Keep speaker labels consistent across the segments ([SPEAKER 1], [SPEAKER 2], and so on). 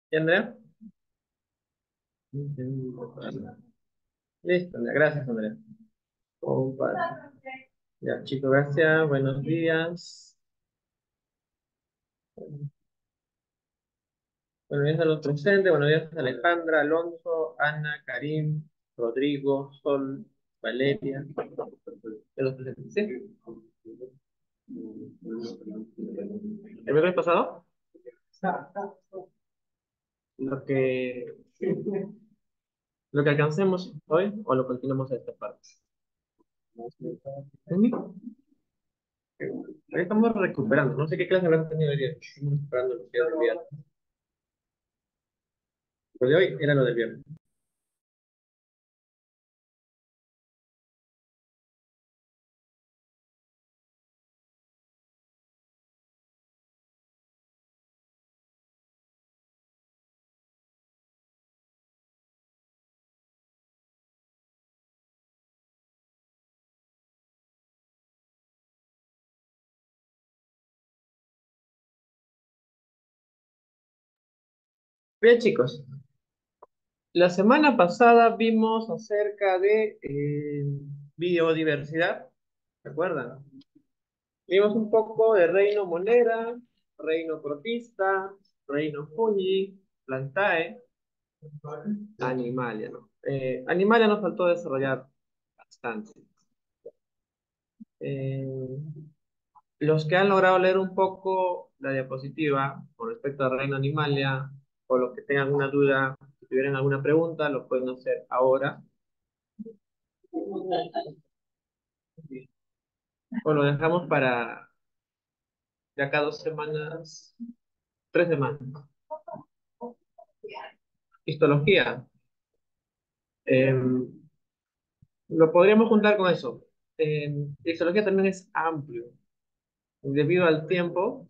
[SPEAKER 1] ¿Y Andrea? Listo, Andrea. Gracias, Andrea. Comparte. Ya, chicos, gracias. Buenos días. Buenos días a los presentes. Buenos días a Alejandra, Alonso, Ana, Karim, Rodrigo, Sol, Valeria. ¿De los presentes? ¿Sí? ¿El miércoles pasado? Lo que, lo que alcancemos hoy o lo continuamos a esta parte. ¿Sí? Ahí estamos recuperando. No sé qué clase habrán tenido hoy día. Estamos recuperando lo que era del viernes. Lo de hoy era lo del viernes. Bien, chicos. La semana pasada vimos acerca de biodiversidad. ¿Se acuerdan? Vimos un poco de reino monera, reino protista, reino fungi, plantae, animalia, ¿no? Animalia nos faltó desarrollar bastante. Eh, los que han logrado leer un poco la diapositiva con respecto al reino animalia, o los que tengan alguna duda, si tuvieran alguna pregunta, lo pueden hacer ahora, o lo dejamos para de acá 2 semanas, 3 semanas. Histología. eh, lo podríamos juntar con eso. Histología también es amplio. Debido al tiempo,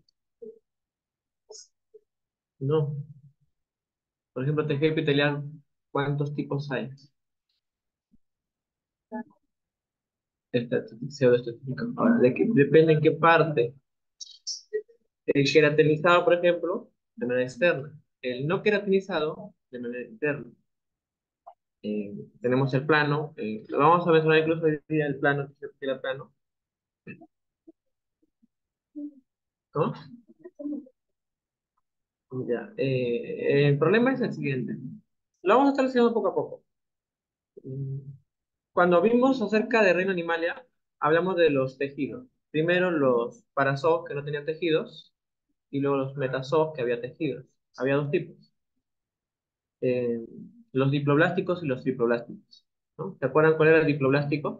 [SPEAKER 1] no. Por ejemplo, tejido epitelial, ¿cuántos tipos hay? Pseudoestética. Ahora, depende en qué parte. El queratinizado, por ejemplo, de manera externa. El no queratinizado, de manera interna. Tenemos el plano. Lo vamos a mencionar incluso hoy día, el plano, que era plano. ¿No? Ya. El problema es el siguiente. Lo vamos a estar haciendo poco a poco. Mm, Cuando vimos acerca de Reino Animalia, hablamos de los tejidos. Primero los parazoos que no tenían tejidos y luego los metazoos que había tejidos. Había dos tipos. eh, los diploblásticos y los triploblásticos, ¿no? ¿Se acuerdan cuál era el diploblástico?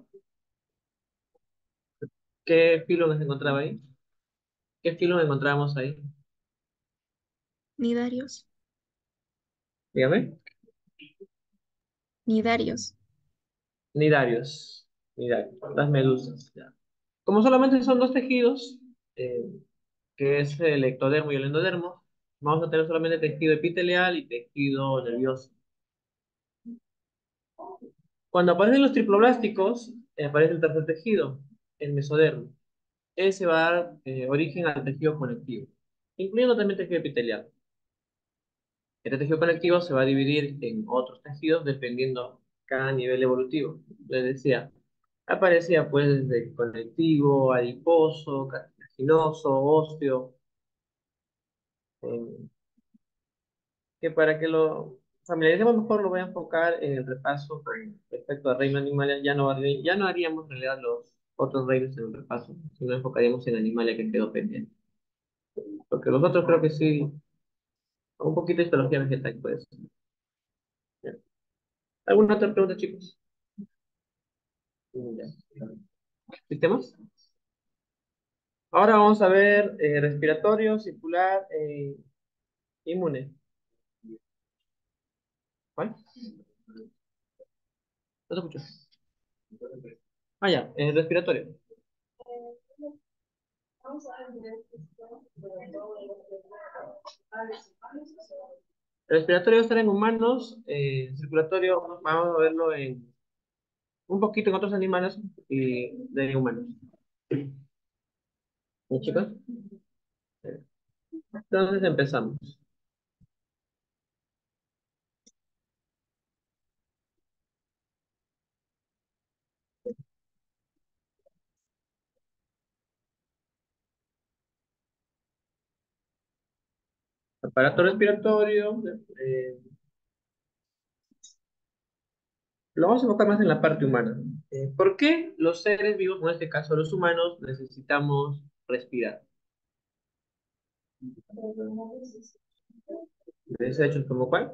[SPEAKER 1] ¿Qué filo nos encontraba ahí? ¿Qué filo nos encontrábamos ahí?
[SPEAKER 2] Nidarios,
[SPEAKER 1] Dígame.
[SPEAKER 2] nidarios.
[SPEAKER 1] Nidarios. Nidarios, las medusas. Ya. Como solamente son dos tejidos, eh, que es el ectodermo y el endodermo, vamos a tener solamente tejido epitelial y tejido nervioso. Cuando aparecen los triploblásticos, aparece el tercer tejido, el mesodermo. Ese va a dar origen al tejido conectivo, incluyendo también tejido epitelial. Este tejido conectivo se va a dividir en otros tejidos dependiendo cada nivel evolutivo. Les decía, aparecía pues desde conectivo, adiposo, cartilaginoso, óseo, eh, que para que lo familiaricemos mejor lo voy a enfocar en el repaso con respecto al reino animal. Ya no haríamos en realidad los otros reinos en el repaso, sino enfocaríamos en Animalia que quedó pendiente. Porque los otros creo que sí, un poquito de histología vegetal pues. ¿Alguna otra pregunta, chicos? Ya. ¿Sistemas? Ahora vamos a ver respiratorio, circular, inmune. ¿Cuál? No te escucho. Ah, ya, respiratorio. El respiratorio va a estar en humanos, circulatorio vamos a verlo en un poquito en otros animales y de humanos. ¿Sí, chicos? Entonces empezamos. Aparato respiratorio, eh, lo vamos a enfocar más en la parte humana. ¿Por qué los seres vivos, en este caso los humanos, necesitamos respirar? Desechos como cuál?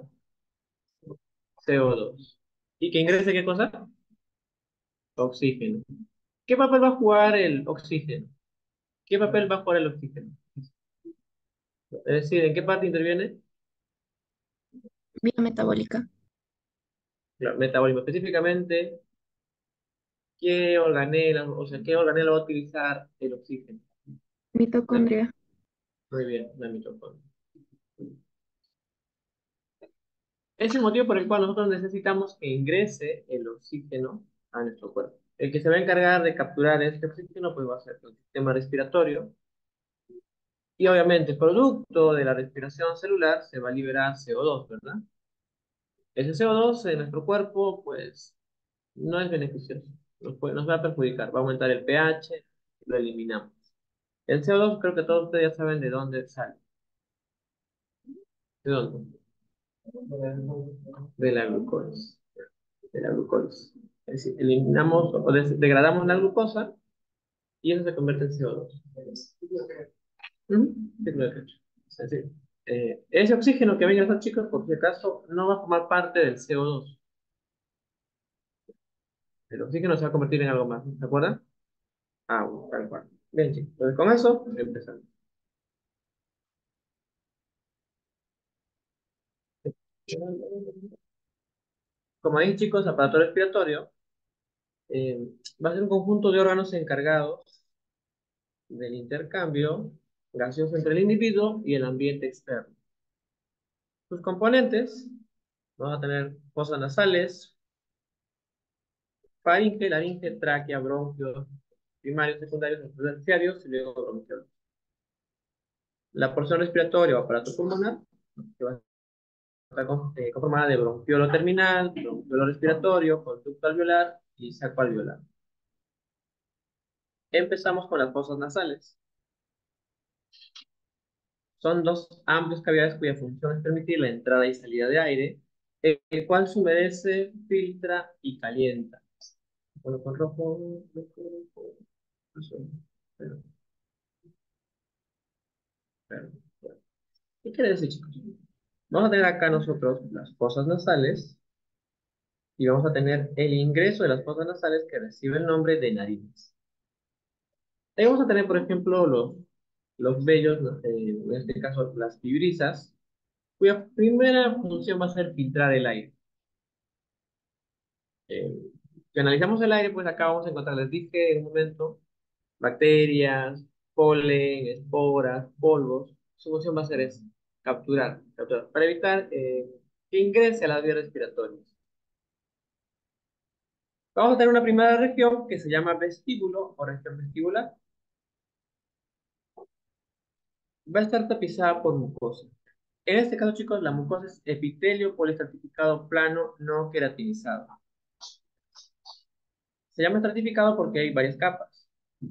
[SPEAKER 1] CO2. ¿Y que ingrese qué cosa? Oxígeno. ¿Qué papel va a jugar el oxígeno? ¿Qué papel va a jugar el oxígeno? Es decir, ¿en qué parte interviene?
[SPEAKER 2] Vía metabólica.
[SPEAKER 1] Claro, metabolismo. Específicamente, ¿qué organela, o sea, qué organela va a utilizar el oxígeno? ¿Eh?
[SPEAKER 2] Mitocondria.
[SPEAKER 1] Muy bien, la mitocondria. Es el motivo por el cual nosotros necesitamos que ingrese el oxígeno a nuestro cuerpo. El que se va a encargar de capturar este oxígeno, pues va a ser el sistema respiratorio. Y obviamente, producto de la respiración celular, se va a liberar CO2, ¿verdad? Ese CO2 en nuestro cuerpo, pues, no es beneficioso. Nos va a perjudicar. Va a aumentar el pH, lo eliminamos. El CO2, creo que todos ustedes ya saben de dónde sale. ¿De dónde? De la glucosa. De la glucosa. Es decir, eliminamos o degradamos la glucosa y eso se convierte en CO2. Ujú, sí, lo he hecho. Es decir, ese oxígeno que venga a esos chicos, por si acaso, no va a formar parte del CO2. El oxígeno se va a convertir en algo más, ¿se acuerdan? Agua, tal cual. Bien, chicos. Entonces, con eso empezamos. Como ahí, chicos, aparato respiratorio eh, va a ser un conjunto de órganos encargados del intercambio gaseoso entre el individuo y el ambiente externo. Sus componentes, vamos a tener fosas nasales, faringe, laringe, tráquea, bronquios, primarios, secundarios, terciarios y luego bronquiolos. La porción respiratoria o aparato pulmonar, que va a estar conformada de bronquiolo terminal, bronquiolo respiratorio, conducto alveolar y saco alveolar. Empezamos con las fosas nasales. Son dos amplias cavidades cuya función es permitir la entrada y salida de aire, el cual se humedece, filtra y calienta. Bueno, con rojo, azul, pero, pero. ¿Qué quiere decir, chicos? Vamos a tener acá nosotros las fosas nasales y vamos a tener el ingreso de las fosas nasales que recibe el nombre de narinas. Ahí vamos a tener, por ejemplo, los vellos, ¿no? En este caso las fibrisas, cuya primera función va a ser filtrar el aire. Eh, si analizamos el aire, pues acá vamos a encontrar, les dije en un momento, bacterias, polen, esporas, polvos. Su función va a ser esa, capturar, para evitar que ingrese a las vías respiratorias. Vamos a tener una primera región que se llama vestíbulo o región vestibular. Va a estar tapizada por mucosa. En este caso, chicos, la mucosa es epitelio poliestratificado plano no queratinizado. Se llama estratificado porque hay varias capas.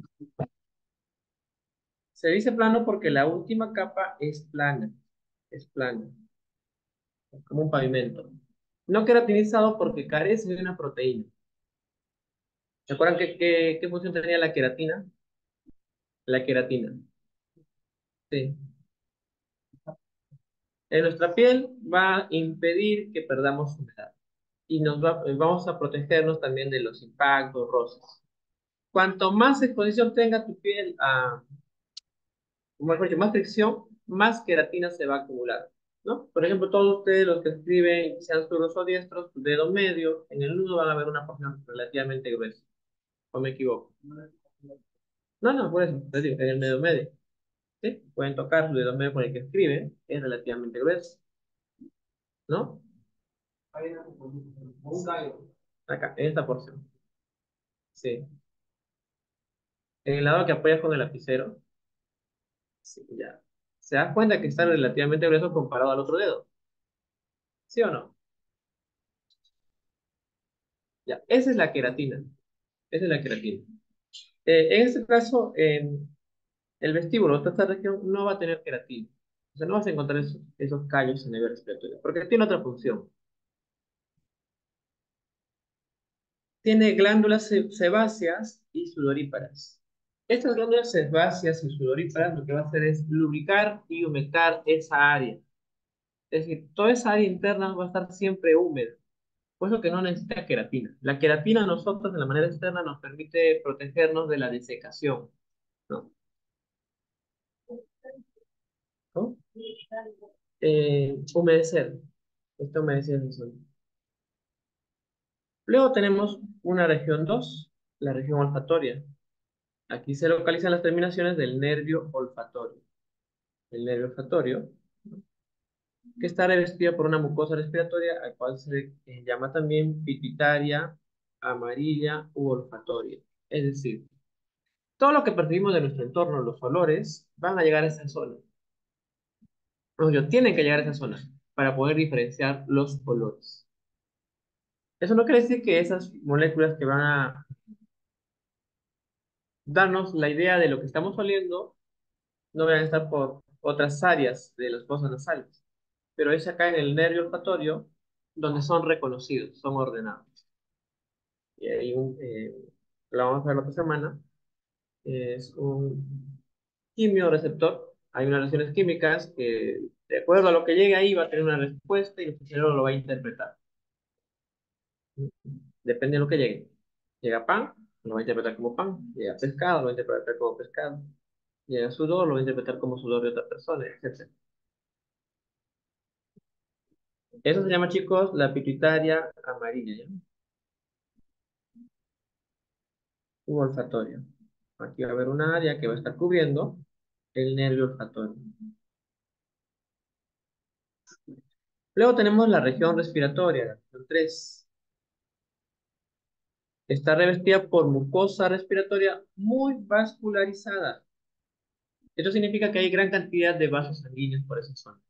[SPEAKER 1] Se dice plano porque la última capa es plana, es como un pavimento. No queratinizado porque carece de una proteína. ¿Se acuerdan qué función tenía la queratina? La queratina, sí. En nuestra piel va a impedir que perdamos humedad y vamos a protegernos también de los impactos, roces. Cuanto más exposición tenga tu piel a, como mejor dicho, más fricción, más queratina se va a acumular, ¿no? Por ejemplo, todos ustedes los que escriben, sean zurdos o diestros, tu dedo medio, en el nudo van a ver una porción relativamente gruesa, ¿o me equivoco? No, no, por eso, les digo, en el dedo medio, ¿sí? Pueden tocar su dedo medio con el que escriben, es relativamente grueso, ¿no? Acá, en esta porción, sí. En el lado que apoyas con el lapicero, sí, ya. ¿Se das cuenta que está relativamente grueso comparado al otro dedo? ¿Sí o no? Ya, esa es la queratina. Esa es la queratina. En este caso, el vestíbulo, toda esta región no va a tener queratina. O sea, no vas a encontrar esos callos en la vía respiratoria, porque tiene otra función. Tiene glándulas sebáceas y sudoríparas. Estas glándulas sebáceas y sudoríparas lo que va a hacer es lubricar y humectar esa área. Es decir, toda esa área interna va a estar siempre húmeda. Por eso que no necesita queratina. La queratina a nosotros de la manera externa nos permite protegernos de la desecación, ¿no? ¿No? Humedecer. Está humedeciendo el suelo. Luego tenemos una región 2, la región olfatoria. Aquí se localizan las terminaciones del nervio olfatorio. El nervio olfatorio, que está revestida por una mucosa respiratoria, al cual se le llama también pituitaria, amarilla u olfatoria. Es decir, todo lo que percibimos de nuestro entorno, los olores, van a llegar a esa zona. Tienen que llegar a esa zona para poder diferenciar los olores. Eso no quiere decir que esas moléculas que van a darnos la idea de lo que estamos oliendo no vayan a estar por otras áreas de las fosas nasales, pero es acá en el nervio olfatorio donde son reconocidos, son ordenados. Y hay lo vamos a ver la otra semana, es un quimioreceptor. Hay unas reacciones químicas que, de acuerdo a lo que llegue ahí, va a tener una respuesta y nuestro cerebro lo va a interpretar. Depende de lo que llegue. Llega pan, lo va a interpretar como pan. Llega pescado, lo va a interpretar como pescado. Llega sudor, lo va a interpretar como sudor de otra persona, etc. Eso se llama, chicos, la pituitaria amarilla, ¿ya? U olfatorio. Aquí va a haber una área que va a estar cubriendo el nervio olfatorio. Luego tenemos la región respiratoria, la región 3. Está revestida por mucosa respiratoria muy vascularizada. Esto significa que hay gran cantidad de vasos sanguíneos por esa zona,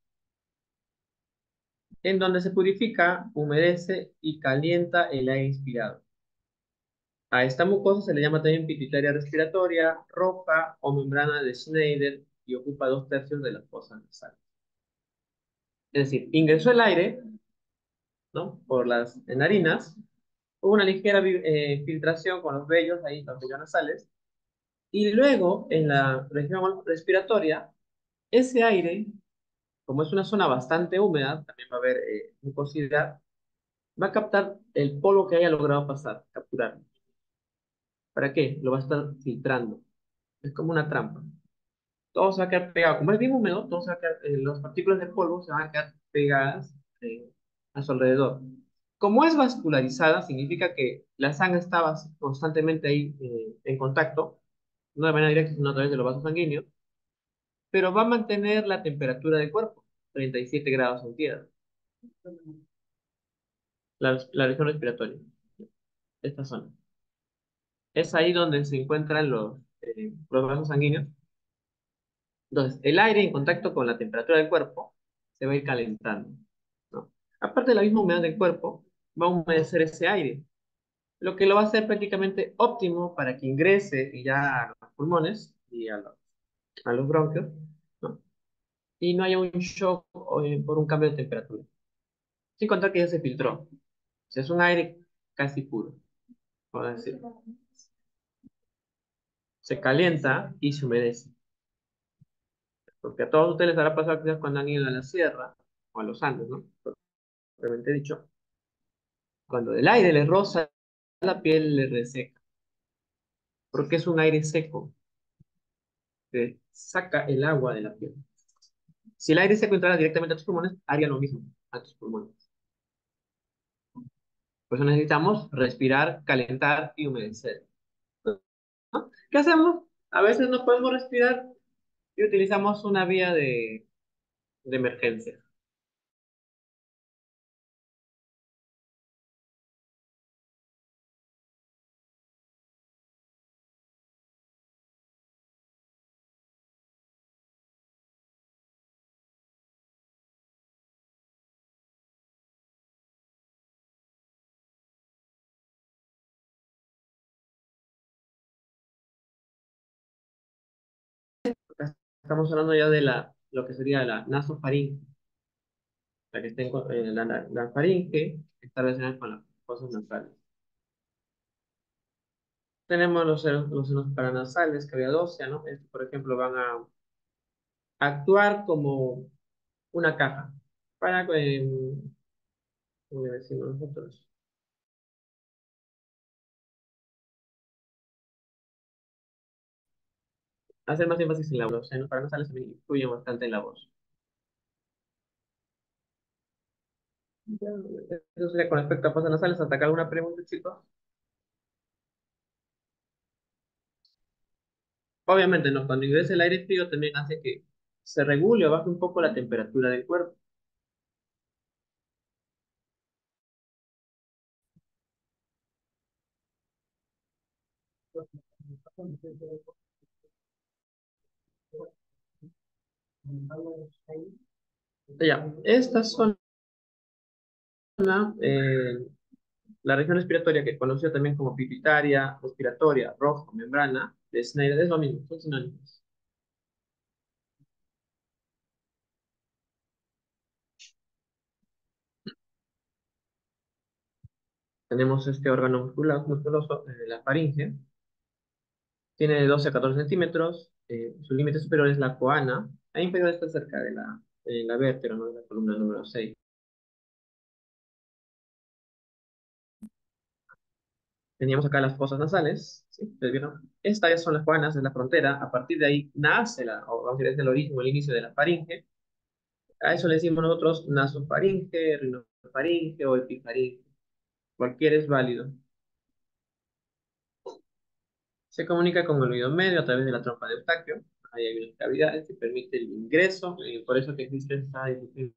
[SPEAKER 1] en donde se purifica, humedece y calienta el aire inspirado. A esta mucosa se le llama también pituitaria respiratoria, roja o membrana de Schneider y ocupa 2/3 de las fosas nasales. Es decir, ingresó el aire, ¿no? Por las narinas, hubo una ligera filtración con los vellos, ahí los vellos nasales, y luego en la región respiratoria, ese aire, como es una zona bastante húmeda, también va a haber mucosidad, va a captar el polvo que haya logrado pasar, capturar. ¿Para qué? Lo va a estar filtrando. Es como una trampa. Todo se va a quedar pegado. Como es bien húmedo, todo se va a quedar, las partículas de polvo se van a quedar pegadas a su alrededor. Como es vascularizada, significa que la sangre está constantemente ahí en contacto, no de manera directa, sino a través de los vasos sanguíneos, pero va a mantener la temperatura del cuerpo, 37 grados centígrados, la región respiratoria, esta zona. Es ahí donde se encuentran los vasos sanguíneos. Entonces, el aire en contacto con la temperatura del cuerpo se va a ir calentando, ¿no? Aparte de la misma humedad del cuerpo, va a humedecer ese aire, lo que lo va a hacer prácticamente óptimo para que ingrese y ya a los pulmones y a los bronquios, ¿no? Y no haya un shock por un cambio de temperatura. Sin contar que ya se filtró. O sea, es un aire casi puro, por decir. Se calienta y se humedece. Porque a todos ustedes les habrá pasado quizás cuando han ido a la sierra o a los Andes, ¿no? Propiamente dicho. Cuando el aire les roza la piel, les reseca. Porque es un aire seco que saca el agua de la piel. Si el aire seco entrara directamente a tus pulmones, haría lo mismo a tus pulmones. Por eso necesitamos respirar, calentar y humedecer, ¿no? ¿Qué hacemos? A veces no podemos respirar y utilizamos una vía de emergencia. Estamos hablando ya de la lo que sería la nasofaringe, la que está la faringe, que está relacionada con las fosas nasales. Tenemos los senos paranasales, cavidad ósea, ¿no? Estos, por ejemplo, van a actuar como una caja para, ¿cómo le decimos nosotros? Hacer más énfasis en la voz. Los senos paranasales también influyen bastante en la voz. Ya, eso sería con respecto a fosas nasales. ¿Hasta acá alguna pregunta, chicos? Obviamente, ¿no? Cuando ingresa el aire frío también hace que se regule o baje un poco la temperatura del cuerpo. Ya, esta zona, la región respiratoria, que conocida también como pituitaria, respiratoria, rojo, membrana, de Snyder, es lo mismo, son sinónimos. Tenemos este órgano musculoso, la faringe, tiene de 12 a 14 centímetros, su límite superior es la coana, ahí inferior está cerca de la vértebra, ¿no? De la columna número 6. Teníamos acá las fosas nasales, ¿sí? ¿Ustedes vieron? Estas ya son las coanas, es la frontera, a partir de ahí nace o vamos a decir, es el origen o el inicio de la faringe, a eso le decimos nosotros nasofaringe, rinofaringe o epifaringe, cualquiera es válido. Se comunica con el oído medio a través de la trompa de Eustaquio. Ahí hay unas cavidades que permite el ingreso, por eso que existe esta disciplina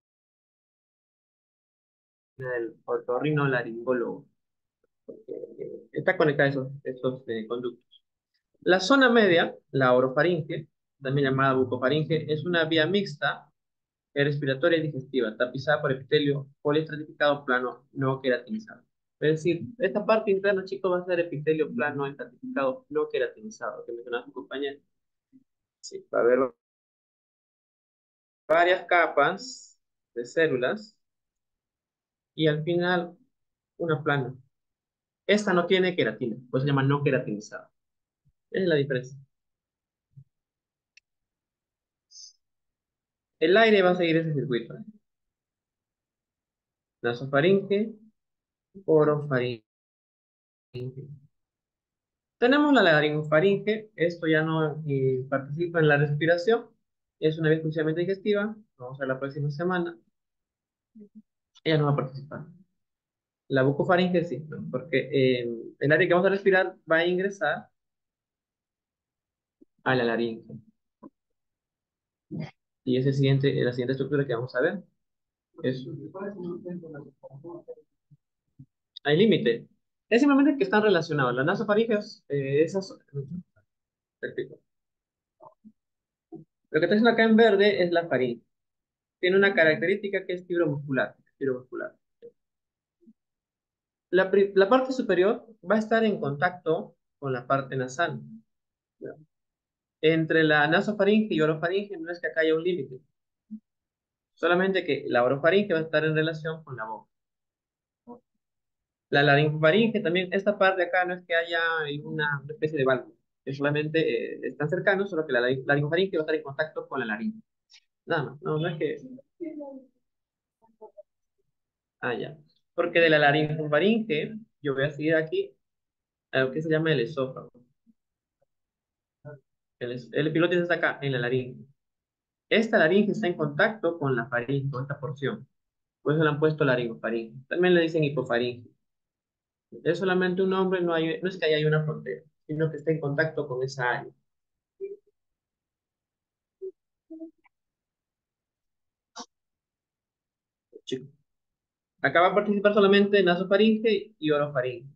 [SPEAKER 1] del otorrinolaringólogo, porque está conectada a esos conductos. La zona media, la orofaringe, también llamada bucofaringe, es una vía mixta respiratoria y digestiva, tapizada por epitelio poliestratificado plano no queratinizado. Es decir, esta parte interna, chicos, va a ser epitelio plano estratificado no queratinizado, que mencionaba su compañero. Sí, va a haber varias capas de células y al final una plana. Esta no tiene queratina, pues se llama no queratinizada. Esa es la diferencia. El aire va a seguir ese circuito. Nasofaringe, orofaringe. Tenemos la laringofaringe, esto ya no participa en la respiración, es una vía exclusivamente digestiva, vamos a ver la próxima semana, ella no va a participar. La bucofaringe sí, ¿no? Porque el aire que vamos a respirar va a ingresar a la laringe. Y es la siguiente estructura que vamos a ver. Es, hay límite. Es simplemente que están relacionados. Las nasofaringes, esas, repito. Lo que está haciendo acá en verde es la faringe. Tiene una característica que es fibromuscular. Fibromuscular. La parte superior va a estar en contacto con la parte nasal. ¿Ya? Entre la nasofaringe y orofaringe no es que acá haya un límite, solamente que la orofaringe va a estar en relación con la boca. La laringofaringe también, esta parte de acá no es que haya una especie de válvula, es solamente están cercanos, solo que la laringofaringe va a estar en contacto con la laringe. Nada más, no, no es que. Ah, ya. Porque de la laringofaringe, yo voy a seguir aquí a lo que se llama el esófago. El epiglottis está acá, en la laringe. Esta laringe está en contacto con la faringe, con esta porción. Por eso le han puesto laringofaringe. También le dicen hipofaringe. Es solamente un nombre, no es que haya una frontera, sino que está en contacto con esa área. Chicos. Acá va a participar solamente nasofaringe y orofaringe.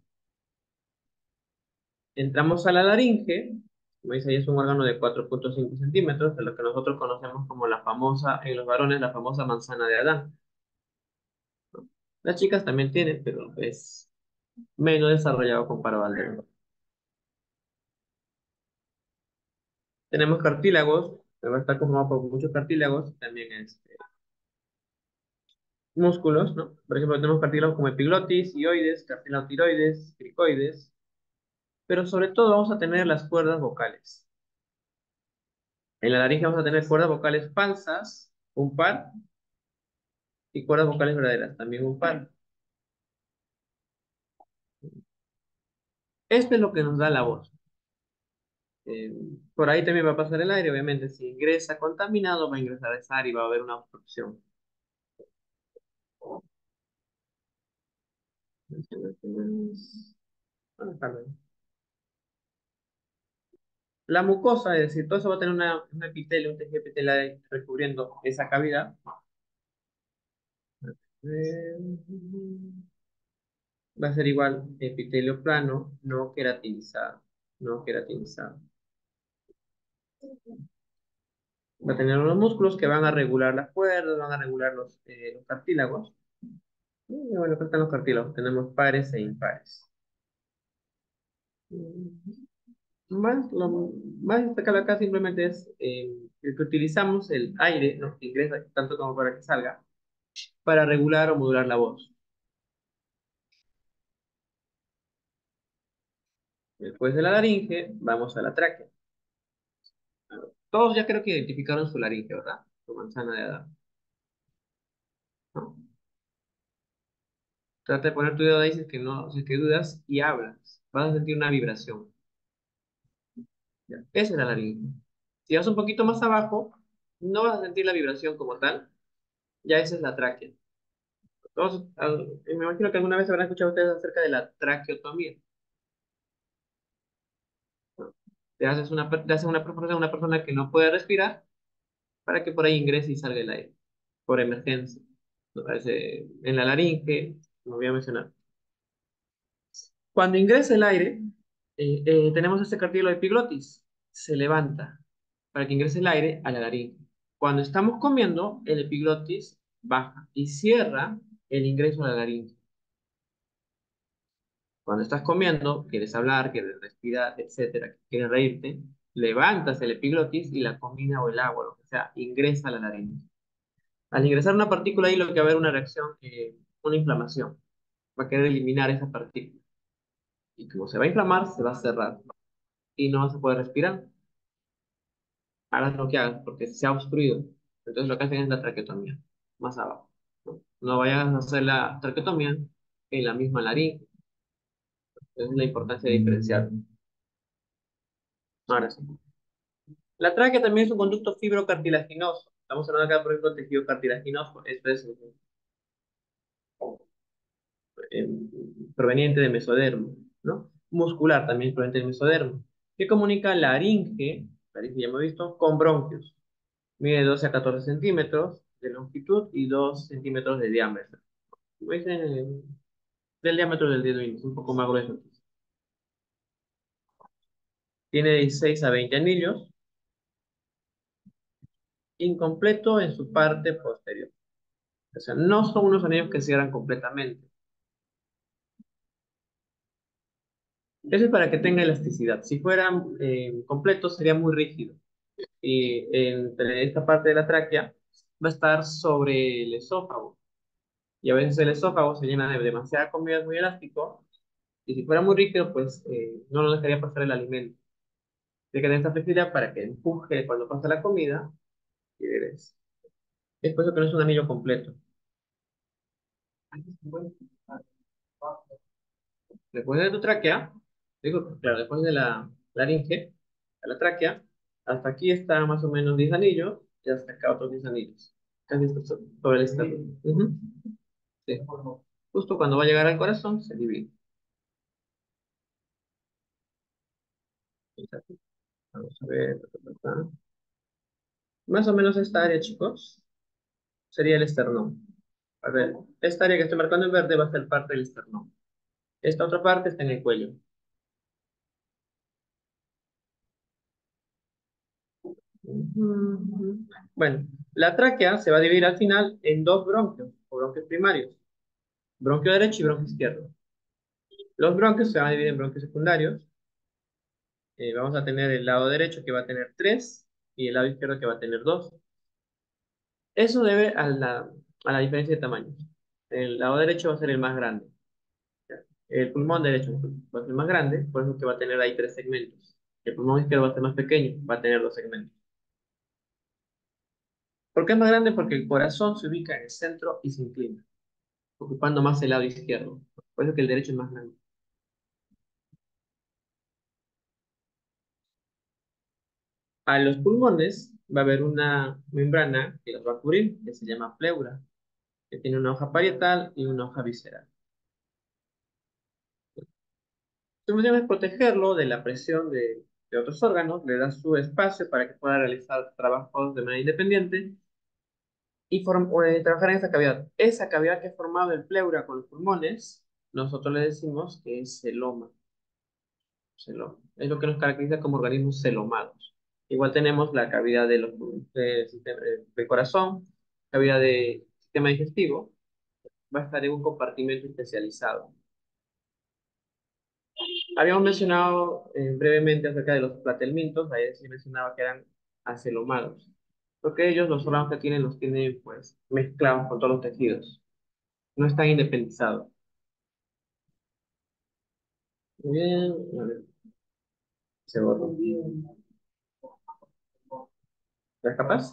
[SPEAKER 1] Entramos a la laringe, como dice ahí, es un órgano de 4,5 centímetros, de lo que nosotros conocemos como la famosa, en los varones, la famosa manzana de Adán. Las chicas también tienen, pero es menos desarrollado comparado al de. Tenemos cartílagos, Va a estar conformado por muchos cartílagos, también músculos, ¿no? Por ejemplo, tenemos cartílagos como epiglotis, hioides, cartílago tiroides, cricoides, pero sobre todo vamos a tener las cuerdas vocales. En la laringe vamos a tener cuerdas vocales falsas, un par, y cuerdas vocales verdaderas, también un par. Esto es lo que nos da la voz. Eh, por ahí también va a pasar el aire, obviamente. Si ingresa contaminado, va a ingresar esa área y va a haber una obstrucción. La mucosa, es decir, todo eso va a tener un epitelio, un tejido epitelial recubriendo esa cavidad. Va a ser igual epitelio plano, no queratinizado. No queratinizado. Va a tener unos músculos que van a regular las cuerdas, van a regular los cartílagos. Y bueno, acá están los cartílagos. Tenemos pares e impares. Lo más destacable acá simplemente es el que utilizamos el aire, ¿no? Que ingresa tanto como para que salga, para regular o modular la voz. Después de la laringe, vamos a la tráquea. Todos ya creo que identificaron su laringe, ¿verdad? Su manzana de Adán, ¿no? Trata de poner tu dedo ahí si es que no, si es que dudas y hablas. Vas a sentir una vibración. ¿Ya? Esa es la laringe. Si vas un poquito más abajo, no vas a sentir la vibración como tal. Ya esa es la tráquea. Me imagino que alguna vez habrán escuchado ustedes acerca de la traqueotomía. ¿No? Te haces una perforación a una persona que no puede respirar para que por ahí ingrese y salga el aire, por emergencia. ¿No? En la laringe, como voy a mencionar. Cuando ingresa el aire, tenemos este cartílago epiglotis, se levanta para que ingrese el aire a la laringe. Cuando estamos comiendo, el epiglotis baja y cierra el ingreso a la laringe. Cuando estás comiendo, quieres hablar, quieres respirar, etcétera, quieres reírte, levantas el epiglotis y la comida o el agua, lo que sea, ingresa a la laringe. Al ingresar una partícula ahí, lo que va a haber una reacción, una inflamación. Va a querer eliminar esa partícula. Y como se va a inflamar, se va a cerrar y no vas a poder respirar. Hagas lo que hagas, porque se ha obstruido. Entonces lo que hacen es la traqueotomía, más abajo. No, no vayas a hacer la traqueotomía en la misma laringe. Esa es la importancia de diferenciar. Ahora sí. La tráquea también es un conducto fibrocartilaginoso. Estamos hablando acá, por ejemplo, de tejido cartilaginoso. Esto es eh, proveniente de mesodermo, ¿no? Muscular también proveniente del mesodermo, que comunica laringe ya hemos visto, con bronquios. Mide 12 a 14 centímetros de longitud y 2 centímetros de diámetro. Como dicen, del diámetro del dedo índice, un poco más grueso. Tiene 16 a 20 anillos, incompleto en su parte posterior. O sea, no son unos anillos que cierran completamente. Eso es para que tenga elasticidad. Si fueran completos, sería muy rígido. Y entre esta parte de la tráquea va a estar sobre el esófago. Y a veces el esófago se llena de demasiada comida, es muy elástico. Y si fuera muy rígido, pues no nos dejaría pasar el alimento. Tiene que tener esta flexibilidad para que empuje cuando pasa la comida. Y es por eso que no es un anillo completo. Después de tu tráquea, digo, claro, después de la laringe, a la tráquea, hasta aquí está más o menos 10 anillos, y hasta acá otros 10 anillos. Casi sobre el esternón. Ujú. Sí. Justo cuando va a llegar al corazón, se divide. Exacto. Vamos a ver. Más o menos esta área, chicos, sería el esternón. A ver, esta área que estoy marcando en verde va a ser parte del esternón. Esta otra parte está en el cuello. Ujú. Bueno, la tráquea se va a dividir al final en dos bronquios, o bronquios primarios, bronquio derecho y bronquio izquierdo. Los bronquios se van a dividir en bronquios secundarios. Vamos a tener el lado derecho que va a tener tres y el lado izquierdo que va a tener dos. Eso debe a la diferencia de tamaño. El lado derecho va a ser el más grande. El pulmón derecho va a ser más grande, por eso que va a tener ahí tres segmentos. El pulmón izquierdo va a ser más pequeño, va a tener dos segmentos. ¿Por qué es más grande? Porque el corazón se ubica en el centro y se inclina, ocupando más el lado izquierdo. Por eso que el derecho es más grande. A los pulmones va a haber una membrana que los va a cubrir, que se llama pleura, que tiene una hoja parietal y una hoja visceral. Su función es protegerlo de la presión de otros órganos, le da su espacio para que pueda realizar trabajos de manera independiente y trabajar en esa cavidad. Esa cavidad que ha formado el pleura con los pulmones, nosotros le decimos que es celoma. Celoma. Es lo que nos caracteriza como organismos celomados. Igual tenemos la cavidad de del corazón, cavidad del sistema digestivo, va a estar en un compartimento especializado. Habíamos mencionado brevemente acerca de los platelmintos, ahí se mencionaba que eran acelomados, porque ellos los órganos que tienen los tienen pues mezclados con todos los tejidos, no están independizados. Muy bien, a ver, se borró. ¿Eres capaz?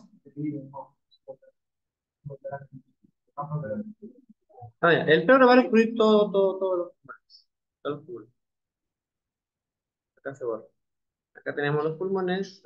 [SPEAKER 1] Ah, ya. El peor va a destruir todos los pulmones. Todos los pulmones. Acá se borra. Acá tenemos los pulmones.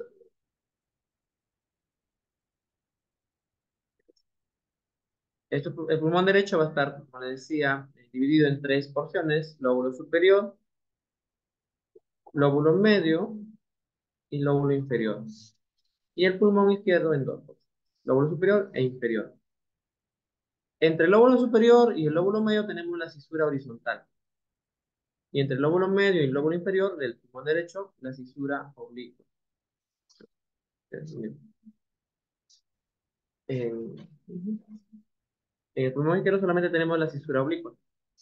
[SPEAKER 1] El pulmón derecho va a estar, como les decía, dividido en tres porciones: lóbulo superior, lóbulo medio y lóbulo inferior. Y el pulmón izquierdo en dos porciones: lóbulo superior e inferior. Entre el lóbulo superior y el lóbulo medio tenemos la cisura horizontal. Y entre el lóbulo medio y el lóbulo inferior del pulmón derecho, la cisura oblicua. En, en el pulmón izquierdo solamente tenemos la cisura oblicua.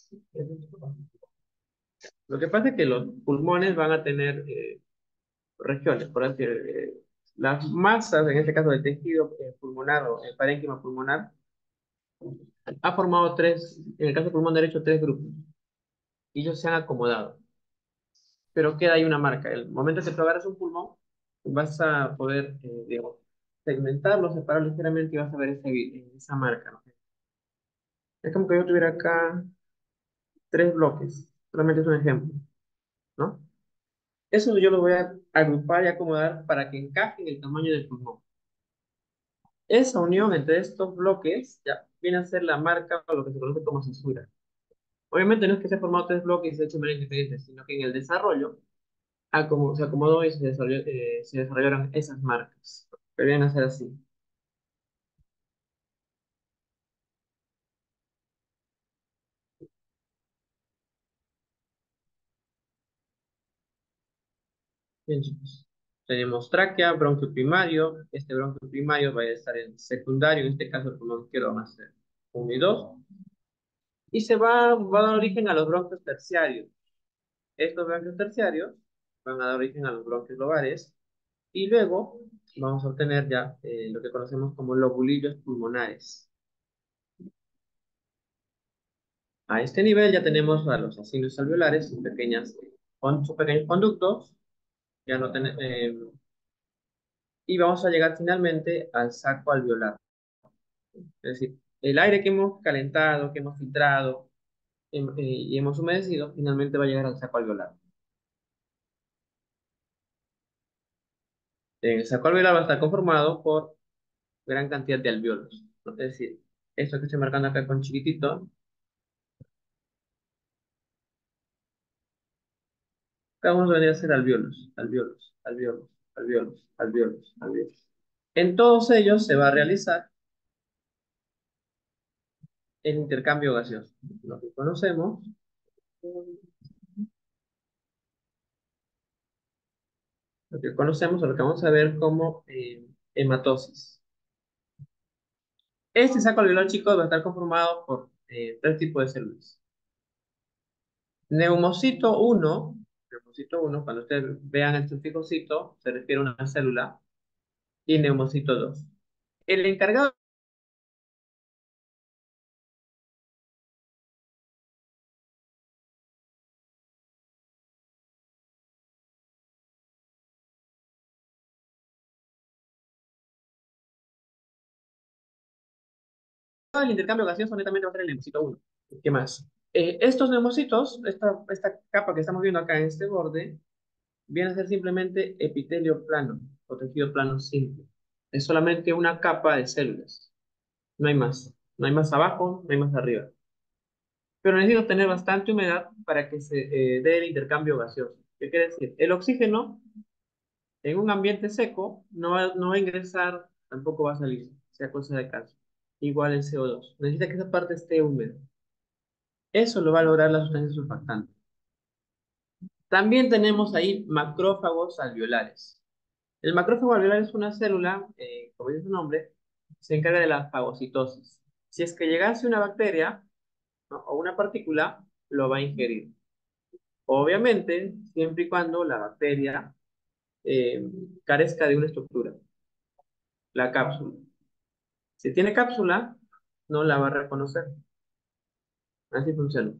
[SPEAKER 1] Lo que pasa es que los pulmones van a tener regiones, por así decir, las masas, en este caso del tejido pulmonar o el parénquima pulmonar, ha formado tres, en el caso del pulmón derecho, tres grupos, y ellos se han acomodado, pero queda ahí una marca. El momento que tú agarras un pulmón, vas a poder, digamos, segmentarlo, separarlo ligeramente y vas a ver esa marca, ¿no? Es como que yo tuviera acá tres bloques, solamente es un ejemplo, ¿no? Eso yo lo voy a agrupar y acomodar para que encaje en el tamaño del pulmón. Esa unión entre estos bloques ya viene a ser la marca o lo que se conoce como censura. Obviamente no es que se ha formado tres bloques y se ha hecho de manera independiente, sino que en el desarrollo se acomodó y se desarrollaron esas marcas. Pero vienen a ser así. Bien, chicos. Tenemos tráquea, bronquio primario. Este bronquio primario va a estar en secundario, en este caso el pulmón izquierdo va a ser 1 y 2. Y va a dar origen a los bronquios terciarios. Estos bronquios terciarios van a dar origen a los bronquios lobares y luego vamos a obtener ya lo que conocemos como lobulillos pulmonares. A este nivel ya tenemos a los acinos alveolares, sus pequeños conductos, ya no y vamos a llegar finalmente al saco alveolar. Es decir, el aire que hemos calentado, que hemos filtrado y hemos humedecido, finalmente va a llegar al saco alveolar. El saco alveolar va a estar conformado por gran cantidad de alveolos, ¿no? Es decir, esto que estoy marcando acá con chiquitito, cada uno vendría a ser alveolos, alveolos, alveolos, alveolos, alveolos, alveolos. En todos ellos se va a realizar el intercambio gaseoso, lo que conocemos, o lo que vamos a ver como hematosis. Este saco alveolar, chicos, va a estar conformado por tres tipos de células. Neumocito 1, neumocito 1, cuando ustedes vean el sufijo cito, se refiere a una célula. y neumocito 2. El encargado del intercambio gaseoso netamente va a ser el neumocito 1. ¿Qué más? Estos neumocitos, esta capa que estamos viendo acá en este borde, viene a ser simplemente epitelio plano o tejido plano simple. Es solamente una capa de células. No hay más. No hay más abajo, no hay más arriba. Pero necesito tener bastante humedad para que se dé el intercambio gaseoso. ¿Qué quiere decir? El oxígeno en un ambiente seco no va a ingresar, tampoco va a salir, sea cosa de caso. Igual el CO2. Necesita que esa parte esté húmeda. Eso lo va a lograr la sustancia surfactante. También tenemos ahí macrófagos alveolares. El macrófago alveolar es una célula, como dice su nombre, se encarga de la fagocitosis. Si es que llegase una bacteria, ¿no?, o una partícula, lo va a ingerir. Obviamente, siempre y cuando la bacteria carezca de una estructura, la cápsula. Si tiene cápsula, no la va a reconocer. Así funciona.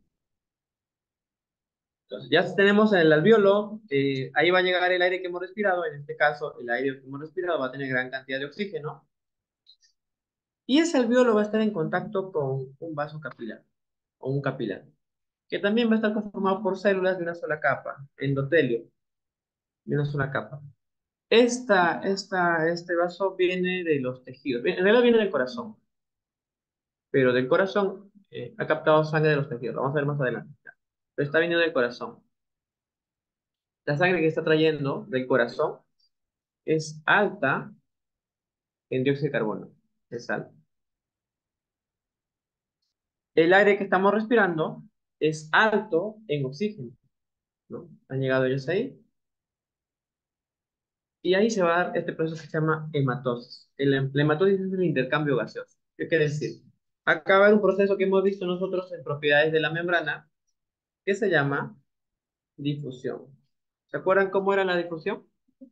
[SPEAKER 1] Entonces, ya tenemos el alveolo, ahí va a llegar el aire que hemos respirado. En este caso, el aire que hemos respirado va a tener gran cantidad de oxígeno. Y ese alveolo va a estar en contacto con un vaso capilar o un capilar, que también va a estar conformado por células de una sola capa, endotelio, de una sola capa. Este vaso viene de los tejidos, en realidad viene del corazón, pero del corazón ha captado sangre de los tejidos, lo vamos a ver más adelante. Pero está viniendo del corazón. La sangre que está trayendo del corazón es alta en dióxido de carbono, es alta. El aire que estamos respirando es alto en oxígeno, ¿no? Han llegado ellos ahí. Y ahí se va a dar este proceso que se llama hematosis. La hematosis es el intercambio gaseoso. ¿Qué quiere decir? Acá va a haber un proceso que hemos visto nosotros en propiedades de la membrana que se llama difusión. ¿Se acuerdan cómo era la difusión?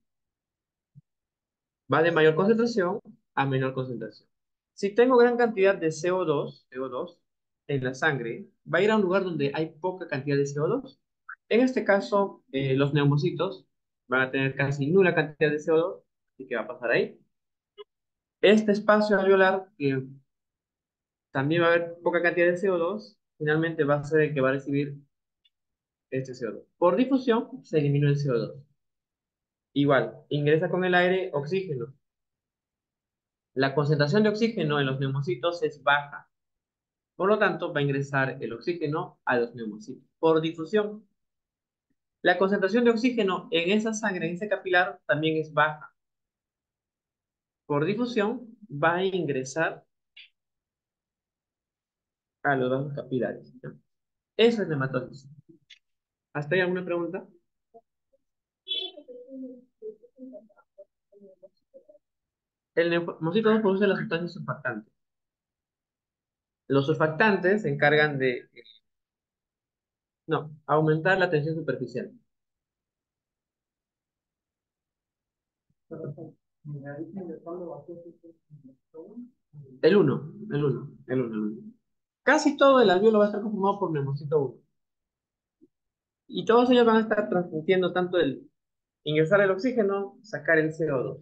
[SPEAKER 1] Va de mayor concentración a menor concentración. Si tengo gran cantidad de CO2 en la sangre, va a ir a un lugar donde hay poca cantidad de CO2. En este caso, los neumocitos van a tener casi nula cantidad de CO2, así que va a pasar ahí. Este espacio alveolar, que también va a haber poca cantidad de CO2, finalmente va a ser el que va a recibir este CO2. Por difusión, se eliminó el CO2. Igual, ingresa con el aire oxígeno. La concentración de oxígeno en los neumocitos es baja. Por lo tanto, va a ingresar el oxígeno a los neumocitos. Por difusión, la concentración de oxígeno en esa sangre, en ese capilar, también es baja. Por difusión, va a ingresar a los vasos capilares, ¿no? Eso es nematosis. ¿Hasta ahí alguna pregunta? El neumocito 2 produce las sustancias surfactantes. Los surfactantes se encargan de, no, aumentar la tensión superficial. El uno. Casi todo el alveolo va a estar conformado por neumocito 1. Y todos ellos van a estar transmitiendo tanto el ingresar el oxígeno, sacar el CO2.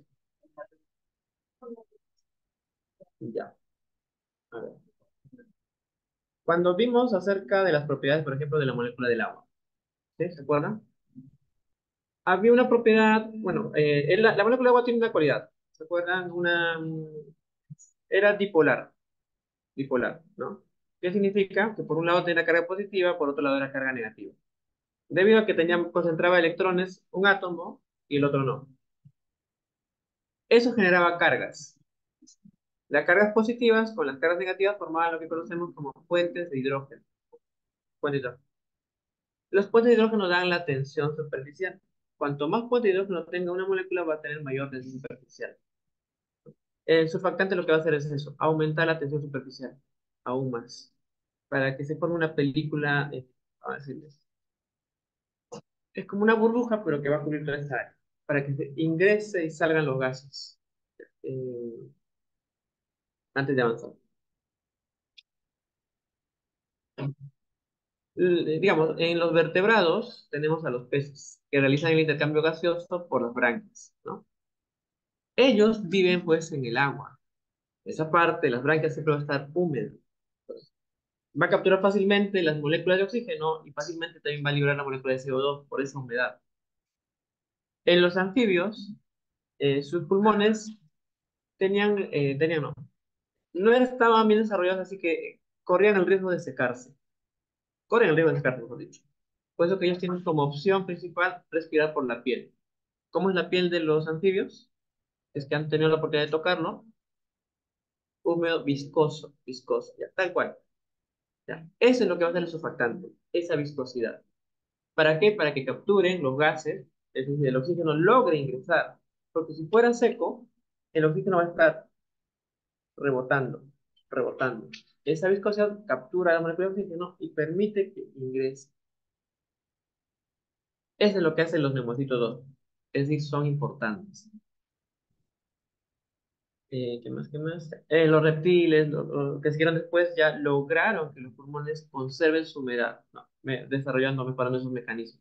[SPEAKER 1] Ya. A ver. Cuando vimos acerca de las propiedades, por ejemplo, de la molécula del agua, ¿sí? ¿Se acuerdan? Había una propiedad, bueno, la molécula del agua tiene una cualidad. ¿Se acuerdan? Era dipolar, ¿no? ¿Qué significa? Que por un lado tenía carga positiva, por otro lado era carga negativa. Debido a que concentraba electrones un átomo y el otro no. Eso generaba cargas. Las cargas positivas con las cargas negativas formaban lo que conocemos como puentes de hidrógeno. Puentes de hidrógeno. Los puentes de hidrógeno dan la tensión superficial. Cuanto más puentes de hidrógeno tenga una molécula, va a tener mayor tensión superficial. El surfactante lo que va a hacer es eso, aumentar la tensión superficial aún más, para que se forme una película, vamos a decirles, es como una burbuja, pero que va a cubrir toda esa área, para que se ingrese y salgan los gases. antes de avanzar. Digamos, en los vertebrados tenemos a los peces que realizan el intercambio gaseoso por las branquias, ¿no? Ellos viven pues en el agua. Esa parte, las branquias siempre va a estar húmeda. Entonces, va a capturar fácilmente las moléculas de oxígeno y fácilmente también va a liberar la molécula de CO2 por esa humedad. En los anfibios, sus pulmones no estaban bien desarrollados, así que corrían el riesgo de secarse. Corren el riesgo de secarse, mejor dicho. Por eso que ellos tienen como opción principal respirar por la piel. ¿Cómo es la piel de los anfibios? Es que han tenido la oportunidad de tocarlo. Húmedo, viscoso, viscoso, ya, tal cual. Ya. Eso es lo que va a hacer el surfactante, esa viscosidad. ¿Para qué? Para que capturen los gases, es decir, el oxígeno logre ingresar. Porque si fuera seco, el oxígeno va a estar rebotando, rebotando. Esa viscosidad captura la molécula de oxígeno y permite que ingrese. Eso es lo que hacen los neumocitos 2. Es decir, son importantes. ¿Qué más? ¿Qué más? Los reptiles, lo que siguieron después, ya lograron que los pulmones conserven su humedad, ¿no? Desarrollando, mejorando esos mecanismos.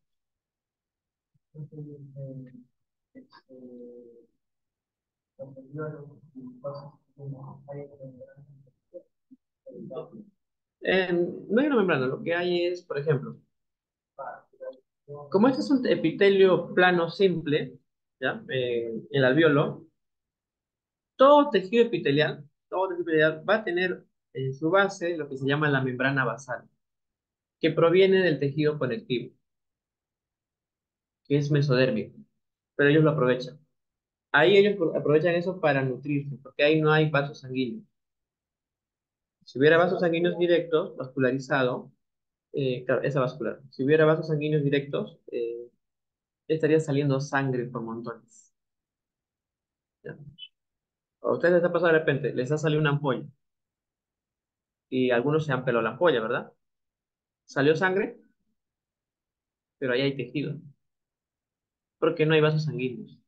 [SPEAKER 1] No hay una membrana, lo que hay es, por ejemplo, como este es un epitelio plano simple, ¿ya? El alveolo, todo tejido epitelial va a tener en su base lo que se llama la membrana basal, que proviene del tejido conectivo, que es mesodérmico, pero ellos lo aprovechan. Ahí ellos aprovechan eso para nutrirse, porque ahí no hay vasos sanguíneos. Si hubiera vasos sanguíneos directos, vascularizado, claro, esa vascular. Si hubiera vasos sanguíneos directos, estaría saliendo sangre por montones. ¿Ya? A ustedes les ha pasado de repente, les ha salido una ampolla y algunos se han pelado la ampolla, ¿verdad? Salió sangre, pero ahí hay tejido, porque no hay vasos sanguíneos.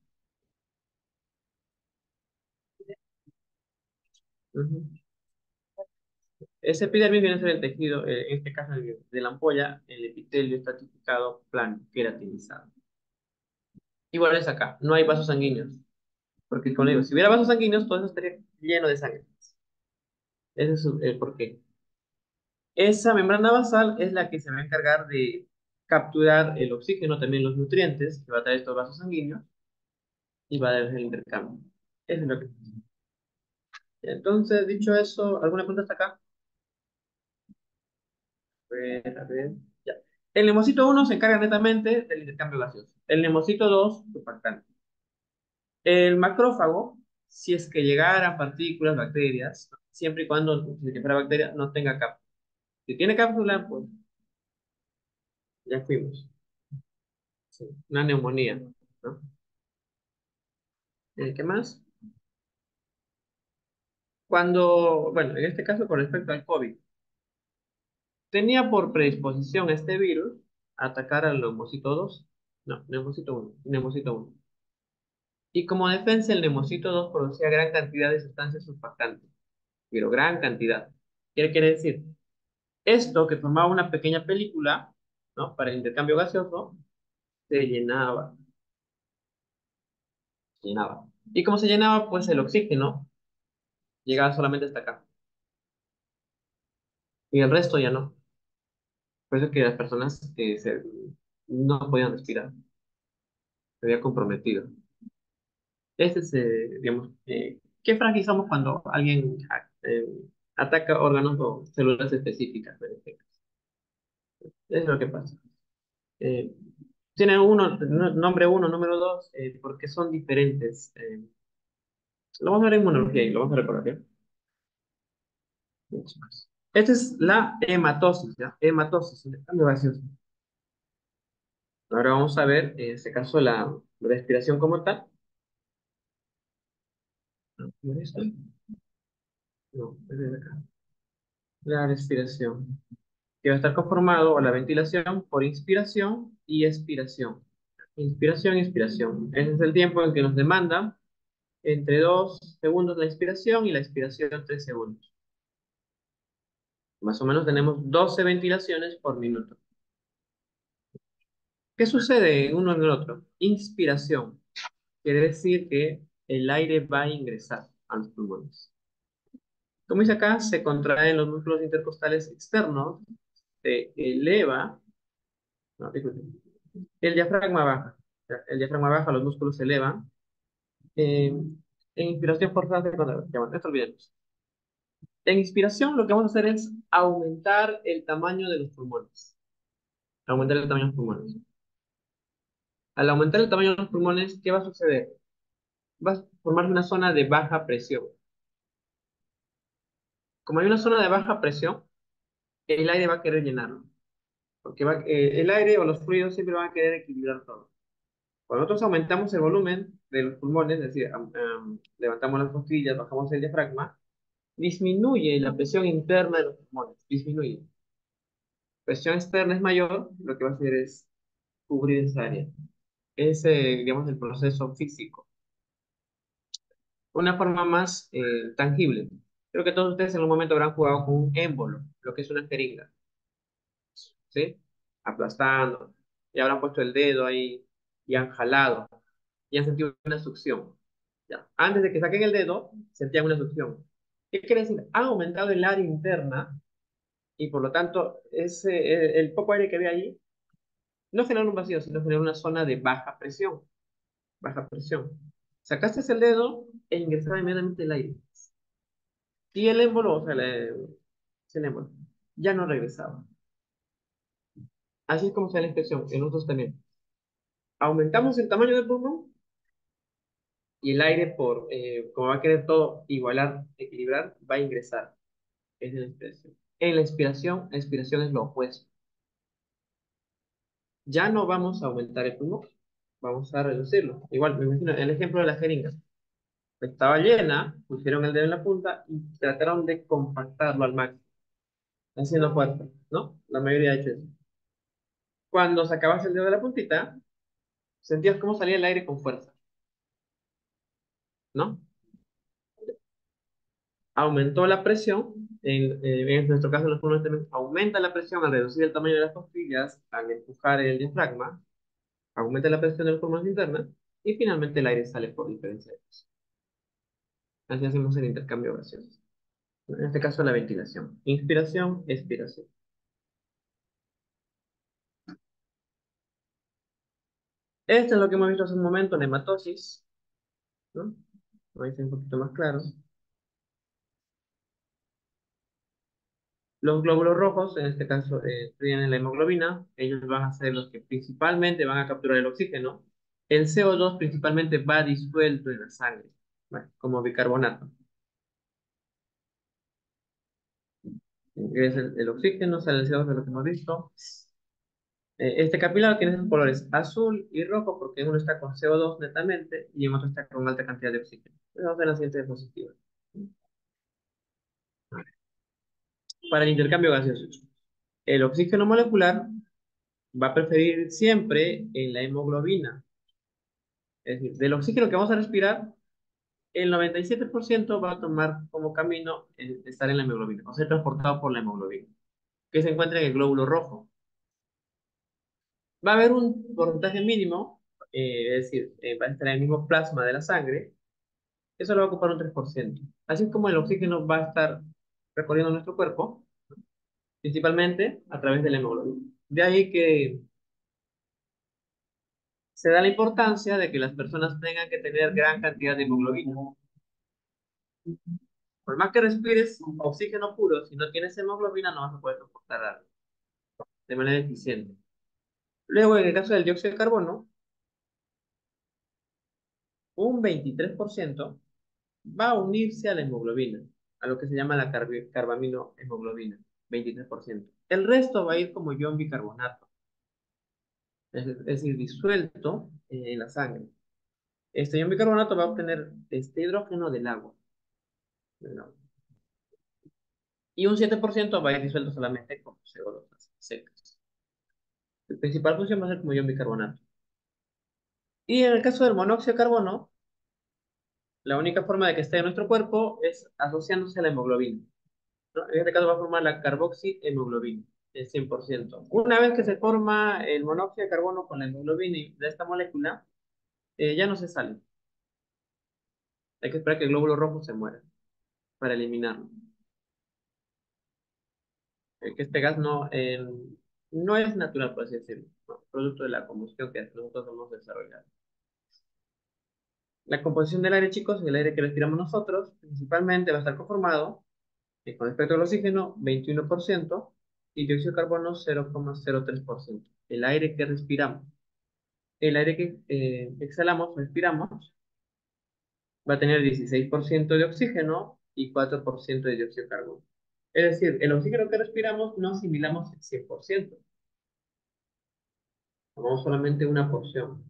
[SPEAKER 1] Ujú. Ese epidermis viene a ser el tejido, en este caso de la ampolla, el epitelio estratificado plano, queratinizado. Igual es acá, no hay vasos sanguíneos, porque como digo, si hubiera vasos sanguíneos, todo eso estaría lleno de sangre. Ese es el porqué. Esa membrana basal es la que se va a encargar de capturar el oxígeno, también los nutrientes que va a traer estos vasos sanguíneos y va a dar el intercambio. Eso es lo que... Entonces, dicho eso, ¿alguna pregunta hasta acá? A ver, ya. El nemocito 1 se encarga netamente del intercambio gaseoso. El nemocito 2, surfactante. El macrófago, si es que llegaran partículas, bacterias, siempre y cuando, si que fuera bacteria, no tenga cápsula. Si tiene cápsula, pues ya fuimos. Sí, una neumonía, ¿no? ¿Qué más? Cuando, bueno, en este caso con respecto al COVID, tenía por predisposición este virus a atacar al neumocito 2, no, neumocito 1, neumocito 1. Y como defensa, el neumocito 2 producía gran cantidad de sustancias surfactantes, pero gran cantidad. ¿Qué quiere decir? Esto que formaba una pequeña película, ¿no? Para el intercambio gaseoso, se llenaba, se llenaba. Y como se llenaba, pues el oxígeno llegaba solamente hasta acá. Y el resto ya no. Por eso que las personas no podían respirar, se había comprometido. Este es, digamos, ¿qué fragilizamos cuando alguien ataca órganos o células específicas? En este caso? Es lo que pasa. Eh, Tiene nombre uno, número dos, porque son diferentes. Lo vamos a ver en inmunología y lo vamos a recordar, ¿bien? Esta es la hematosis, ¿ya? Hematosis, el cambio gaseoso. Ahora vamos a ver, en este caso, la respiración como tal. No, ¿no es esto? No, es de acá. La respiración, que va a estar conformado, o la ventilación, por inspiración y expiración. Inspiración y expiración. Ese es el tiempo en que nos demanda entre 2 segundos la inspiración y la expiración 3 segundos. Más o menos tenemos 12 ventilaciones por minuto. ¿Qué sucede en uno en el otro? Inspiración. Quiere decir que el aire va a ingresar a los pulmones. Como dice acá, se contraen los músculos intercostales externos, se eleva, no, disculpe, el diafragma baja. El diafragma baja, los músculos se elevan. En inspiración forzada se contrae. Ya, bueno, esto olvidemos. En inspiración lo que vamos a hacer es aumentar el tamaño de los pulmones. Aumentar el tamaño de los pulmones. Al aumentar el tamaño de los pulmones, ¿qué va a suceder? Va a formarse una zona de baja presión. Como hay una zona de baja presión, el aire va a querer llenarlo. Porque el aire o los fluidos siempre van a querer equilibrar todo. Cuando nosotros aumentamos el volumen de los pulmones, es decir, levantamos las costillas, bajamos el diafragma, disminuye la presión interna de los pulmones, disminuye. Presión externa es mayor, lo que va a hacer es cubrir esa área. Es, digamos, el proceso físico. Una forma más tangible. Creo que todos ustedes en algún momento habrán jugado con un émbolo, lo que es una jeringa, ¿sí? Aplastando, y habrán puesto el dedo ahí y han jalado y han sentido una succión. Ya. Antes de que saquen el dedo, sentían una succión. ¿Qué quiere decir? Han aumentado el área interna y por lo tanto el poco aire que ve ahí no genera un vacío, sino genera una zona de baja presión. Baja presión. Sacaste el dedo e ingresaba inmediatamente el aire. Y el émbolo, o sea, el émbolo, ya no regresaba. Así es como se da la infección, en nosotros también. Aumentamos el tamaño del pulmón y el aire, como va a querer todo igualar, equilibrar, va a ingresar. Es la inspiración. En la expiración es lo opuesto. Ya no vamos a aumentar el pulmón, vamos a reducirlo. Igual, me imagino el ejemplo de la jeringa. Estaba llena, pusieron el dedo en la punta y trataron de compactarlo al máximo, haciendo fuerza, ¿no? La mayoría ha hecho eso. Cuando sacabas el dedo de la puntita, sentías cómo salía el aire con fuerza, ¿no? Aumentó la presión, en nuestro caso los pulmones también aumenta la presión al reducir el tamaño de las costillas, al empujar el diafragma, aumenta la presión de los pulmones internos y finalmente el aire sale por diferencia de presión. Así hacemos el intercambio gaseoso. En este caso la ventilación. Inspiración, expiración. Esto es lo que hemos visto hace un momento, la hematosis, ¿no? Ahí está un poquito más claro. Los glóbulos rojos, en este caso, tienen la hemoglobina. Ellos van a ser los que principalmente van a capturar el oxígeno. El CO2 principalmente va disuelto en la sangre, ¿vale? Como bicarbonato. Es el oxígeno, sale el CO2 de lo que hemos visto. Este capilar tiene esos colores azul y rojo porque en uno está con CO2 netamente y en otro está con alta cantidad de oxígeno. Vamos a ver la siguiente diapositiva. Para el intercambio gaseoso. El oxígeno molecular va a preferir siempre en la hemoglobina. Es decir, del oxígeno que vamos a respirar, el 97% va a tomar como camino estar en la hemoglobina, o ser transportado por la hemoglobina, que se encuentra en el glóbulo rojo. Va a haber un porcentaje mínimo, es decir, va a estar en el mismo plasma de la sangre, eso lo va a ocupar un 3%. Así es como el oxígeno va a estar recorriendo nuestro cuerpo, principalmente a través de la hemoglobina. De ahí que se da la importancia de que las personas tengan que tener gran cantidad de hemoglobina. Por más que respires oxígeno puro, si no tienes hemoglobina no vas a poder transportar algo de manera eficiente. Luego, en el caso del dióxido de carbono, un 23% va a unirse a la hemoglobina, a lo que se llama la carbaminohemoglobina, 23%. El resto va a ir como ion bicarbonato, es decir, disuelto en la sangre. Este ion bicarbonato va a obtener este hidrógeno del agua. ¿No? Y un 7% va a ir disuelto solamente con CO2 secas. La principal función va a ser como ion bicarbonato. Y en el caso del monóxido de carbono, La única forma de que esté en nuestro cuerpo es asociándose a la hemoglobina, ¿no? En este caso va a formar la carboxihemoglobina, el 100%. Una vez que se forma el monóxido de carbono con la hemoglobina de esta molécula, ya no se sale. Hay que esperar que el glóbulo rojo se muera para eliminarlo. Que este gas no es natural, por así decirlo, ¿no? Producto de la combustión que nosotros hemos desarrollado. La composición del aire, chicos, el aire que respiramos nosotros, principalmente va a estar conformado con respecto al oxígeno, 21%, y dióxido de carbono, 0,03%. El aire que respiramos. El aire que exhalamos, respiramos, va a tener 16% de oxígeno y 4% de dióxido de carbono. Es decir, el oxígeno que respiramos no asimilamos el 100%, tomamos solamente una porción.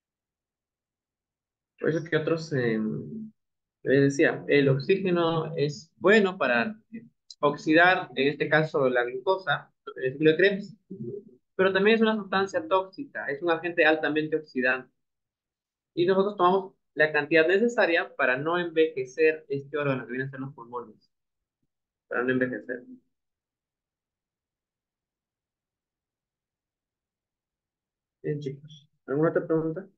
[SPEAKER 1] Por eso que otros les decía, el oxígeno es bueno para oxidar, en este caso la glucosa, el ciclo de Krebs, pero también es una sustancia tóxica, es un agente altamente oxidante. Y nosotros tomamos la cantidad necesaria para no envejecer este órgano que viene a ser los pulmones, para no envejecer. Bien, chicos. ¿Alguna otra pregunta?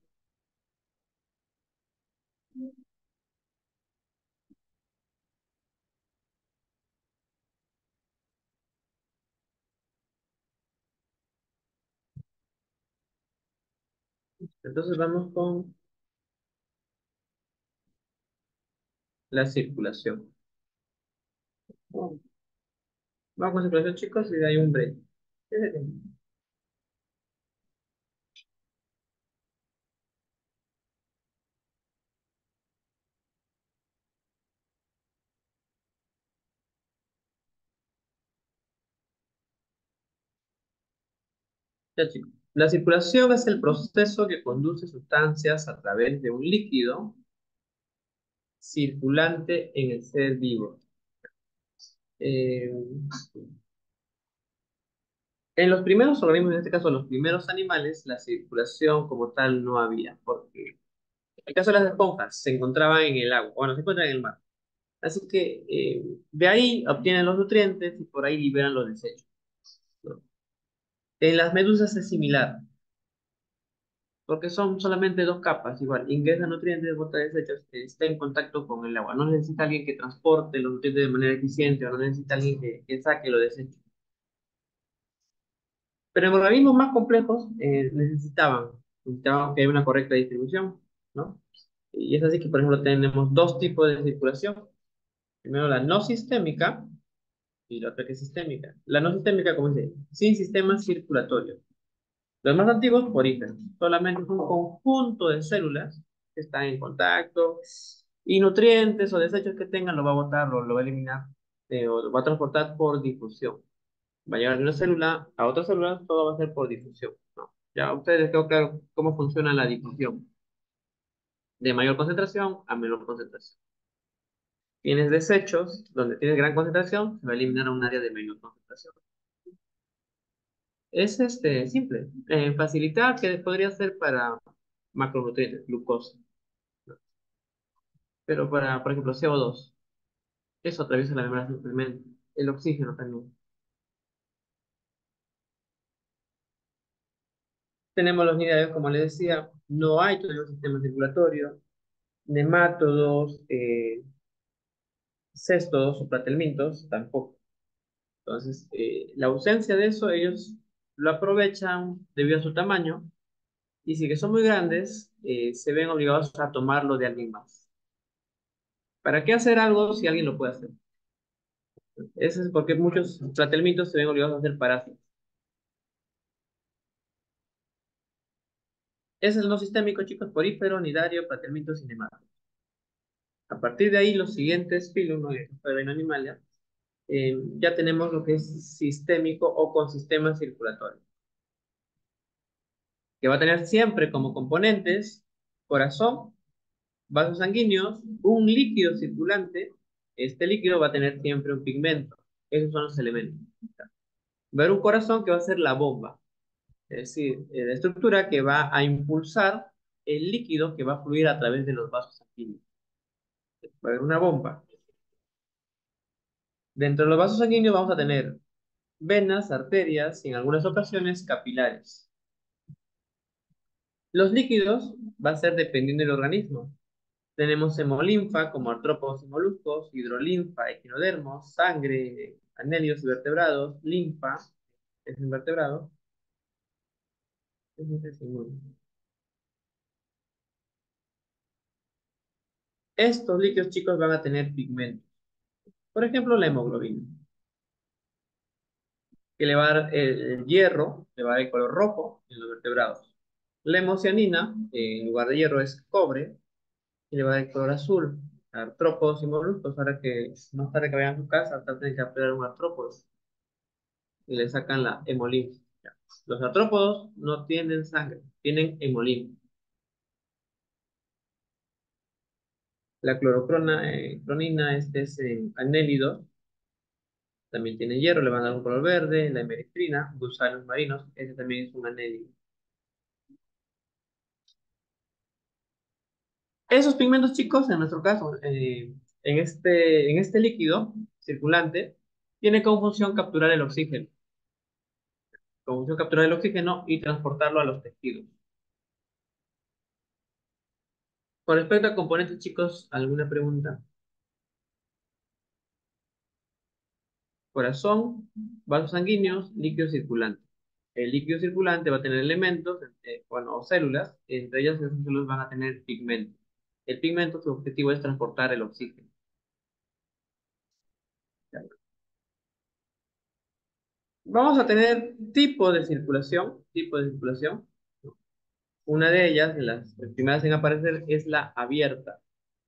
[SPEAKER 1] Entonces vamos con la circulación. Vamos con circulación, chicos, y de ahí un break. Ya, chicos. La circulación es el proceso que conduce sustancias a través de un líquido circulante en el ser vivo. Eh, en los primeros organismos, en este caso los primeros animales, la circulación como tal no había, porque en el caso de las esponjas se encontraban en el agua, bueno, se encuentran en el mar. Así que de ahí obtienen los nutrientes y por ahí liberan los desechos, ¿no? En las medusas es similar, porque son solamente dos capas, igual, ingresa nutrientes, bota desechos, está en contacto con el agua. No necesita alguien que transporte los nutrientes de manera eficiente o no necesita alguien que saque los desechos. Pero en organismos más complejos necesitaban que haya una correcta distribución, ¿no? Y es así que, por ejemplo, tenemos dos tipos de circulación. Primero, la no sistémica y la otra que es sistémica. La no sistémica, como dice, sin sistema circulatorio. Los más antiguos, poríferos. Solamente es un conjunto de células que están en contacto y nutrientes o desechos que tengan lo va a botar o lo va a eliminar o lo va a transportar por difusión. Va a llegar de una célula a otra célula, todo va a ser por difusión, ¿no? Ya a ustedes les quedó claro cómo funciona la difusión, de mayor concentración a menor concentración. Tienes desechos, donde tienes gran concentración, se va a eliminar a un área de menor concentración. Es simple. Facilitar que podría ser para macronutrientes, glucosa, ¿no? Pero para, por ejemplo, CO2, eso atraviesa la membrana simplemente. El oxígeno también. Tenemos los nidarios, como les decía, no hay todavía un sistema circulatorio. Nemátodos, cestos o platelmintos tampoco. Entonces, la ausencia de eso, ellos lo aprovechan debido a su tamaño y si que son muy grandes, se ven obligados a tomarlo de alguien más. ¿Para qué hacer algo si alguien lo puede hacer? Eso es porque muchos platelmintos se ven obligados a hacer parásitos. Ese es el no sistémico, chicos, porífero, nidario, platelminto, cinemato. A partir de ahí, los siguientes filos, ¿no? En el reino animalia, ya tenemos lo que es sistémico o con sistema circulatorio, que va a tener siempre como componentes corazón, vasos sanguíneos, un líquido circulante. Este líquido va a tener siempre un pigmento. Esos son los elementos. Va a haber un corazón que va a ser la bomba, es decir, la estructura que va a impulsar el líquido que va a fluir a través de los vasos sanguíneos. Va a haber una bomba. Dentro de los vasos sanguíneos vamos a tener venas, arterias y en algunas ocasiones capilares. Los líquidos va a ser dependiendo del organismo. Tenemos hemolinfa como artrópodos y moluscos, hidrolinfa, equinodermos, sangre, anelios y vertebrados, linfa, es invertebrado. Estos líquidos chicos van a tener pigmentos. Por ejemplo, la hemoglobina, que le va a dar el hierro, le va a dar el color rojo en los vertebrados. La hemocianina, en lugar de hierro, es cobre y le va a dar el color azul. Artrópodos y moluscos, ahora que más tarde que vayan a su casa, traten de capturar un artrópodo y le sacan la hemolinfa. Los artrópodos no tienen sangre, tienen hemolinfa. La cronina, este es anélido, también tiene hierro, le van a dar un color verde. La hemerystrina, gusanos marinos, ese también es un anélido. Esos pigmentos chicos, en nuestro caso, en este líquido circulante, tiene como función capturar el oxígeno, como función capturar el oxígeno y transportarlo a los tejidos. Con respecto a componentes chicos, ¿alguna pregunta? Corazón, vasos sanguíneos, líquido circulante. El líquido circulante va a tener elementos, bueno, o células, entre ellas esas células van a tener pigmento. El pigmento, su objetivo es transportar el oxígeno. Vamos a tener tipo de circulación. Una de ellas, de las primeras en aparecer, es la abierta.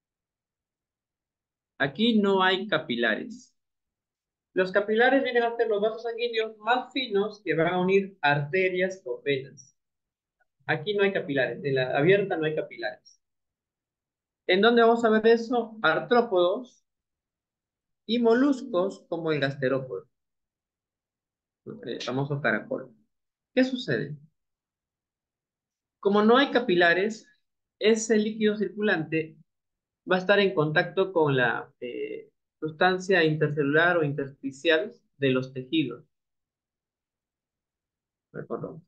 [SPEAKER 1] Aquí no hay capilares. Los capilares vienen a ser los vasos sanguíneos más finos que van a unir arterias o venas. Aquí no hay capilares, en la abierta no hay capilares. ¿En dónde vamos a ver eso? Artrópodos y moluscos como el gasterópodo, el famoso caracol. ¿Qué sucede? Como no hay capilares, ese líquido circulante va a estar en contacto con la sustancia intercelular o intersticial de los tejidos. Recuerdo.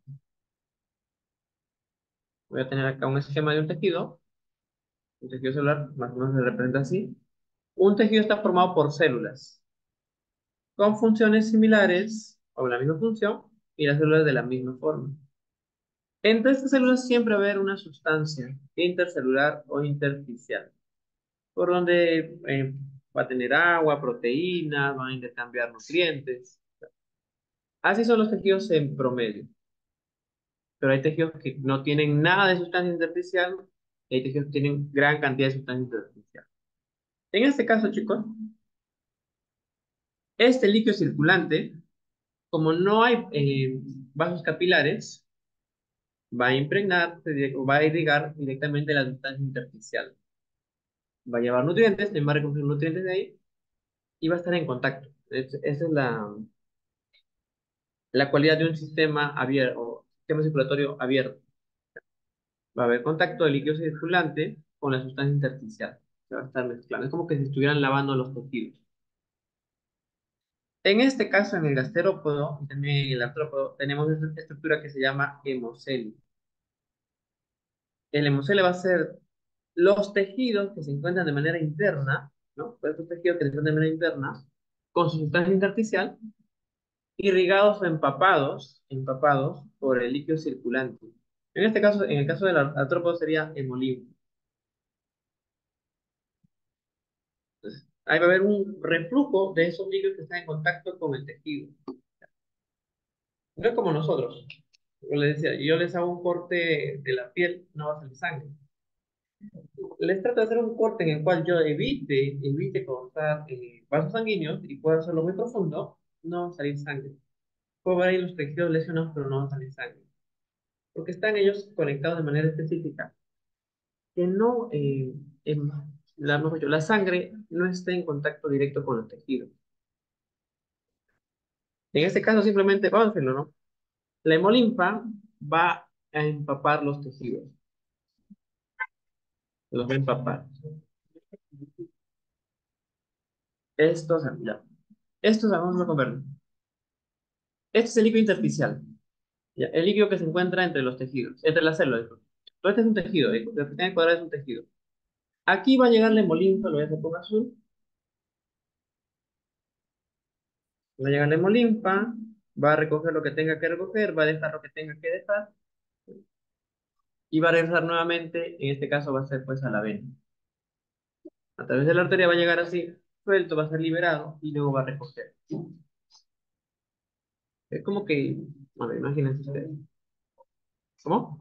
[SPEAKER 1] Voy a tener acá un esquema de un tejido celular, más o menos se representa así. Un tejido está formado por células con funciones similares o la misma función y las células de la misma forma. Entre estas células siempre va a haber una sustancia intercelular o intersticial, por donde va a tener agua, proteínas, van a intercambiar nutrientes. Así son los tejidos en promedio, pero hay tejidos que no tienen nada de sustancia intersticial y hay tejidos que tienen gran cantidad de sustancia intersticial. En este caso, chicos, este líquido circulante, como no hay vasos capilares, va a impregnar o va a irrigar directamente la sustancia intersticial. Va a llevar nutrientes, va a recoger nutrientes de ahí y va a estar en contacto. Esa es la cualidad de un sistema abierto o sistema circulatorio abierto. Va a haber contacto de líquido circulante con la sustancia intersticial. Se va a estar mezclando. Es como que se estuvieran lavando los tejidos. En este caso, en el gasterópodo y también en el artrópodo, tenemos esta estructura que se llama hemocelio. El hemocelio va a ser los tejidos que se encuentran de manera interna, ¿no? Pues estos tejidos que se encuentran de manera interna, con su sustancia intersticial, irrigados o empapados por el líquido circulante. En este caso, en el caso del artrópodo sería hemolinfa. Entonces, ahí va a haber un reflujo de esos líquidos que están en contacto con el tejido. No es como nosotros. Yo les decía, yo les hago un corte de la piel, no va a salir sangre. Les trato de hacer un corte en el cual yo evite cortar vasos sanguíneos y puedo hacerlo muy profundo, no va a salir sangre. Puedo ver ahí los tejidos lesionados, pero no va a salir sangre. Porque están ellos conectados de manera específica. Que no, mejor dicho, la sangre no está en contacto directo con los tejidos. En este caso, simplemente, vamos a hacerlo, ¿no? La hemolinfa va a empapar los tejidos, los va a empapar. Esto, o sea, ya. Esto, o sea, vamos a convertir. Este es el líquido intersticial. Ya, el líquido que se encuentra entre los tejidos, entre las células. Todo este es un tejido, lo que tiene que cuadrar es un tejido. Aquí va a llegar la hemolinfa, lo voy a hacer con azul. Va a llegar la hemolinfa, va a recoger lo que tenga que recoger, va a dejar lo que tenga que dejar y va a regresar nuevamente. En este caso va a ser pues a la vena. A través de la arteria va a llegar así, suelto, va a ser liberado y luego va a recoger. Es como que, bueno, imagínense ustedes. ¿Cómo?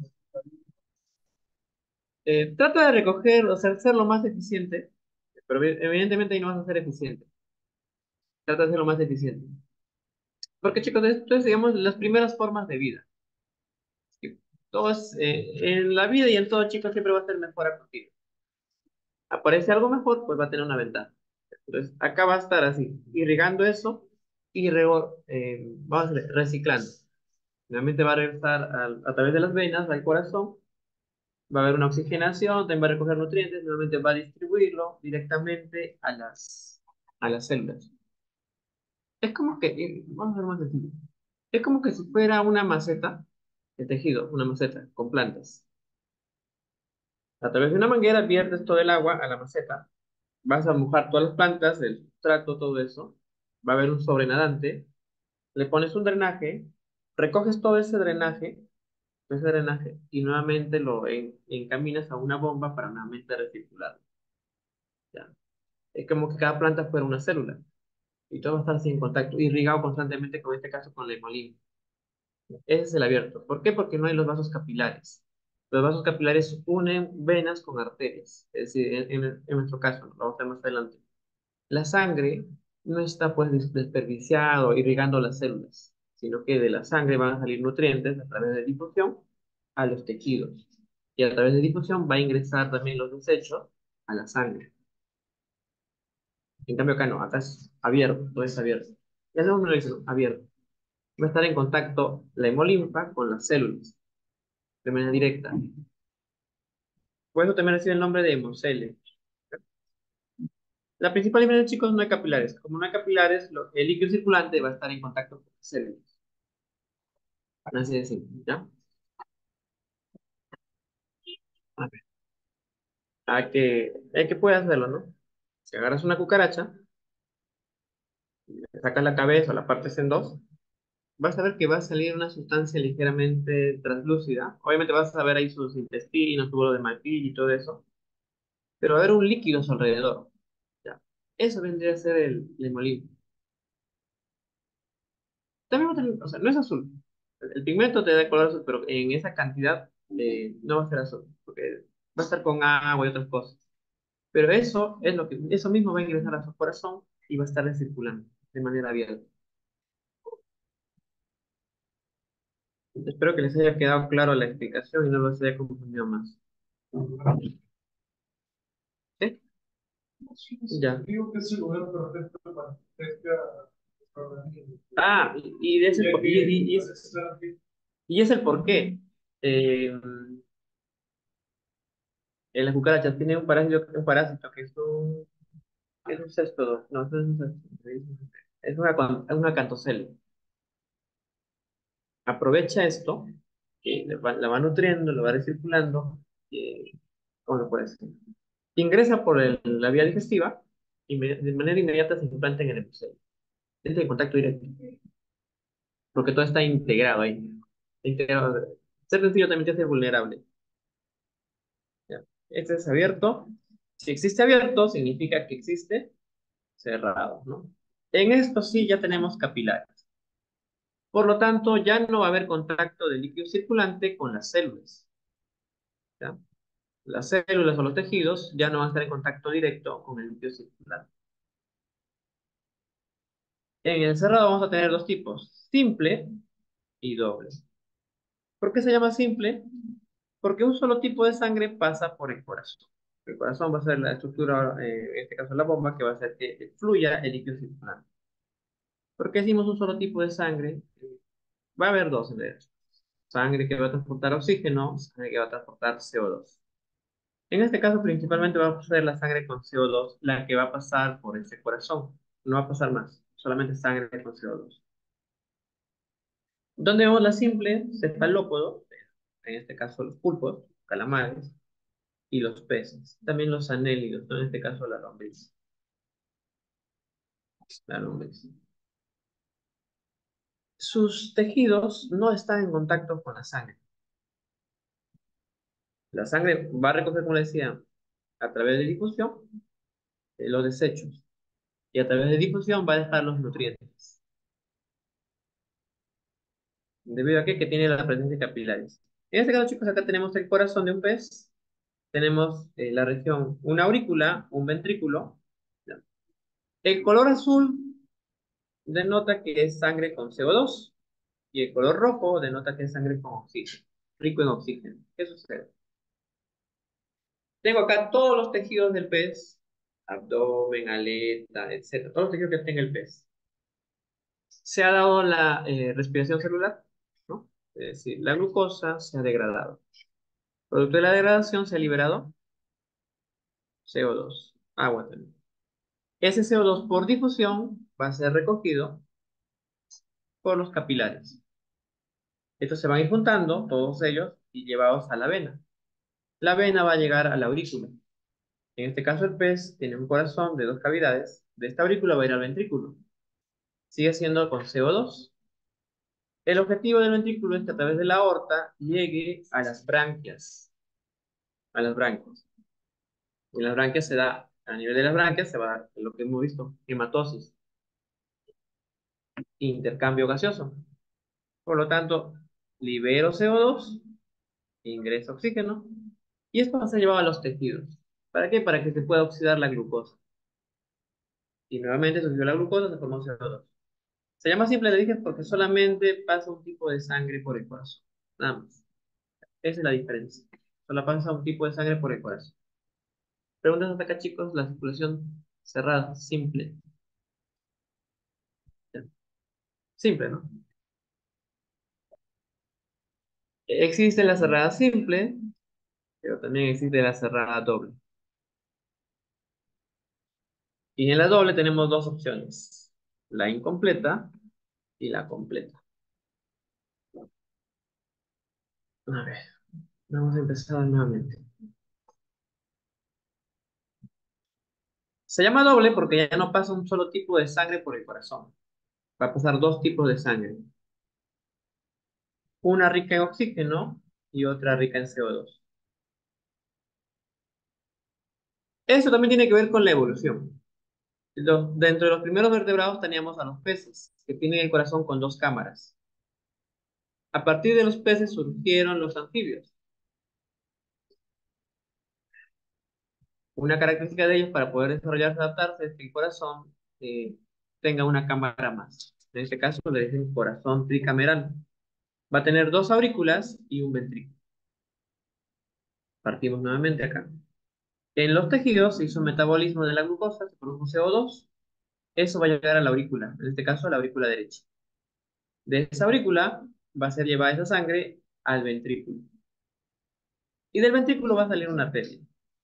[SPEAKER 1] Trata de recoger, o sea, ser lo más eficiente, pero evidentemente ahí no vas a ser eficiente. Trata de ser lo más eficiente. Porque chicos, esto es, digamos, las primeras formas de vida. Que todos, en la vida y en todo, chicos, siempre va a ser mejor a continuo. Aparece algo mejor, pues va a tener una ventaja. Entonces, acá va a estar así, irrigando eso y luego vamos a decir, reciclando. Finalmente va a regresar a través de las venas al corazón, va a haber una oxigenación, también va a recoger nutrientes, nuevamente va a distribuirlo directamente a las células. Es como que, vamos a ver más sencillo. Es como que si fuera una maceta de tejido, una maceta con plantas. A través de una manguera viertes todo el agua a la maceta, vas a mojar todas las plantas, el sustrato, todo eso, va a haber un sobrenadante, le pones un drenaje, recoges todo ese drenaje y nuevamente lo encaminas a una bomba para nuevamente recircular. ¿Ya? Es como que cada planta fuera una célula y todo va a estar así en contacto, irrigado constantemente, con este caso con la hemolina. Ese es el abierto. ¿Por qué? Porque no hay los vasos capilares. Los vasos capilares unen venas con arterias. Es decir, en nuestro caso, ¿no? Lo vamos a ver más adelante. La sangre no está pues desperdiciado, irrigando las células, sino que de la sangre van a salir nutrientes a través de difusión a los tejidos. Y a través de difusión va a ingresar también los desechos a la sangre. En cambio acá no, acá es abierto, todo es abierto. Ya hacemos una revisión, abierto. Va a estar en contacto la hemolinfa con las células de manera directa. Por eso también recibe el nombre de hemocele. La principal diferencia, chicos, no hay capilares. Como no hay capilares, el líquido circulante va a estar en contacto con las células. Así de simple, ¿ya? A ver, hay que puede hacerlo, ¿no? Si agarras una cucaracha, le sacas la cabeza o la partes en dos, vas a ver que va a salir una sustancia ligeramente translúcida. Obviamente vas a ver ahí sus intestinos, su bolo de marfil y todo eso, pero va a haber un líquido a su alrededor, ¿ya? Eso vendría a ser el hemolimpo. También va a tener, o sea, no es azul. El pigmento te da color azul, pero en esa cantidad no va a ser azul, porque va a estar con agua y otras cosas. Pero eso es lo que, eso mismo va a ingresar a su corazón y va a estar circulando de manera abierta. Espero que les haya quedado claro la explicación y no los haya confundido más. ¿Sí? Ya. Ah, y es el por qué. Eh, en las cucarachas tiene un parásito que es un cesto, no, no es un cesto, es una acantocele. Aprovecha esto, que la va nutriendo, lo va recirculando, ¿cómo lo puede decir? Ingresa por la vía digestiva y de manera inmediata se implanta en el epitelio. Entra en contacto directo, porque todo está integrado ahí. Integrado. Ser sencillo también te hace vulnerable. ¿Ya? Este es abierto. Si existe abierto, significa que existe cerrado, ¿no? En esto sí ya tenemos capilares. Por lo tanto, ya no va a haber contacto del líquido circulante con las células. ¿Ya? Las células o los tejidos ya no van a estar en contacto directo con el líquido circulante. En el cerrado vamos a tener dos tipos, simple y doble. ¿Por qué se llama simple? Porque un solo tipo de sangre pasa por el corazón. El corazón va a ser la estructura, en este caso la bomba, que va a hacer que fluya el líquido circulante. ¿Por qué decimos un solo tipo de sangre? Va a haber dos en realidad. Sangre que va a transportar oxígeno, sangre que va a transportar CO2. En este caso, principalmente va a ser la sangre con CO2 la que va a pasar por ese corazón. No va a pasar más, solamente sangre con CO2. Donde vemos la simple cefalópodo, en este caso los pulpos, calamares, y los peces. También los anélidos, ¿no? En este caso la lombriz. La lombriz. Sus tejidos no están en contacto con la sangre. La sangre va a recoger, como les decía, a través de difusión, los desechos. Y a través de difusión va a dejar los nutrientes. ¿Debido a qué? Que tiene la presencia de capilares. En este caso, chicos, acá tenemos el corazón de un pez. Tenemos la región, una aurícula, un ventrículo. ¿Ya? El color azul denota que es sangre con CO2 y el color rojo denota que es sangre con oxígeno, rico en oxígeno. ¿Qué sucede? Tengo acá todos los tejidos del pez, abdomen, aleta, etcétera, todos los tejidos que tenga el pez. Se ha dado la respiración celular, ¿no? Es decir, la glucosa se ha degradado. Producto de la degradación se ha liberado CO2, agua también. Ese CO2 por difusión va a ser recogido por los capilares. Estos se van a ir juntando, todos ellos, y llevados a la vena. La vena va a llegar a la aurícula. En este caso, el pez tiene un corazón de dos cavidades. De esta aurícula va a ir al ventrículo. Sigue siendo con CO2. El objetivo del ventrículo es que a través de la aorta llegue a las branquias. A las branquias. En las branquias se da, a nivel de las branquias se va a dar lo que hemos visto, hematosis, intercambio gaseoso. Por lo tanto, libero CO2, ingreso oxígeno, y esto va a ser llevado a los tejidos. ¿Para qué? Para que se pueda oxidar la glucosa. Y nuevamente se oxidó la glucosa, se formó CO2. Se llama simple, le dije, porque solamente pasa un tipo de sangre por el corazón. Nada más. Esa es la diferencia. Solo pasa un tipo de sangre por el corazón. Preguntas hasta acá, chicos. La circulación cerrada, simple. Ya. Simple, ¿no? Existe la cerrada simple, pero también existe la cerrada doble. Y en la doble tenemos dos opciones. La incompleta y la completa. A ver, vamos a empezar nuevamente. Se llama doble porque ya no pasa un solo tipo de sangre por el corazón. Va a pasar dos tipos de sangre. Una rica en oxígeno y otra rica en CO2. Eso también tiene que ver con la evolución. Dentro de los primeros vertebrados teníamos a los peces, que tienen el corazón con dos cámaras. A partir de los peces surgieron los anfibios. Una característica de ellos para poder desarrollarse y adaptarse es que el corazón tenga una cámara más. En este caso le dicen corazón tricameral. Va a tener dos aurículas y un ventrículo. Partimos nuevamente acá. En los tejidos se hizo un metabolismo de la glucosa, se produjo CO2. Eso va a llegar a la aurícula, en este caso a la aurícula derecha. De esa aurícula va a ser llevada esa sangre al ventrículo. Y del ventrículo va a salir una arteria.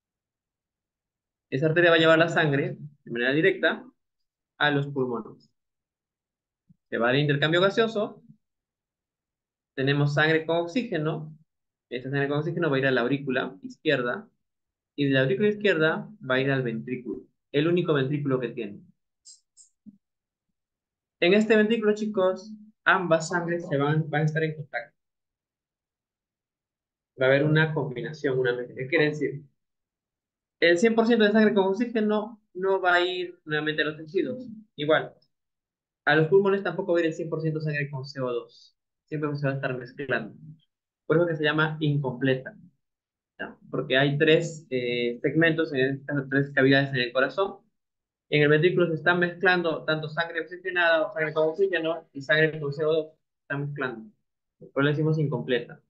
[SPEAKER 1] Esa arteria va a llevar la sangre de manera directa a los pulmones. Se va al intercambio gaseoso, tenemos sangre con oxígeno. Esta sangre con oxígeno va a ir a la aurícula izquierda y de la aurícula izquierda va a ir al ventrículo, el único ventrículo que tiene. En este ventrículo, chicos, ambas sangres van a estar en contacto. Va a haber una combinación, una mezcla. ¿Qué quiere decir? El 100% de sangre con oxígeno no va a ir nuevamente a los tejidos. Igual, a los pulmones tampoco va a ir el 100% de sangre con CO2. Siempre se va a estar mezclando. Por eso que se llama incompleta. ¿Ya? Porque hay tres segmentos, en este caso tres cavidades en el corazón. En el ventrículo se están mezclando tanto sangre oxigenada o sangre con oxígeno y sangre con CO2. Se están mezclando. Por eso le decimos incompleta.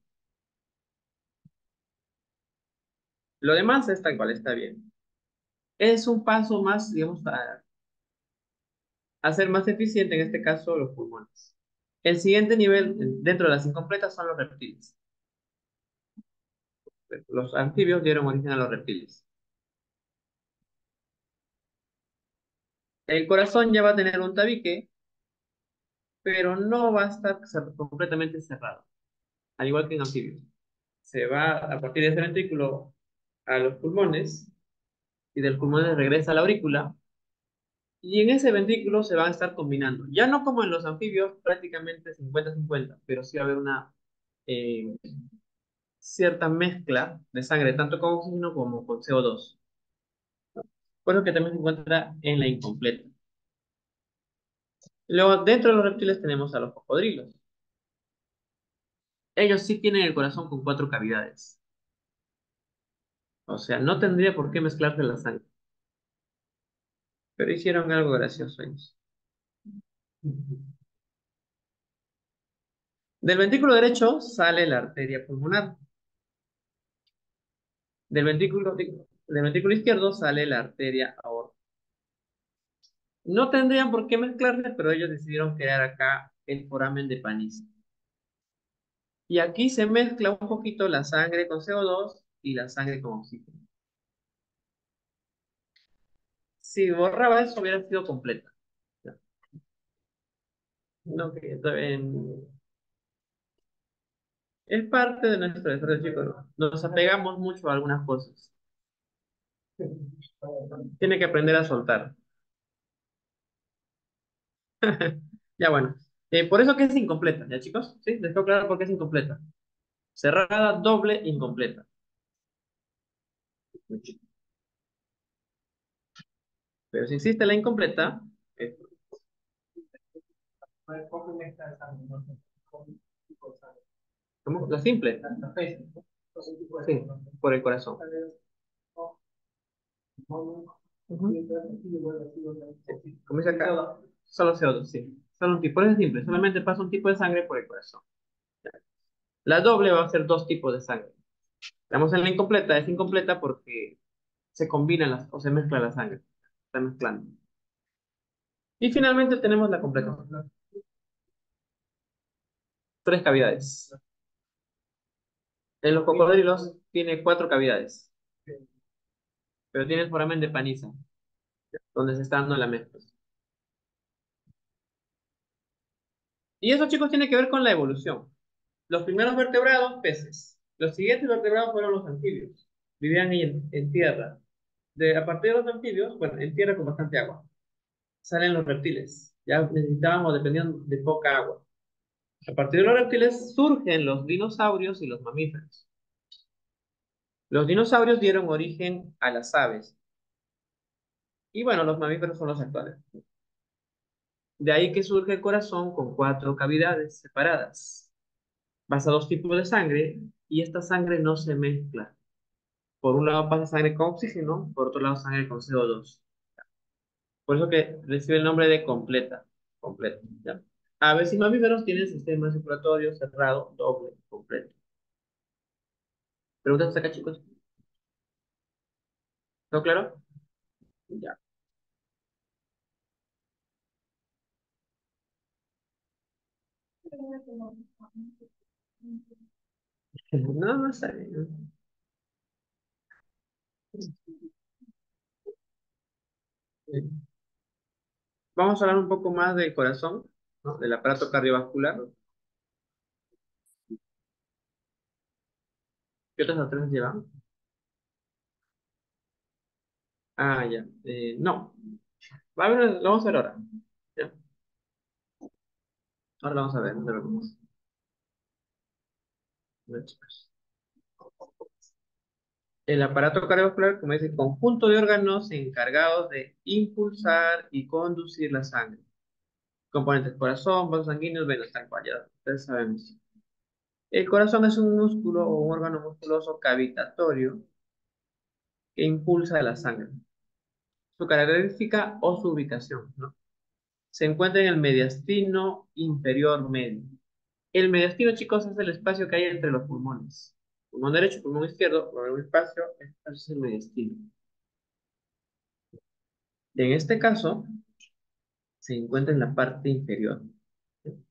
[SPEAKER 1] Lo demás es tal cual, está bien. Es un paso más, digamos, a hacer más eficiente, en este caso, los pulmones. El siguiente nivel dentro de las incompletas son los reptiles. Los anfibios dieron origen a los reptiles. El corazón ya va a tener un tabique, pero no va a estar completamente cerrado, al igual que en anfibios. Se va a partir de ese ventrículo a los pulmones y del pulmón regresa a la aurícula y en ese ventrículo se van a estar combinando. Ya no como en los anfibios, prácticamente 50-50, pero sí va a haber una eh, cierta mezcla de sangre, tanto con oxígeno como con CO2. Por eso que también se encuentra en la incompleta. Luego, dentro de los reptiles tenemos a los cocodrilos. Ellos sí tienen el corazón con 4 cavidades. O sea, no tendría por qué mezclarse la sangre. Pero hicieron algo gracioso ellos. Del ventrículo derecho sale la arteria pulmonar. Del ventrículo izquierdo sale la arteria aorta. No tendrían por qué mezclarse, pero ellos decidieron crear acá el foramen de Paniza. Y aquí se mezcla un poquito la sangre con CO2 y la sangre con oxígeno. Si borraba eso, hubiera sido completa. No, es parte de nuestro desarrollo, chicos. Nos apegamos mucho a algunas cosas. Tiene que aprender a soltar. Ya bueno. Por eso que es incompleta, ¿ya chicos? ¿Sí? Les tengo claro por qué es incompleta. Cerrada, doble, incompleta. Pero si existe la incompleta, eh, ¿cómo? La simple. Sí, por el corazón. Ujú. Como dice acá, solo CO2, sí. Solo un tipo, por eso es simple. Solamente pasa un tipo de sangre por el corazón. La doble va a ser 2 tipos de sangre. Estamos en la incompleta, es incompleta porque se combinan o se mezcla la sangre. Está mezclando. Y finalmente tenemos la completa. 3 cavidades. En los cocodrilos tiene 4 cavidades, pero tiene el foramen de Paniza, donde se está dando la mezcla. Y eso, chicos, tiene que ver con la evolución. Los primeros vertebrados, peces. Los siguientes vertebrados fueron los anfibios. Vivían en tierra. A partir de los anfibios, bueno, en tierra con bastante agua, salen los reptiles. Ya necesitábamos, dependían de poca agua. A partir de los reptiles surgen los dinosaurios y los mamíferos. Los dinosaurios dieron origen a las aves. Y bueno, los mamíferos son los actuales. De ahí que surge el corazón con 4 cavidades separadas. Pasa 2 tipos de sangre y esta sangre no se mezcla. Por un lado pasa sangre con oxígeno, por otro lado sangre con CO2. Por eso que recibe el nombre de completa. Completa, ¿ya? Aves y mamíferos tienen sistema circulatorio cerrado, doble, completo. ¿Preguntas hasta acá, chicos? ¿No claro? Ya. No, no está bien. Vamos a hablar un poco más del corazón, ¿no? Del aparato cardiovascular. ¿Qué otras arterias llevan? Ah, ya. No. Lo vamos a ver ahora. Ya. Ahora lo vamos a ver, no te preocupes. A ver, chicos. El aparato cardiovascular, como dice, conjunto de órganos encargados de impulsar y conducir la sangre. Componentes corazón, vasos sanguíneos, venas, tal cual, ya ustedes sabemos. El corazón es un músculo o un órgano musculoso cavitatorio que impulsa la sangre. Su característica o su ubicación, ¿no? Se encuentra en el mediastino inferior medio. El mediastino, chicos, es el espacio que hay entre los pulmones. Pulmón derecho, pulmón izquierdo, va a haber un espacio, este espacio es el mediastino. Y en este caso, se encuentra en la parte inferior.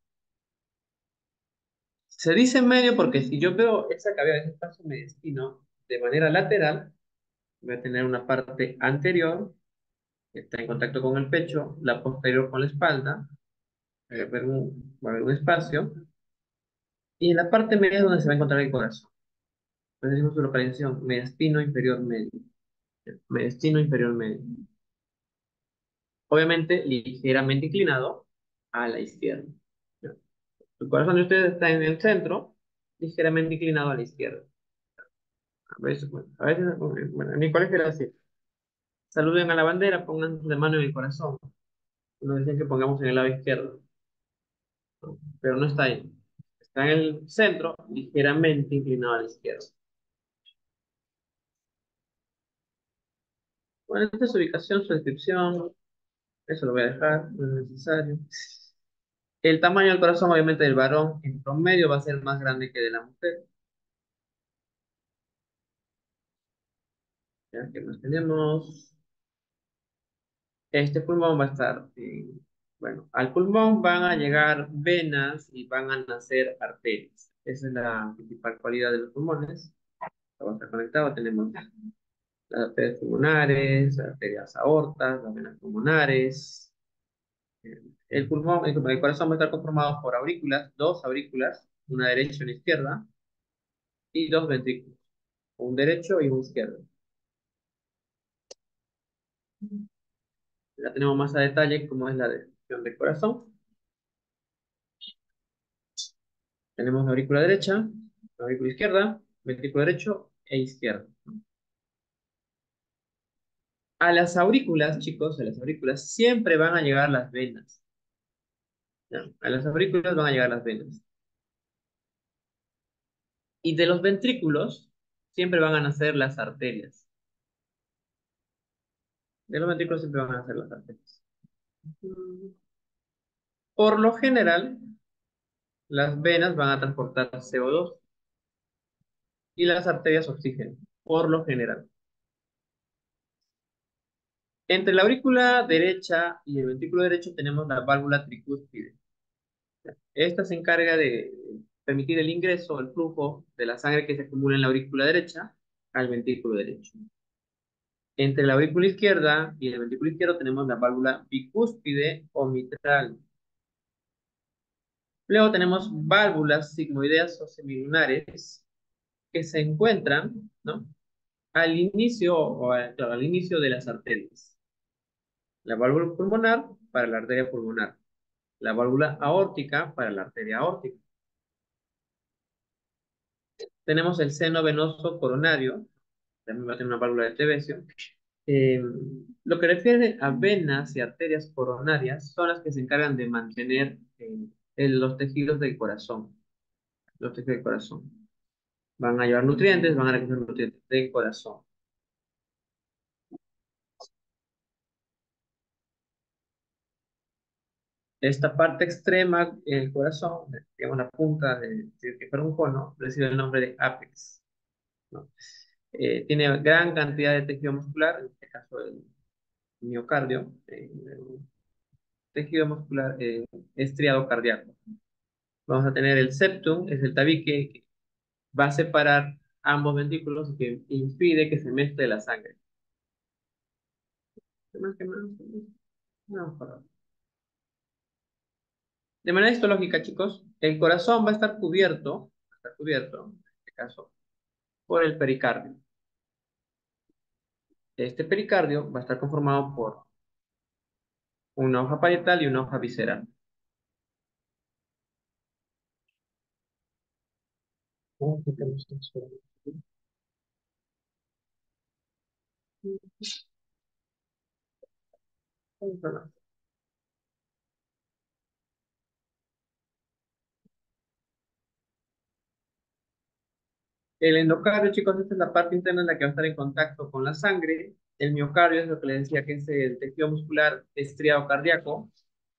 [SPEAKER 1] Se dice medio porque si yo veo esa cavidad, ese espacio mediastino, de manera lateral, voy a tener una parte anterior que está en contacto con el pecho, la posterior con la espalda, va a haber un espacio, y en la parte media es donde se va a encontrar el corazón. Entonces decimos su localización, mediastino inferior medio. Mediastino inferior medio. Obviamente ligeramente inclinado a la izquierda. ¿Ya? El corazón de ustedes está en el centro, ligeramente inclinado a la izquierda. Bueno, en mi colegio era así. Saluden a la bandera, pongan la mano en el corazón. Nos decían que pongamos en el lado izquierdo, ¿no? Pero no está ahí. Está en el centro, ligeramente inclinado a la izquierda. Bueno, esta es su ubicación, su descripción. Eso lo voy a dejar, no es necesario. El tamaño del corazón, obviamente, del varón en promedio va a ser más grande que de la mujer. Ya que nos tenemos, este pulmón va a estar, bueno, al pulmón van a llegar venas y van a nacer arterias. Esa es la principal cualidad de los pulmones. Va a estar conectado, tenemos las arterias pulmonares, las arterias aortas, las venas pulmonares. El pulmón, el corazón va a estar conformado por aurículas, dos aurículas, una derecha y una izquierda, y dos ventrículos, un derecho y un izquierdo. Ya tenemos más a detalle cómo es la descripción del corazón. Tenemos la aurícula derecha, la aurícula izquierda, ventrículo derecho e izquierdo. A las aurículas, chicos, a las aurículas siempre van a llegar las venas. ¿Ya? A las aurículas van a llegar las venas. Y de los ventrículos siempre van a nacer las arterias. De los ventrículos siempre van a nacer las arterias. Por lo general, las venas van a transportar CO2 y las arterias oxígeno. Por lo general. Entre la aurícula derecha y el ventrículo derecho tenemos la válvula tricúspide. Esta se encarga de permitir el ingreso, el flujo de la sangre que se acumula en la aurícula derecha al ventrículo derecho. Entre la aurícula izquierda y el ventrículo izquierdo tenemos la válvula bicúspide o mitral. Luego tenemos válvulas sigmoideas o semilunares que se encuentran, ¿no? Al inicio, claro, al inicio de las arterias. La válvula pulmonar para la arteria pulmonar. La válvula aórtica para la arteria aórtica. Tenemos el seno venoso coronario, también va a tener una válvula de Trebesio. Eh, lo que refiere a venas y arterias coronarias son las que se encargan de mantener los tejidos del corazón. Los tejidos del corazón. Van a llevar nutrientes, van a recoger nutrientes del corazón. Esta parte extrema, el corazón, digamos la punta de, si que fuera un cono, recibe el nombre de ápex, ¿no? Tiene gran cantidad de tejido muscular, en este caso el miocardio, tejido muscular estriado cardíaco. Vamos a tener el septum, es el tabique que va a separar ambos ventrículos y que impide que se mezcle la sangre. ¿Qué más? ¿Qué más? No, por favor. De manera histológica, chicos, el corazón va a estar cubierto, en este caso, por el pericardio. Este pericardio va a estar conformado por una hoja parietal y una hoja visceral. El endocardio, chicos, esta es la parte interna en la que va a estar en contacto con la sangre. El miocardio es lo que les decía que es el tejido muscular estriado cardíaco.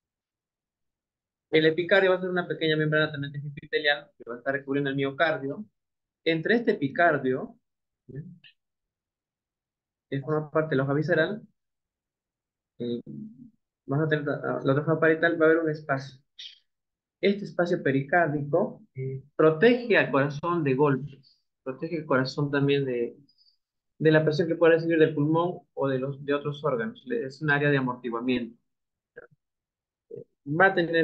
[SPEAKER 1] El epicardio va a ser una pequeña membrana también epitelial que va a estar recubriendo el miocardio. Entre este epicardio, ¿sí?, que forma parte de la hoja visceral, eh, vamos a tener la otra hoja parietal, va a haber un espacio. Este espacio pericárdico protege al corazón de golpes. Protege el corazón también de la presión que puede recibir del pulmón o de otros órganos. Es un área de amortiguamiento. Va a tener,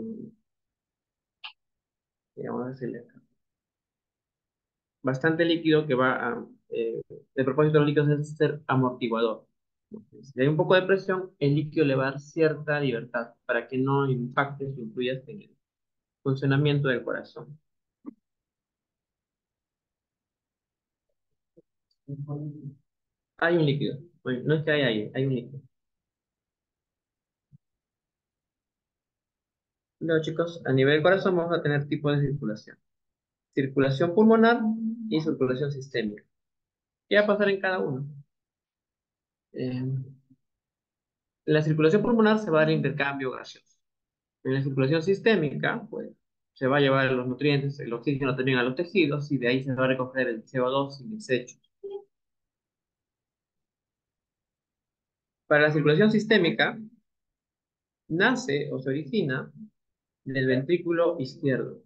[SPEAKER 1] digamos, decirle acá, bastante líquido que va a... el propósito de los líquidos es ser amortiguador. Si hay un poco de presión, el líquido le va a dar cierta libertad para que no impacte o influya en el funcionamiento del corazón. Hay un líquido. Bueno, no es que hay un líquido. Luego, chicos, a nivel del corazón vamos a tener tipos de circulación. Circulación pulmonar y circulación sistémica. ¿Qué va a pasar en cada uno? Eh, en la circulación pulmonar se va a dar intercambio gaseoso. En la circulación sistémica, pues, se va a llevar los nutrientes, el oxígeno también a los tejidos y de ahí se va a recoger el CO2 y desechos. Para la circulación sistémica, nace o se origina del ventrículo izquierdo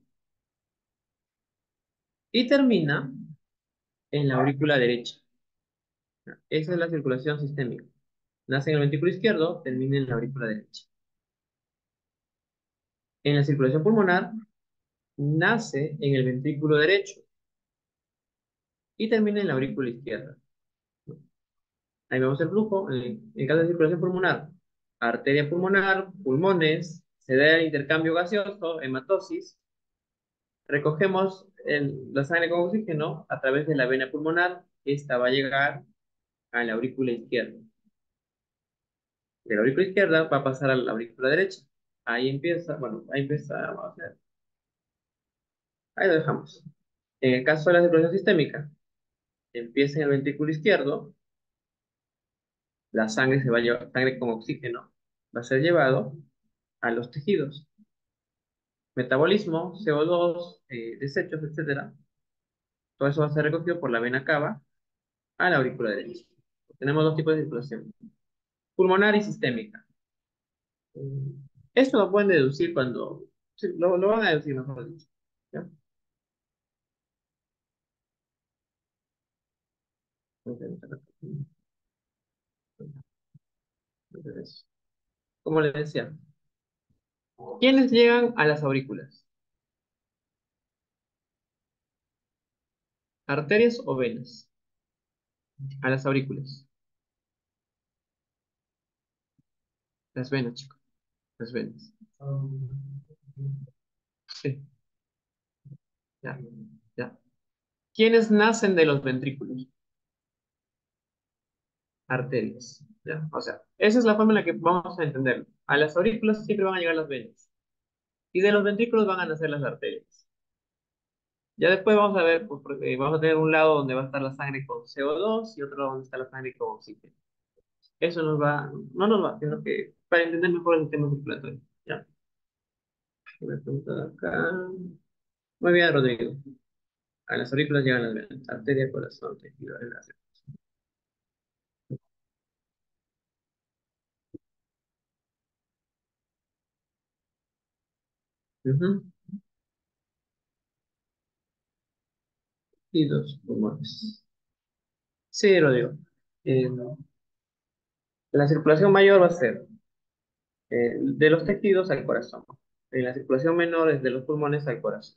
[SPEAKER 1] y termina en la aurícula derecha. Esa es la circulación sistémica. Nace en el ventrículo izquierdo, termina en la aurícula derecha. En la circulación pulmonar, nace en el ventrículo derecho y termina en la aurícula izquierda. Ahí vemos el flujo. En caso de circulación pulmonar, arteria pulmonar, pulmones, se da el intercambio gaseoso, hematosis. Recogemos la sangre con oxígeno a través de la vena pulmonar. Esta va a llegar a la aurícula izquierda. De la aurícula izquierda va a pasar a la aurícula derecha. Ahí empieza, bueno, ahí empieza, vamos a ver. Ahí lo dejamos. En el caso de la circulación sistémica, empieza en el ventrículo izquierdo, la sangre se va a llevar, sangre con oxígeno, va a ser llevado a los tejidos. Metabolismo, CO2, desechos, etcétera. Todo eso va a ser recogido por la vena cava a la aurícula derecha. Tenemos dos tipos de circulación, pulmonar y sistémica. Esto lo pueden deducir cuando, sí, lo van a deducir, mejor dicho. ¿Ya? Entonces, como les decía, ¿quiénes llegan a las aurículas? ¿Arterias o venas? A las aurículas. Las venas, chicos. Las venas. Sí, ya, ya. ¿Quiénes nacen de los ventrículos? Arterias. ¿Ya? O sea, esa es la forma en la que vamos a entenderlo. A las aurículas siempre van a llegar las venas. Y de los ventrículos van a nacer las arterias. Ya después vamos a ver, pues, porque vamos a tener un lado donde va a estar la sangre con CO2 y otro lado donde está la sangre con oxígeno. Eso no nos va, sino que para entender mejor el sistema circulatorio. ¿Ya? Voy a preguntar acá. Muy bien, Rodrigo. A las aurículas llegan las venas. Arteria, corazón, tejido, enlace. Ujú. Y dos pulmones. Sí, Rodrigo. La circulación mayor va a ser de los tejidos al corazón. La circulación menor es de los pulmones al corazón.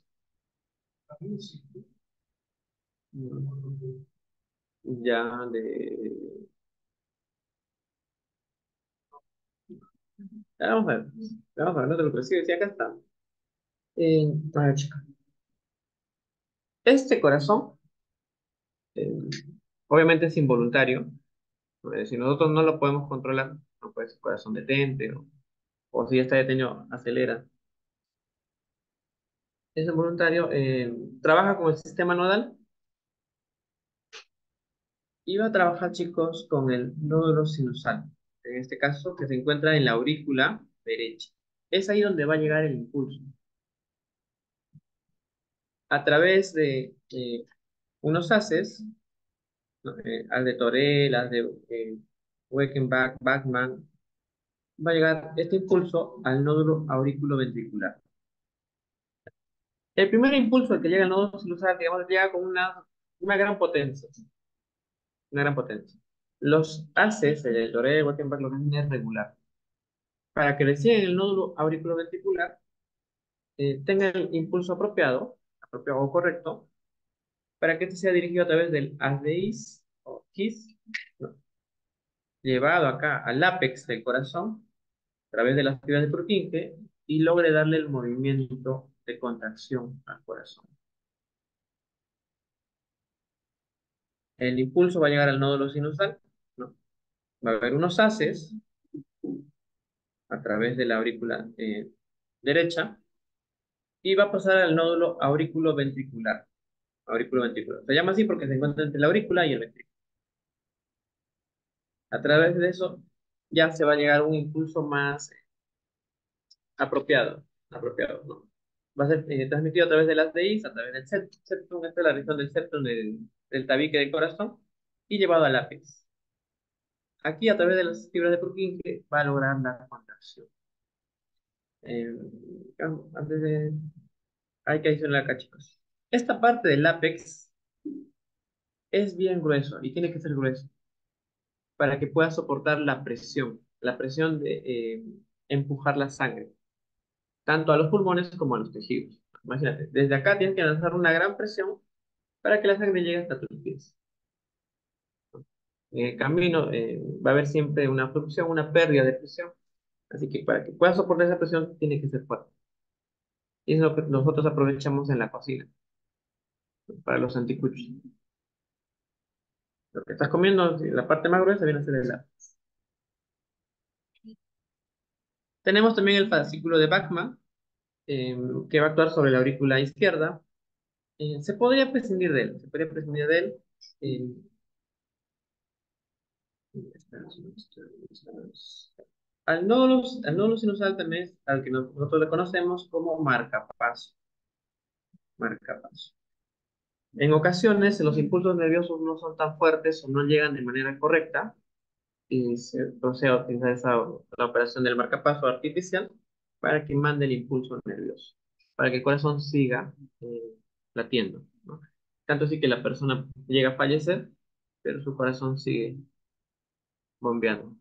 [SPEAKER 1] Ya de... ya vamos a ver. Vamos a ver, no te lo preocupes. Sí, sí, acá está. A ver, chica. Este corazón, eh, obviamente es involuntario. Si nosotros no lo podemos controlar, no puede ser corazón detente o si ya está detenido, acelera. Es involuntario. Trabaja con el sistema nodal y va a trabajar, chicos, con el nódulo sinusal. En este caso, que se encuentra en la aurícula derecha. Es ahí donde va a llegar el impulso. A través de unos haces, ¿no? Al de Torel, al de Weckenbach, Bachmann, va a llegar este impulso al nódulo auriculoventricular. El primer impulso al que llega al nódulo sinusal, digamos, llega con una una gran potencia, una gran potencia. Los haces, el Doré, el Guatemaala, lo hacen es regular. Para que recién el nódulo auriculoventricular tenga el impulso apropiado o correcto, para que este sea dirigido a través del haz de His o His, ¿no? Llevado acá al ápex del corazón, a través de las fibras de Purkinje, y logre darle el movimiento de contracción al corazón. El impulso va a llegar al nódulo sinusal, ¿no? Va a haber unos haces a través de la aurícula derecha y va a pasar al nódulo auriculoventricular. Auriculoventricular. Se llama así porque se encuentra entre la aurícula y el ventrículo. A través de eso ya se va a llegar a un impulso más apropiado, ¿no? Va a ser transmitido a través de las DIs, a través del septum, esta es la región del septum del tabique del corazón, y llevado al ápex. Aquí, a través de las fibras de Purkinje, va a lograr la contracción. Eh, antes de... Hay que adicionar acá, chicos. Esta parte del ápex es bien grueso y tiene que ser grueso para que pueda soportar la presión de empujar la sangre, tanto a los pulmones como a los tejidos. Imagínate, desde acá tienes que lanzar una gran presión para que la sangre llegue hasta tus pies. En el camino va a haber siempre una fluctuación, una pérdida de presión. Así que para que puedas soportar esa presión, tiene que ser fuerte. Y es lo que nosotros aprovechamos en la cocina, para los anticuchos. Lo que estás comiendo, sí, la parte más gruesa viene a ser el lápiz. Tenemos también el fascículo de Bachmann, que va a actuar sobre la aurícula izquierda. Se podría prescindir de él. eh, al nódulo sinusal también es al que nosotros le conocemos como marcapaso. Marcapaso. En ocasiones, los impulsos nerviosos no son tan fuertes o no llegan de manera correcta y se procede a utilizar la operación del marcapaso artificial para que mande el impulso nervioso, para que el corazón siga latiendo, ¿no? Tanto así que la persona llega a fallecer, pero su corazón sigue bombeando.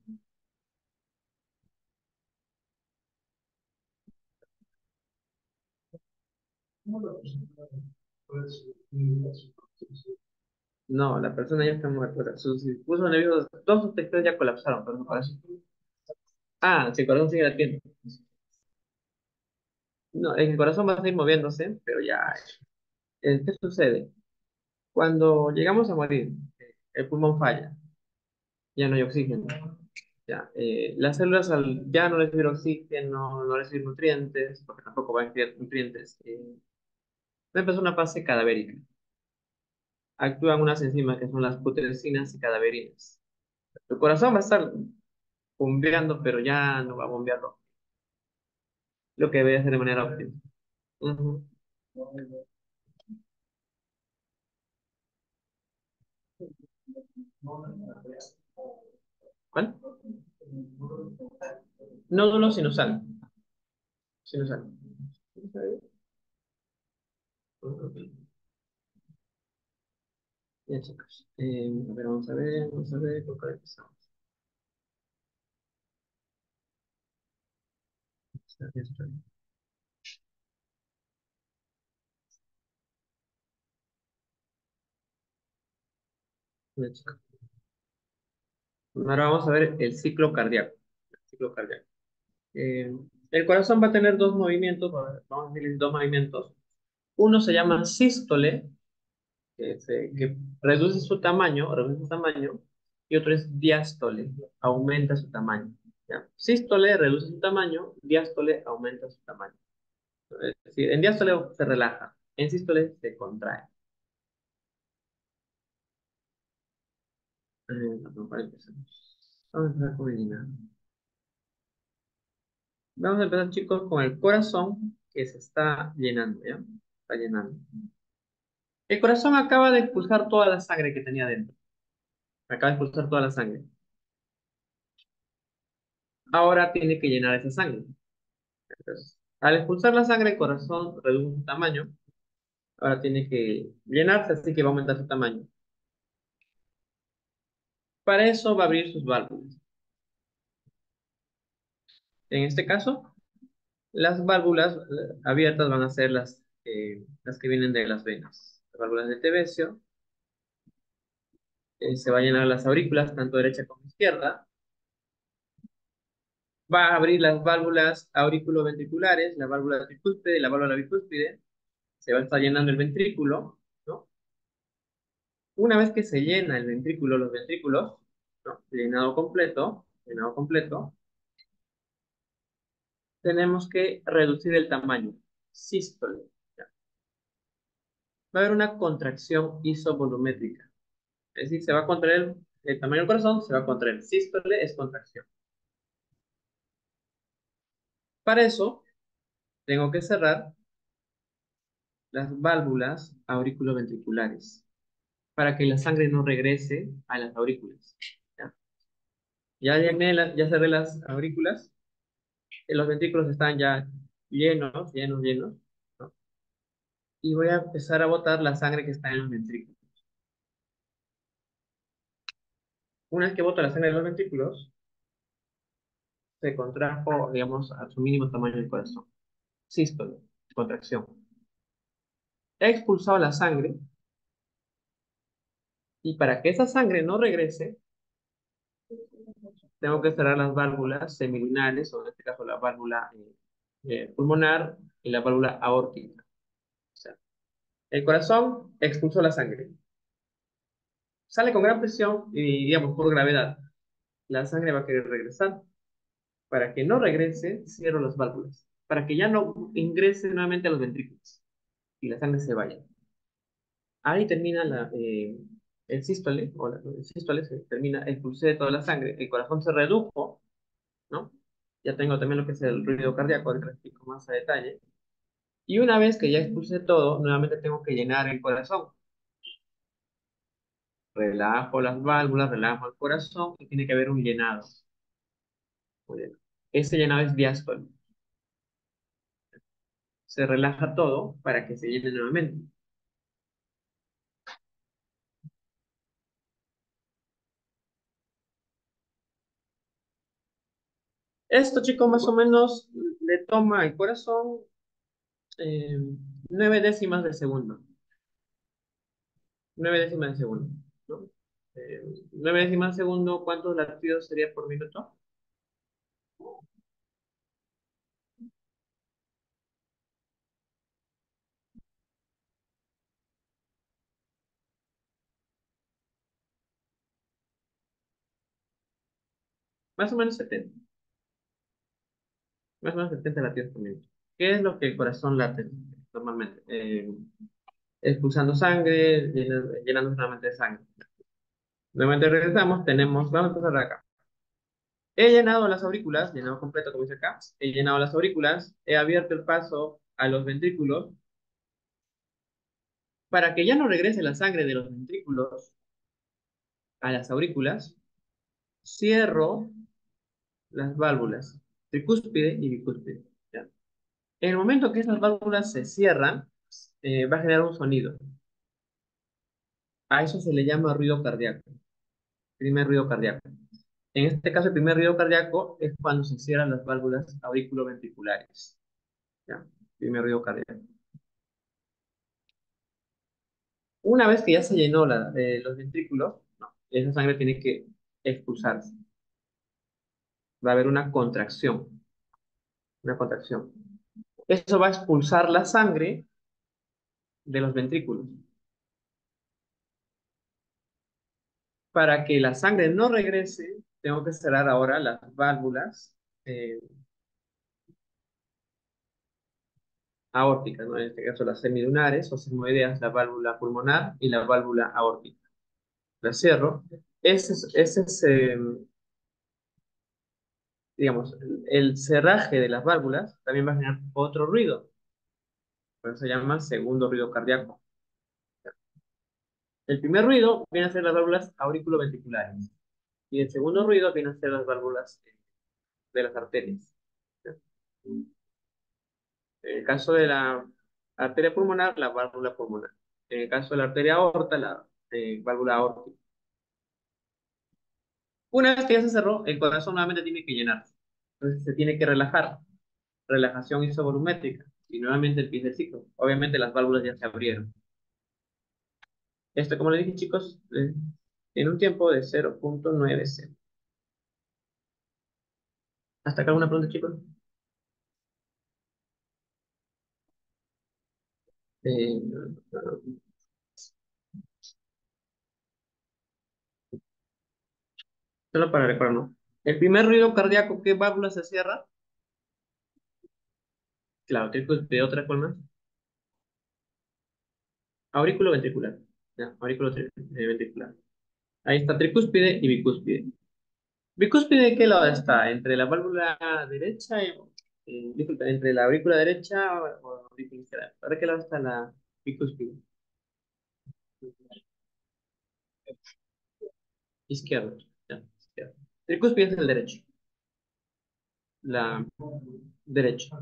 [SPEAKER 1] No, la persona ya está muerta. O sea, sus impulsos nerviosos, todos sus tejidos ya colapsaron, pero su corazón. Ah, si el corazón sigue latiendo. No, el corazón va a seguir moviéndose, pero ya. ¿Qué sucede? Cuando llegamos a morir, el pulmón falla, ya no hay oxígeno. Ya, las células al ya no recibir oxígeno, no recibir nutrientes, porque tampoco van a recibir nutrientes, empezó una fase cadavérica. Actúan unas enzimas que son las putresinas y cadaverinas. Tu corazón va a estar bombeando, pero ya no va a bombear lo que debe hacer de manera óptima. Ujú. ¿Cuál? Nódulo sinusal. Sinusal. Ya, chicos. A ver, vamos a ver, ¿con cuál empezamos? Ya estoy. Ya, chicos. Ahora vamos a ver el ciclo cardíaco. El ciclo cardíaco. El corazón va a tener dos movimientos, vamos a decir dos movimientos. Uno se llama sístole, que reduce su tamaño, y otro es diástole, aumenta su tamaño. ¿Ya? Sístole reduce su tamaño, diástole aumenta su tamaño. Es decir, en diástole se relaja, en sístole se contrae. Para empezamos. Vamos a empezar con el dinero. Vamos a empezar, chicos, con el corazón que se está llenando, ¿ya? Está llenando. El corazón acaba de expulsar toda la sangre que tenía dentro. Acaba de expulsar toda la sangre. Ahora tiene que llenar esa sangre. Entonces, al expulsar la sangre, el corazón reduce su tamaño, Ahora tiene que llenarse, así que va a aumentar su tamaño. Para eso va a abrir sus válvulas. En este caso, las válvulas abiertas van a ser las que vienen de las venas. Las válvulas de Tevesio. Se va a llenar las aurículas, tanto derecha como izquierda. Va a abrir las válvulas auriculoventriculares, la válvula tricúspide y la válvula bicúspide. Se va a estar llenando el ventrículo, ¿no? Una vez que se llena el ventrículo, los ventrículos, ¿no? Llenado completo, tenemos que reducir el tamaño, sístole. ¿Ya? Va a haber una contracción isovolumétrica, es decir, se va a contraer el tamaño del corazón, se va a contraer. Sístole es contracción. Para eso, tengo que cerrar las válvulas auriculoventriculares para que la sangre no regrese a las aurículas. ¿Ya? Ya cerré las aurículas, los ventrículos están ya llenos, ¿no? Y voy a empezar a botar la sangre que está en los ventrículos. Una vez que boto la sangre de los ventrículos, se contrajo, digamos, a su mínimo tamaño el corazón. Sístole, contracción. He expulsado la sangre y para que esa sangre no regrese, tengo que cerrar las válvulas semilunares, o en este caso la válvula pulmonar y la válvula aórtica. O sea, el corazón expulsó la sangre. Sale con gran presión y, digamos, por gravedad. La sangre va a querer regresar. Para que no regrese, cierro las válvulas. Para que ya no ingrese nuevamente a los ventrículos y la sangre se vaya. Ahí termina el sístole, el sístole se termina, expulsé toda la sangre, el corazón se redujo, ¿no? Ya tengo también lo que es el ruido cardíaco, ahorita lo explico más a detalle. Y una vez que ya expulsé todo, nuevamente tengo que llenar el corazón. Relajo las válvulas, relajo el corazón y tiene que haber un llenado. Muy bien. Ese llenado es diástole. Se relaja todo para que se llene nuevamente. Esto, chicos, más o menos le toma al corazón eh, 9 décimas de segundo. 9 décimas de segundo, ¿no? 9 décimas de segundo, ¿cuántos latidos sería por minuto? Más o menos 70. Más o menos 70 latidos por minuto. ¿Qué es lo que el corazón late normalmente? Expulsando sangre, llenándose nuevamente de sangre. Nuevamente regresamos, vamos a empezar acá. He llenado las aurículas, llenado completo como dice acá. He llenado las aurículas, he abierto el paso a los ventrículos. Para que ya no regrese la sangre de los ventrículos a las aurículas, cierro las válvulas tricúspide y bicúspide. ¿Ya? En el momento que esas válvulas se cierran, va a generar un sonido. A eso se le llama ruido cardíaco, primer ruido cardíaco. En este caso, el primer ruido cardíaco es cuando se cierran las válvulas auriculoventriculares. ¿Ya? Primer ruido cardíaco. Una vez que ya se llenó los ventrículos, no, esa sangre tiene que expulsarse. Va a haber una contracción. Una contracción. Eso va a expulsar la sangre de los ventrículos. Para que la sangre no regrese, tengo que cerrar ahora las válvulas eh, aórticas, ¿no? En este caso las semilunares o sigmoideas, la válvula pulmonar y la válvula aórtica. Las cierro. Ese es, digamos, el cerraje de las válvulas también va a generar otro ruido. Por eso se llama segundo ruido cardíaco. El primer ruido viene a ser las válvulas auriculoventriculares. Y el segundo ruido viene a ser las válvulas de las arterias. En el caso de Arteria pulmonar, la válvula pulmonar. En el caso de la arteria aorta, la válvula aórtica. Una vez que ya se cerró, el corazón nuevamente tiene que llenarse. Entonces se tiene que relajar. Relajación isovolumétrica. Y nuevamente empieza el ciclo. Obviamente las válvulas ya se abrieron. Esto, como le dije, chicos, en un tiempo de 0,90. ¿Hasta acá alguna pregunta, chicos? Eh, Solo para recordarnos. El primer ruido cardíaco, ¿qué válvula se cierra? Claro, de otra forma. Aurículo ventricular. Ya, ventricular. Ahí está tricúspide y bicúspide. ¿Bicúspide de qué lado está? ¿Entre la válvula derecha disculpa, entre la aurícula derecha o aurícula izquierda? ¿Para qué lado está la bicúspide? Izquierda. Ya, izquierda. Tricúspide es el derecho. La derecha.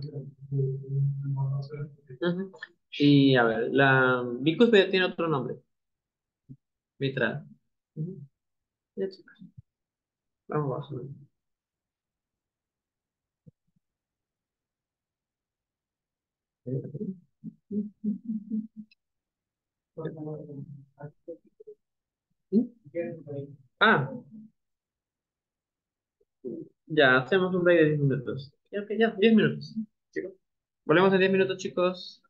[SPEAKER 1] Ujú. Y a ver, la bicúspide tiene otro nombre. Mitral. Ujú. Ya, chicos. Vamos, vamos. Ah, ya, hacemos un break de 10 minutos. Ya, ok, ya, 10 minutos. Chicos. Volvemos en 10 minutos, chicos.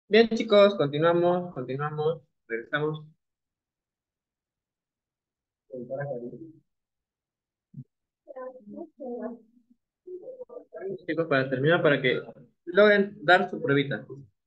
[SPEAKER 1] Bien, chicos, continuamos, regresamos. Chicos, para terminar, para que logren dar su pruebita.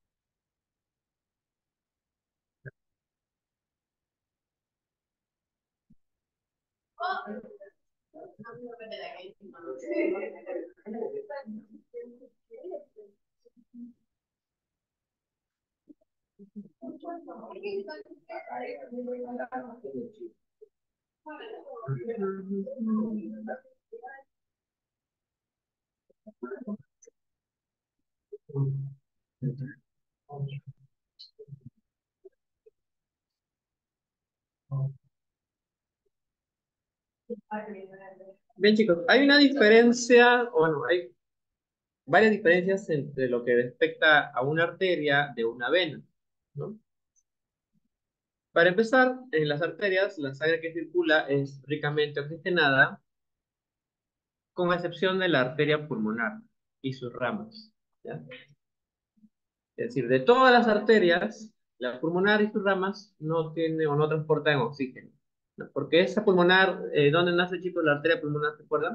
[SPEAKER 1] Bien, chicos, hay una diferencia, o bueno, hay varias diferencias entre lo que respecta a una arteria de una vena, ¿no? Para empezar, en las arterias, la sangre que circula es ricamente oxigenada, con excepción de la arteria pulmonar y sus ramas, ¿ya? Es decir, de todas las arterias, la pulmonar y sus ramas no tienen o no transportan oxígeno, ¿no? Porque esa pulmonar, ¿dónde nace, chicos, la arteria pulmonar? ¿Se acuerdan?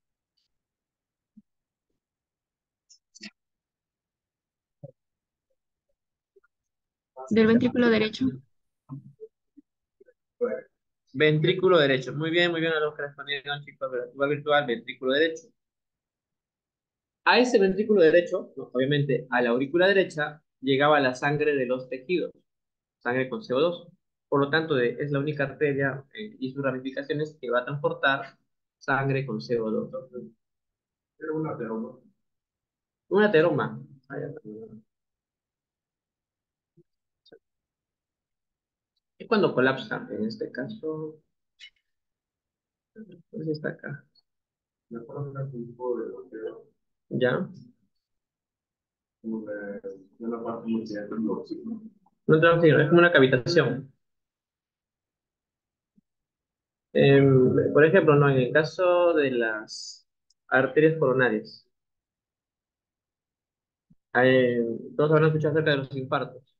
[SPEAKER 2] Del ventrículo derecho.
[SPEAKER 1] Ventrículo derecho. Muy bien a los que respondieron, chicos, de la virtual, ventrículo derecho. A ese ventrículo derecho, ¿no? Obviamente a la aurícula derecha, llegaba la sangre de los tejidos, sangre con CO2. Por lo tanto, es la única arteria y sus ramificaciones que va a transportar sangre con CO2. Era una teroma. Una teroma. Ah, ya. Es cuando colapsa, en este caso, pues está acá. Me acuerdo que era un tipo de bloqueo. ¿Ya? Como de una parte muy cierta, no, sí. No te es como una cavitación. Por ejemplo, ¿no? En el caso de las arterias coronarias, todos habrán escuchado acerca de los infartos.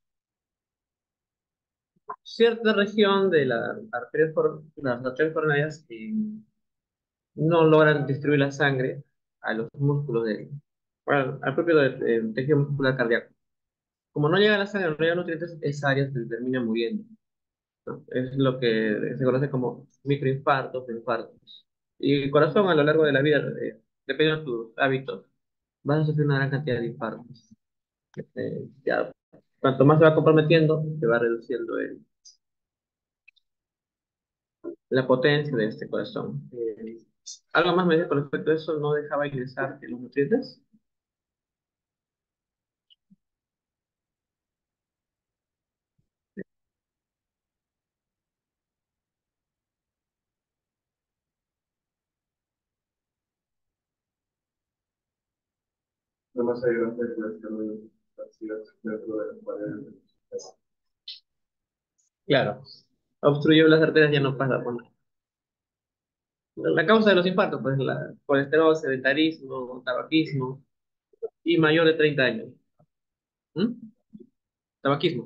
[SPEAKER 1] Cierta región de las arterias coronarias no logran distribuir la sangre a los músculos bueno, al propio tejido muscular cardíaco. Como no llega la sangre, no llega nutrientes, esa área se termina muriendo, ¿no? Es lo que se conoce como microinfartos o infartos. Y el corazón a lo largo de la vida, dependiendo de tus hábitos, vas a sufrir una gran cantidad de infartos. Ya, cuanto más se va comprometiendo, se va reduciendo la potencia de este corazón. ¿Algo más me dice con respecto a eso? ¿No dejaba ingresar los nutrientes? No más ayudante de dentro de las paredes. Claro, obstruyó las arterias, ya no pasa por nada. La causa de los infartos, pues la colesterol, sedentarismo, tabaquismo y mayor de 30 años. ¿Mm? Tabaquismo.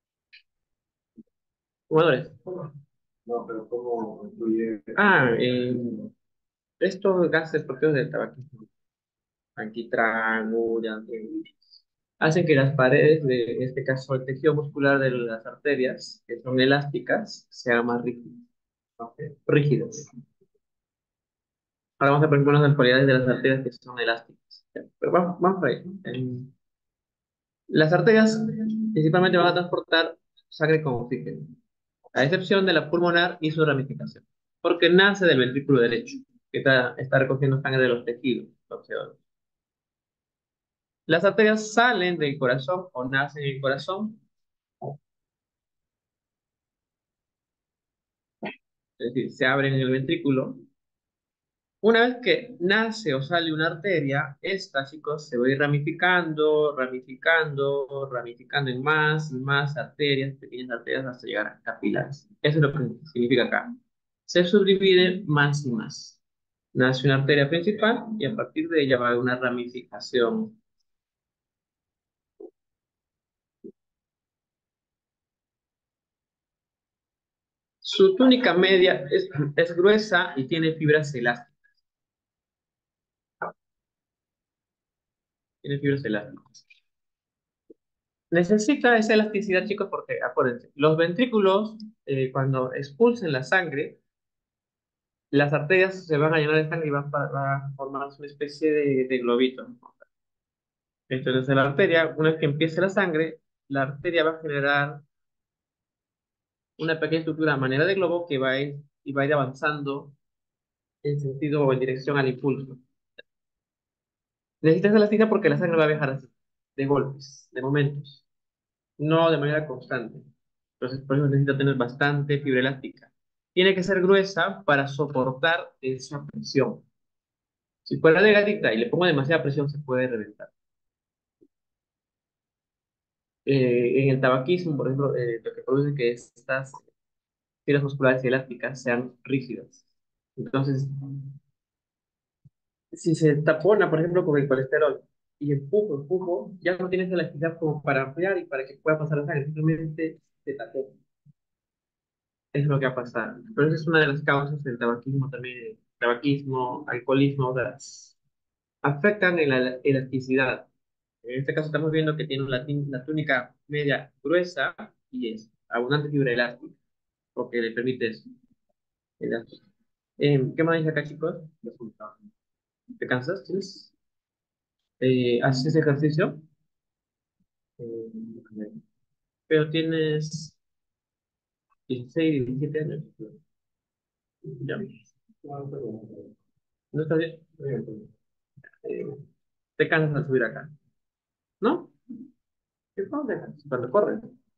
[SPEAKER 1] Fumadores. No, pero ¿cómo influye? Estos gases propios del tabaquismo, alquitrán, urea, hacen que las paredes, de en este caso el tejido muscular de las arterias, que son elásticas, sean más rígidas. ¿Ok? Rígidas. Ahora vamos a ver algunas cualidades de las arterias que son elásticas. Pero vamos por ahí. Las arterias principalmente van a transportar sangre con oxígeno, a excepción de la pulmonar y su ramificación, porque nace del ventrículo derecho, que está recogiendo sangre de los tejidos. Las arterias salen del corazón o nacen en el corazón, es decir, se abren en el ventrículo. Una vez que nace o sale una arteria, esta, chicos, se va a ir ramificando en más y más arterias, pequeñas arterias, hasta llegar a capilares. Eso es lo que significa acá. Se subdivide más y más. Nace una arteria principal y a partir de ella va a haber una ramificación. Su túnica media es gruesa y tiene fibras elásticas. Tiene fibras elásticas. Necesita esa elasticidad, chicos, porque acuérdense, los ventrículos, cuando expulsen la sangre, las arterias se van a llenar de sangre y va a formar una especie de globito. Entonces, la arteria, una vez que empiece la sangre, la arteria va a generar una pequeña estructura a manera de globo que y va a ir avanzando en sentido o en dirección al impulso. Necesitas elasticidad porque la sangre va a viajar así, de golpes, de momentos, no de manera constante. Entonces, por eso necesita tener bastante fibra elástica. Tiene que ser gruesa para soportar esa presión. Si fuera delgadita y le pongo demasiada presión, se puede reventar. En el tabaquismo, por ejemplo, lo que produce que estas fibras musculares y elásticas sean rígidas. Entonces, si se tapona, por ejemplo, con el colesterol y empujo, ya no tienes elasticidad como para ampliar y para que pueda pasar la sangre, simplemente se tapó. Es lo que va a pasar. Pero esa es una de las causas del tabaquismo también. Tabaquismo, alcoholismo, o sea, afectan en la elasticidad. En este caso estamos viendo que tiene la túnica media gruesa y es abundante fibra elástica, porque le permite eso. Elástica. ¿Qué más dice acá, chicos? ¿Te cansas? ¿Tienes? ¿Haces ese ejercicio? Eh, pero tienes 16, 17 años. Ya. ¿No estás bien? Eh, ¿Te cansas al subir acá? ¿No? ¿Qué pasa? Cuando corres.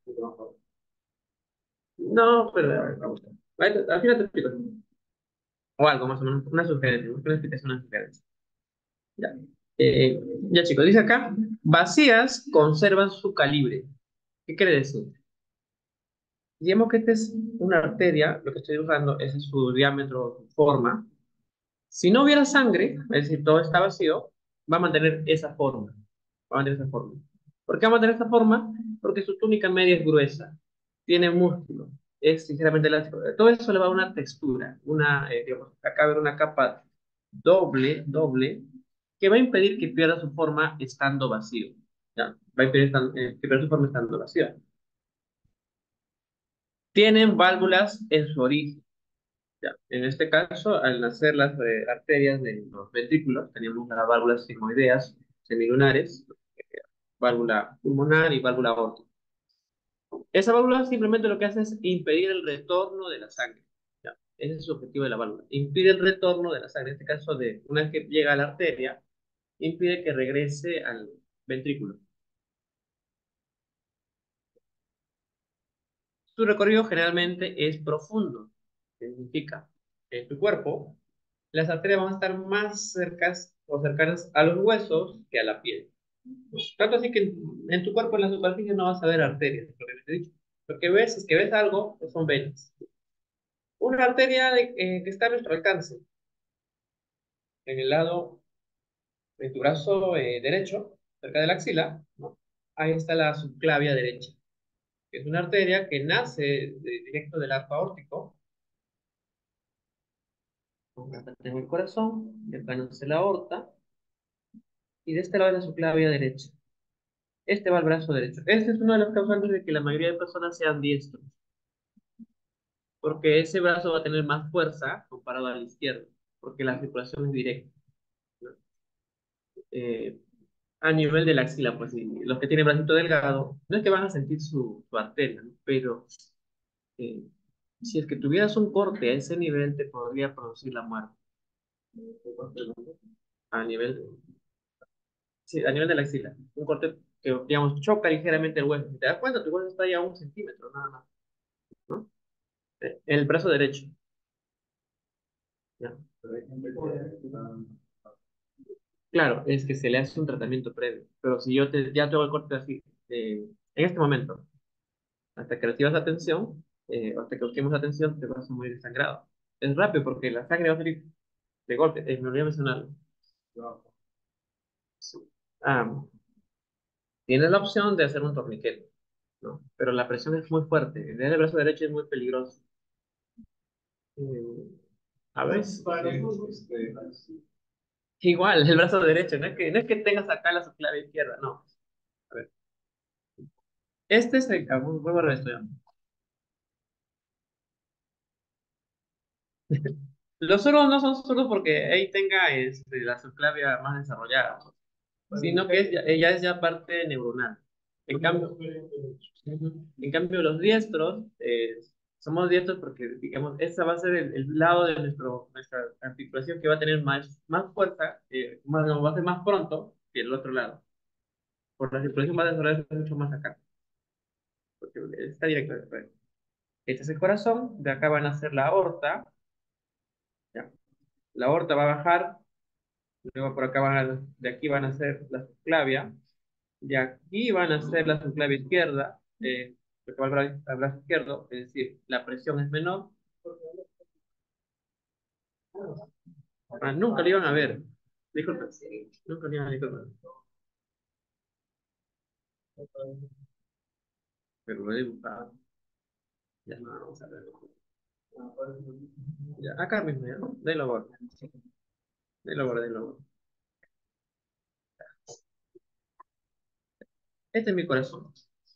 [SPEAKER 1] No, pero al final te explico. O algo más o menos, una sugerencia, una explicación, una sugerencia. Ya. Eh, ya chicos, dice acá, vacías conservan su calibre. ¿Qué quiere decir? Digamos que esta es una arteria, lo que estoy usando, ese es su diámetro, su forma. Si no hubiera sangre, es decir, todo está vacío, va a mantener esa forma. Va a mantener esa forma. ¿Por qué va a mantener esa forma? Porque su túnica media es gruesa, tiene músculo, es sinceramente elástico. Todo eso le va a dar una textura, digamos, acá va a haber una capa doble, que va a impedir que pierda su forma estando vacío. ¿Ya? Va a impedir que pierda su forma estando vacío. Tienen válvulas en su origen. Ya. En este caso, al nacer las arterias de los ventrículos, teníamos las válvulas sigmoideas semilunares, válvula pulmonar y válvula aórtica. Esa válvula simplemente lo que hace es impedir el retorno de la sangre. Ya. Ese es su objetivo de la válvula. Impide el retorno de la sangre. En este caso, una vez que llega a la arteria, impide que regrese al ventrículo. Su recorrido generalmente es profundo. ¿Qué significa? En tu cuerpo, las arterias van a estar más cercas o cercanas a los huesos que a la piel. Tanto así que en tu cuerpo, en la superficie, no vas a ver arterias, propiamente dicho. Lo que ves es que ves algo, pues son venas. Una arteria que está a nuestro alcance, en el lado de tu brazo derecho, cerca de la axila, ¿no? Ahí está la subclavia derecha, que es una arteria que nace directo del arco aórtico. Acá tengo el corazón, y acá nace la aorta, y de este lado es la subclavia derecha. Este va al brazo derecho. Este es uno de los causantes de que la mayoría de personas sean diestros, porque ese brazo va a tener más fuerza comparado al izquierdo, porque la circulación es directa, ¿no? Eh, a nivel de la axila, pues sí, los que tienen bracito delgado, no es que van a sentir su arteria, ¿no? Pero eh, si es que tuvieras un corte a ese nivel, te podría producir la muerte. A nivel, sí, a nivel de la axila. Un corte que, digamos, choca ligeramente el hueso. Si te das cuenta, tu hueso está ya a 1 centímetro, nada más, ¿no? El brazo derecho. ¿Ya? Claro, es que se le hace un tratamiento previo. Pero si ya te hago el corte así, en este momento, hasta que recibas atención, hasta que busquemos atención, te vas a morir desangrado. Es rápido porque la sangre va a salir de golpe. Me olvidé mencionarlo. Sí. Ah, tienes la opción de hacer un torniquete, ¿no? Pero la presión es muy fuerte. El brazo derecho es muy peligroso. Eh, a ver, igual, el brazo derecho, no es que tengas acá la subclavia izquierda, no. A ver, este es el, voy a borrar esto ya. Los zurdos no son zurdos porque ahí tenga la subclavia más desarrollada, sino que ella es ya parte neuronal. En cambio, los diestros, somos diestros porque, digamos, esa va a ser el lado de nuestra articulación que va a tener más fuerza, va a ser más pronto que el otro lado. Por la articulación va a desarrollarse mucho más acá, porque está directo después. Este es el corazón, de acá van a ser la aorta, ¿ya? La aorta va a bajar, luego por acá de aquí van a ser la subclavia, de aquí van a ser la subclavia izquierda, lo que va al brazo izquierdo, es decir, la presión es menor. Ah, nunca lo iban a ver. Disculpa. Nunca lo iban a ver. Disculpa. Pero lo he dibujado. Ya no, vamos a ver. Ya, acá mismo, ya. De lo bordo. De lo bordo, de lo bordo. Este es mi corazón.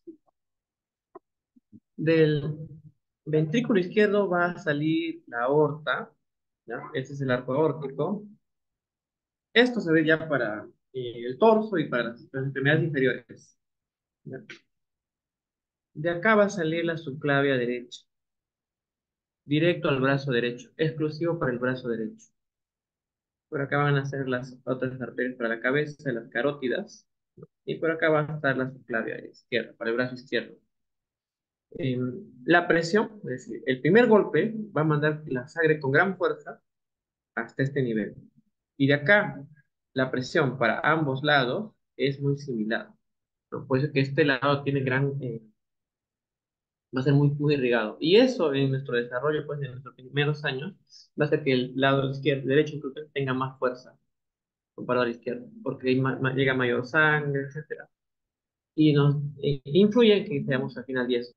[SPEAKER 1] Del ventrículo izquierdo va a salir la aorta. ¿Ya? Este es el arco aórtico. Esto se ve ya para el torso y para las extremidades inferiores. ¿Ya? De acá va a salir la subclavia derecha, directo al brazo derecho, exclusivo para el brazo derecho. Por acá van a ser las otras arterias para la cabeza, las carótidas, y por acá va a estar la subclavia izquierda, para el brazo izquierdo. Eh, la presión, es decir, el primer golpe va a mandar la sangre con gran fuerza hasta este nivel. Y de acá, la presión para ambos lados es muy similar, ¿no? Por eso que este lado tiene va a ser muy, muy irrigado. Y eso en nuestro desarrollo, pues en nuestros primeros años, va a hacer que el lado izquierdo, derecho incluso, tenga más fuerza comparado al izquierdo, porque ahí llega mayor sangre, etcétera. Y nos influye en que seamos al final diestros.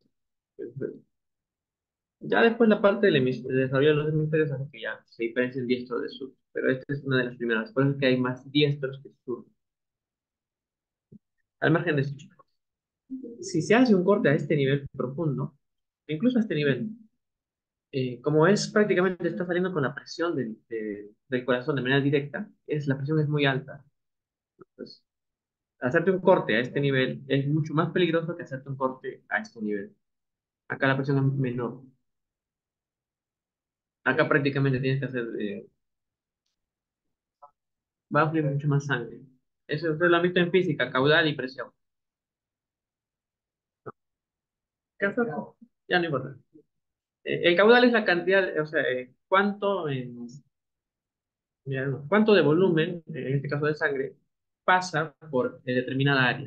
[SPEAKER 1] Ya después la parte del desarrollo de los hemisferios hace que ya se diferencien diestro de sur, pero esta es una de las primeras, por eso es que hay más diestros que sur. Al margen de eso, chicos, si se hace un corte a este nivel profundo, incluso a este nivel, como es prácticamente está saliendo con la presión del corazón de manera directa, la presión es muy alta. Entonces, hacerte un corte a este nivel es mucho más peligroso que hacerte un corte a este nivel. Acá la presión es menor. Acá prácticamente tienes que hacer, va a fluir mucho más sangre. Eso ustedes lo han visto en física, caudal y presión. ¿Caso? Ya no importa. El caudal es la cantidad, o sea, mira, no, cuánto de volumen, en este caso de sangre, pasa por determinada área.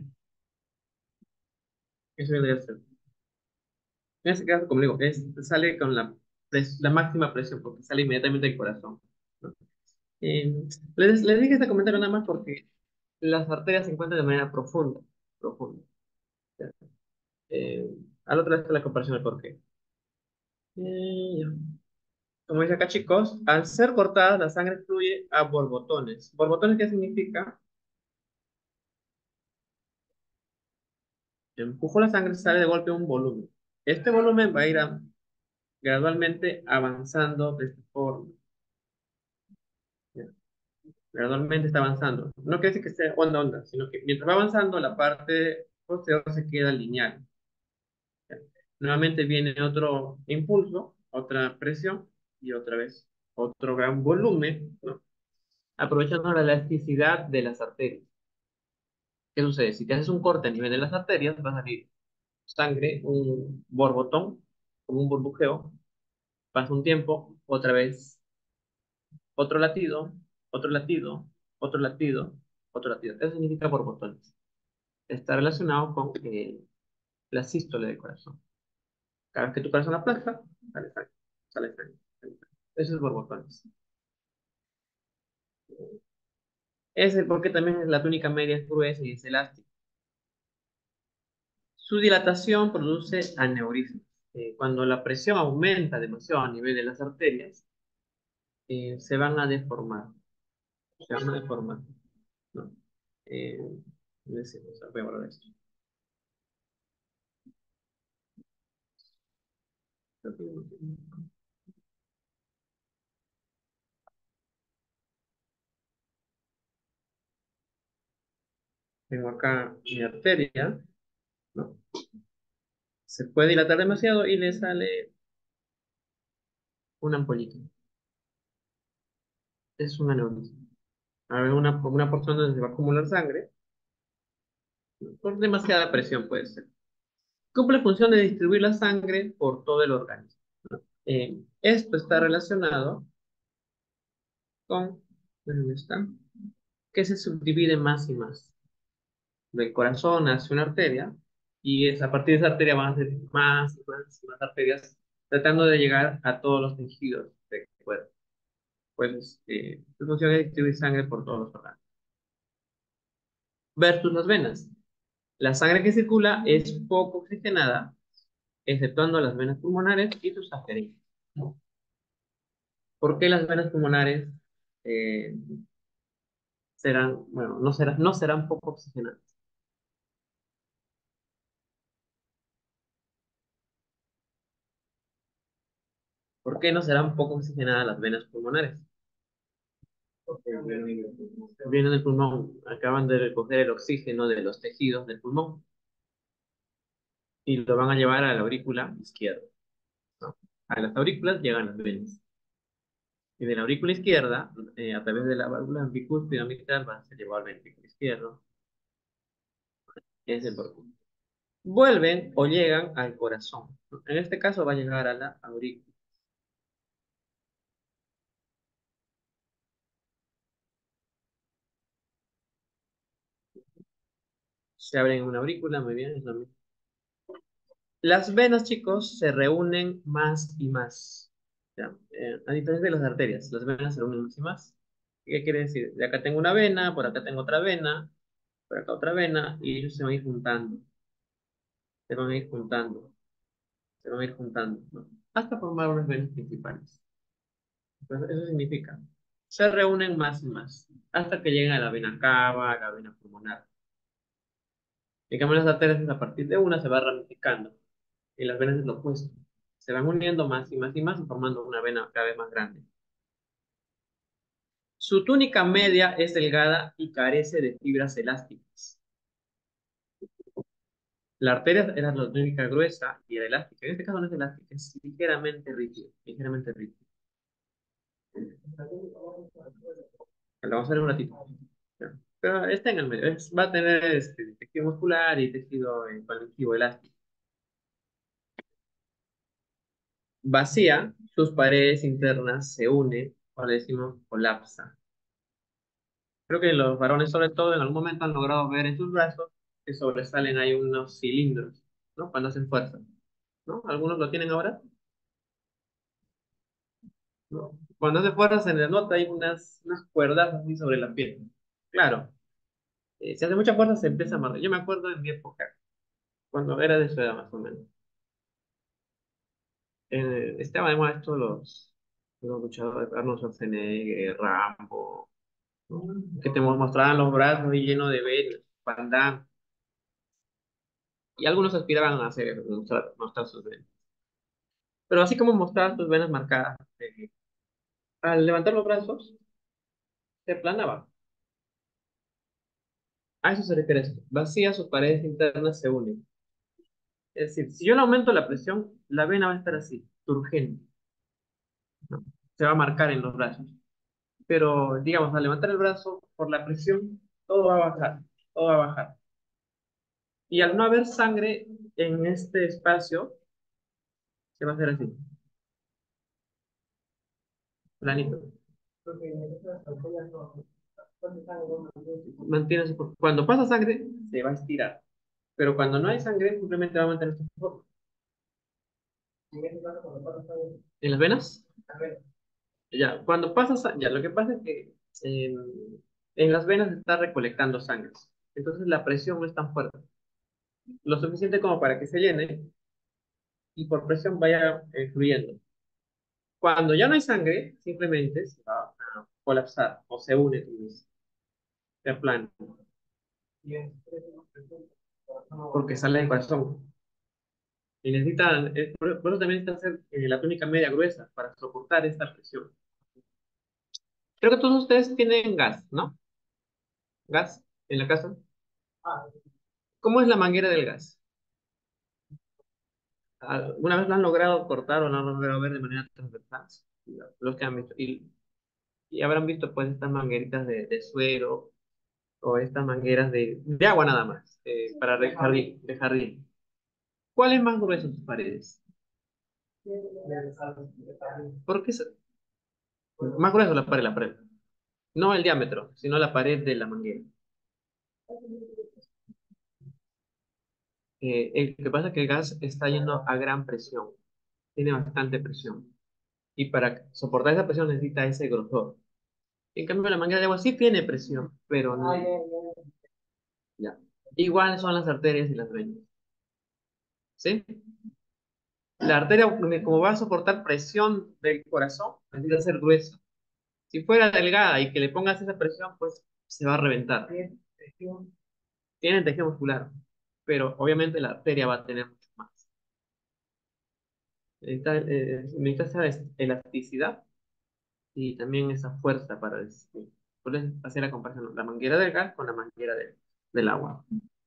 [SPEAKER 1] Eso vendría a ser. En este caso, como digo, sale con la máxima presión, porque sale inmediatamente del corazón, ¿no? Eh, les dije este comentario nada más porque las arterias se encuentran de manera profunda, profunda. ¿Ya? Eh, Al otra vez la comparación del por qué. Ya. Como dice acá, chicos, al ser cortada, la sangre fluye a borbotones. ¿Borbotones qué significa? Empujo la sangre, sale de golpe un volumen. Este volumen va a ir gradualmente avanzando de esta forma. ¿Ya? Gradualmente está avanzando. No quiere decir que esté onda onda, sino que mientras va avanzando, la parte posterior se queda lineal. ¿Ya? Nuevamente viene otro impulso, otra presión y otra vez otro gran volumen, ¿no? Aprovechando la elasticidad de las arterias. ¿Qué sucede? Si te haces un corte a nivel de las arterias, va a salir sangre, un borbotón, como un burbujeo, pasa un tiempo, otra vez otro latido, otro latido, otro latido, otro latido. Eso significa borbotones. Está relacionado con la sístole del corazón. Cada vez que tu corazón aplasta, sale sangre, sale sangre, sale sangre. Eso es borbotones. Es el por qué también la túnica media es gruesa y es elástica. Su dilatación produce aneurismas. cuando la presión aumenta demasiado a nivel de las arterias, se van a deformar, se van a deformar, ¿no? Eh, decimos, voy a borrar esto. Tengo acá mi arteria, ¿no? Se puede dilatar demasiado y le sale una ampollita. Es un aneurisma. A ver, una porción donde se va a acumular sangre, por demasiada presión puede ser. Cumple función de distribuir la sangre por todo el organismo. Esto está relacionado con, ¿dónde está? Que se subdivide más y más. Del corazón hacia una arteria, y es, a partir de esa arteria van a ser más y más y más arterias, tratando de llegar a todos los tejidos del cuerpo. Pues su función es distribuir sangre por todos los órganos. Versus las venas. La sangre que circula es poco oxigenada, exceptuando las venas pulmonares y sus aferidas. ¿Por qué las venas pulmonares eh, serán, bueno, no serán poco oxigenadas? ¿Por qué no serán poco oxigenadas las venas pulmonares? Porque vienen del pulmón, acaban de recoger el oxígeno de los tejidos del pulmón y lo van a llevar a la aurícula izquierda, ¿no? A las aurículas llegan las venas. Y de la aurícula izquierda, a través de la válvula bicúspide mitral, va a ser llevado al ventrículo izquierdo. Ese es el profundo. Vuelven o llegan al corazón, ¿no? En este caso va a llegar a la aurícula. Se abren una aurícula, muy bien, es lo mismo. Las venas, chicos, se reúnen más y más. ¿Ya? A diferencia de las arterias, las venas se reúnen más y más. ¿Qué quiere decir? De acá tengo una vena, por acá tengo otra vena, por acá otra vena, y ellos se van a ir juntando, se van a ir juntando, se van a ir juntando, ¿no? Hasta formar unas venas principales. Entonces, eso significa, se reúnen más y más, hasta que lleguen a la vena cava, a la vena pulmonar. En cambio, las arterias, a partir de una, se va ramificando, y las venas es lo opuesto. Se van uniendo más y más y más y formando una vena cada vez más grande. Su túnica media es delgada y carece de fibras elásticas. La arteria era la túnica gruesa y era elástica. En este caso no es elástica, es ligeramente rígida, ligeramente rígida. La vamos a ver un ratito. Pero está en el medio. Va a tener tejido muscular y tejido conectivo elástico. Vacía, sus paredes internas se unen, o le decimos colapsa. Creo que los varones, sobre todo, en algún momento han logrado ver en sus brazos que sobresalen ahí unos cilindros, ¿no? Cuando hacen fuerza, ¿no? Algunos lo tienen ahora, ¿no? Cuando hace fuerza se le nota hay unas cuerdas así sobre la piel. Claro, si hace mucha fuerza se empieza a amarrar. Yo me acuerdo en mi época, cuando era de su edad más o menos. Estaban de moda estos los luchadores, Arnold Schwarzenegger, Rambo, ¿no? Que te mostraban los brazos ahí llenos de venas, Van Damme, y algunos aspiraban a hacer, mostrar sus venas. Pero así como mostrar sus venas marcadas, al levantar los brazos, se aplanaba. A eso se refiere esto. Vacía, sus paredes internas se unen. Es decir, si yo le aumento la presión, la vena va a estar así, turgente, ¿no? Se va a marcar en los brazos. Pero, digamos, al levantar el brazo, por la presión, todo va a bajar, todo va a bajar. Y al no haber sangre en este espacio, se va a hacer así, planito. Cuando pasa sangre, se va a estirar. Pero cuando no hay sangre, simplemente va a mantener su forma. ¿En las venas? Ya, cuando pasa, ya, lo que pasa es que en las venas se está recolectando sangre. Entonces la presión no es tan fuerte. Lo suficiente como para que se llene, y por presión vaya fluyendo. Cuando ya no hay sangre, simplemente se va a colapsar o se une, se aplana, porque sale del corazón. Y necesitan, por eso también necesitan hacer la túnica media gruesa para soportar esta presión. Creo que todos ustedes tienen gas, ¿no? Gas en la casa. ¿Cómo es la manguera del gas? ¿Alguna vez lo han logrado cortar o lo han logrado ver de manera transversal? Los que han visto. Y habrán visto pues estas mangueritas de suero o estas mangueras de agua nada más, para jardín, de jardín. ¿Cuál es más grueso sus paredes? Porque es más grueso la pared. No el diámetro, sino la pared de la manguera. El que pasa es que el gas está yendo a gran presión, tiene bastante presión. Y para soportar esa presión necesita ese grosor. En cambio, la manguera de agua sí tiene presión, pero no. Ya. Igual son las arterias y las venas. ¿Sí? La arteria, como va a soportar presión del corazón, necesita ser gruesa. Si fuera delgada y que le pongas esa presión, pues se va a reventar. Tiene tejido muscular, pero obviamente la arteria va a tener mucho más. Necesita esa elasticidad y también esa fuerza para resistir. Puedes hacer la comparación, la manguera del gas con la manguera del agua.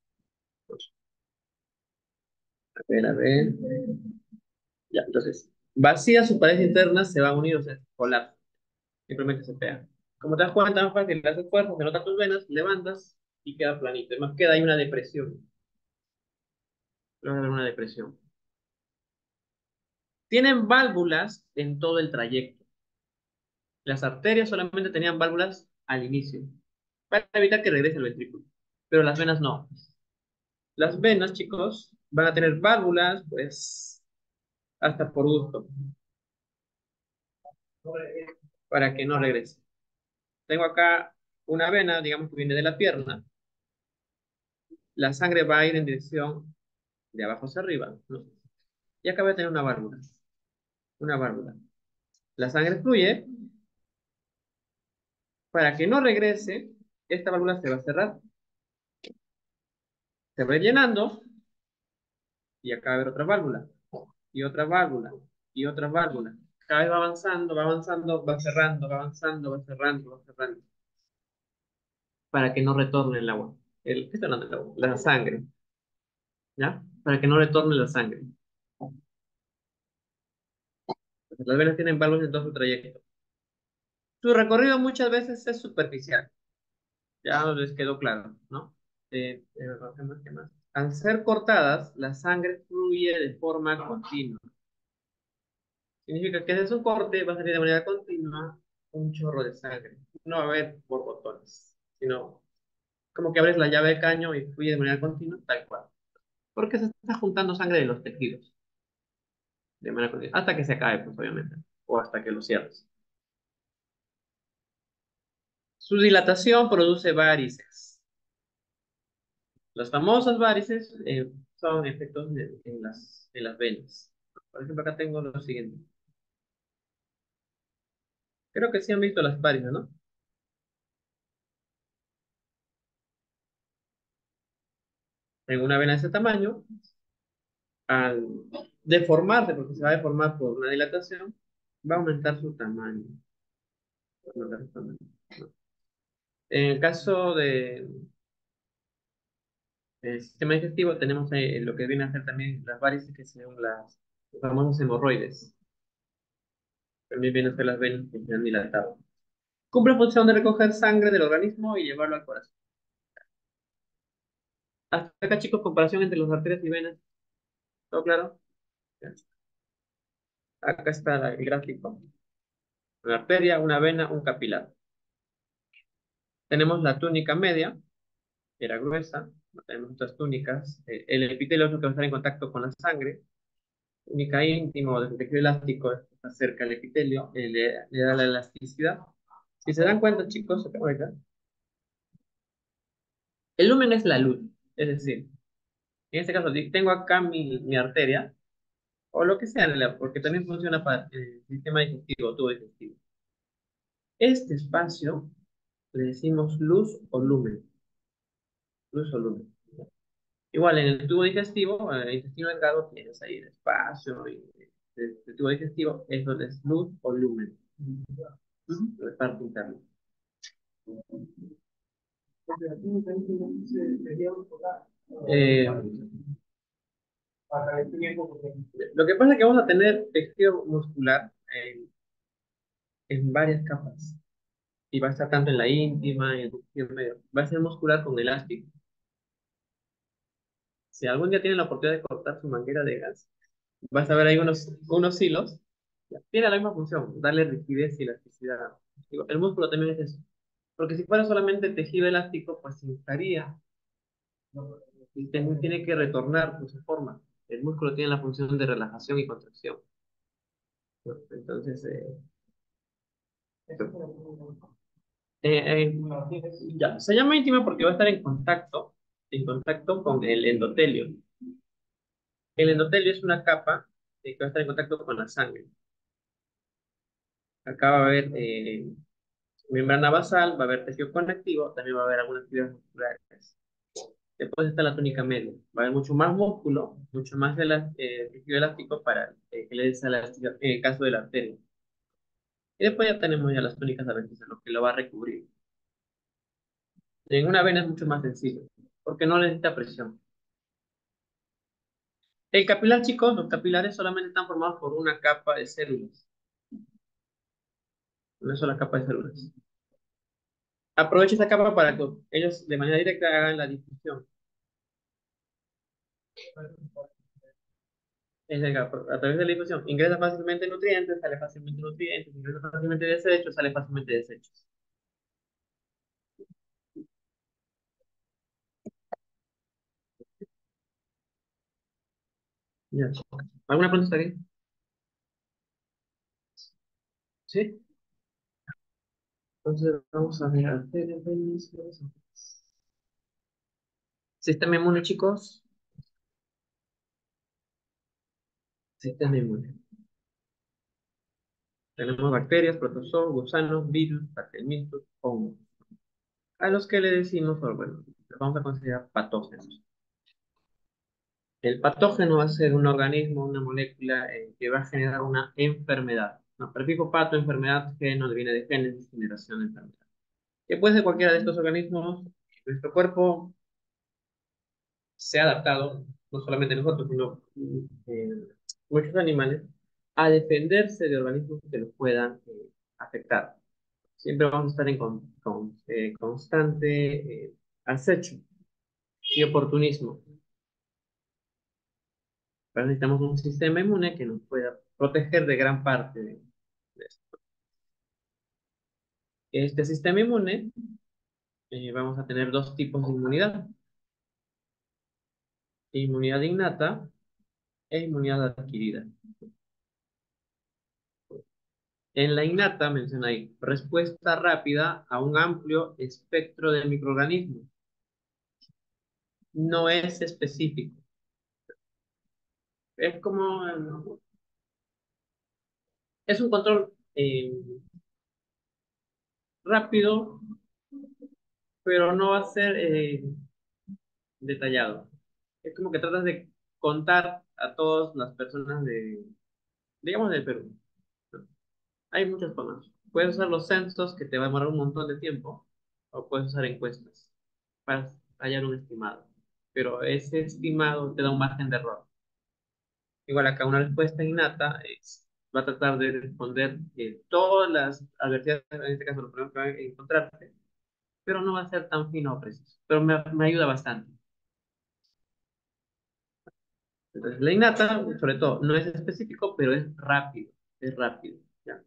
[SPEAKER 1] A ver, a ver. Ya, entonces, vacía su pared interna, se van unidos, se colapsa, simplemente se pegan. Como te das cuenta, más fácil, le haces fuerza, se notan tus venas, levantas y queda planito. Además, queda ahí una depresión. Luego de una depresión. Tienen válvulas en todo el trayecto. Las arterias solamente tenían válvulas al inicio, para evitar que regrese el ventrículo. Pero las venas no. Las venas, chicos, van a tener válvulas, pues, hasta por gusto, para que no regrese. Tengo acá una vena, digamos que viene de la pierna. La sangre va a ir en dirección de abajo hacia arriba, ¿no? Y acá voy a tener una válvula. Una válvula. La sangre fluye. Para que no regrese, esta válvula se va a cerrar. Se va a ir llenando y acá va a haber otra válvula. Y otra válvula. Y otra válvula. Cada vez va avanzando, va cerrando, va avanzando, va cerrando, va cerrando. Para que no retorne el agua. ¿Qué está hablando del agua? La sangre. ¿Ya? Para que no retorne la sangre. Entonces, las venas tienen válvulas en todo su trayecto. Su recorrido muchas veces es superficial. Ya les quedó claro, ¿no? ¿Qué más? ¿Qué más? Al ser cortadas, la sangre fluye de forma continua. Significa que si es un corte, va a salir de manera continua un chorro de sangre. No va a haber borbotones, sino como que abres la llave de caño y fluye de manera continua, tal cual. Porque se está juntando sangre de los tejidos, de manera continua, hasta que se acabe, pues obviamente, o hasta que lo cierres. Su dilatación produce varices. Las famosas varices son efectos en las venas. Por ejemplo, acá tengo lo siguiente. Creo que sí han visto las varices, ¿no? En una vena de ese tamaño, al deformarse, porque se va a deformar por una dilatación, va a aumentar su tamaño. Va a aumentar su tamaño, ¿no? En el caso del sistema digestivo, tenemos lo que viene a ser también las varices, que son los famosos hemorroides. También vienen a ser las venas que se han dilatado. Cumple función de recoger sangre del organismo y llevarlo al corazón. Hasta acá, chicos, comparación entre las arterias y venas. ¿Todo claro? Acá está el gráfico. Una arteria, una vena, un capilar. Tenemos la túnica media, que era gruesa. No tenemos otras túnicas. El epitelio es lo que va a estar en contacto con la sangre. Túnica íntima o de tejido elástico está cerca del epitelio, le da la elasticidad. Si se dan cuenta, chicos, acá, ahorita, el lumen es la luz. Es decir, en este caso, si tengo acá mi arteria, o lo que sea, en realidad, porque también funciona para el sistema digestivo, tubo digestivo. Este espacio le decimos luz o lumen, luz o lumen. Igual en el tubo digestivo, en el intestino delgado, tienes ahí el espacio y el tubo digestivo, eso es luz o lumen. Ujú, la parte interna. Eh, lo que pasa es que vamos a tener tejido muscular en varias capas. Y va a estar tanto en la íntima, en el tejido medio. Va a ser muscular con elástico. Si algún día tienen la oportunidad de cortar su manguera de gas, vas a ver ahí unos hilos. Tiene la misma función, darle rigidez y elasticidad. Digo, el músculo también es eso. Porque si fuera solamente tejido elástico, pues se inflaría y tiene que retornar por su forma. El músculo tiene la función de relajación y contracción, ¿no? Entonces, eh, ya, se llama íntima porque va a estar en contacto con el endotelio. El endotelio es una capa que va a estar en contacto con la sangre. Acá va a haber membrana basal, va a haber tejido conectivo, también va a haber algunas fibras musculares. Después está la túnica media. Va a haber mucho más músculo, mucho más tejido elástico para que le dé esa elasticidad en el caso de la arteria. Y después ya tenemos ya las túnicas adventicias, lo que lo va a recubrir. En una vena es mucho más sencillo, porque no necesita presión. El capilar, chicos, los capilares solamente están formados por una capa de células, una sola capa de células. Aprovecha esta capa para que ellos de manera directa hagan la difusión. Es decir, a través de la difusión, ingresa fácilmente nutrientes, sale fácilmente nutrientes, ingresa fácilmente desechos, sale fácilmente desechos. Ya, chicos. ¿Alguna pregunta está bien? Sí. Entonces vamos a ver arterias, venas, corazón. Sistema inmune, chicos. Sistema inmune. Tenemos bacterias, protozoos, gusanos, virus, bacterias, hongos. A los que le decimos, o bueno, los vamos a considerar patógenos. El patógeno va a ser un organismo, una molécula que va a generar una enfermedad. No, prefijo pato, enfermedad, geno, viene de genes, generación, enfermedad. Que puede ser cualquiera de estos organismos. Nuestro cuerpo se ha adaptado, no solamente nosotros, sino muchos animales, a defenderse de organismos que los puedan afectar. Siempre vamos a estar en constante acecho y oportunismo. Pero necesitamos un sistema inmune que nos pueda proteger de gran parte de esto. Este sistema inmune, vamos a tener dos tipos de inmunidad: inmunidad innata e inmunidad adquirida. En la innata, menciona ahí, respuesta rápida a un amplio espectro de microorganismos. No es específico. Es como, es un control rápido, pero no va a ser detallado. Es como que tratas de contar a todas las personas digamos, del Perú, ¿no? Hay muchas formas. Puedes usar los censos, que te va a demorar un montón de tiempo, o puedes usar encuestas para hallar un estimado. Pero ese estimado te da un margen de error. Igual acá una respuesta innata va a tratar de responder todas las adversidades, en este caso lo primero que va a encontrarte, pero no va a ser tan fino o preciso. Pero me ayuda bastante. Entonces, la innata, sobre todo, no es específico, pero es rápido. Es rápido. ¿Ya?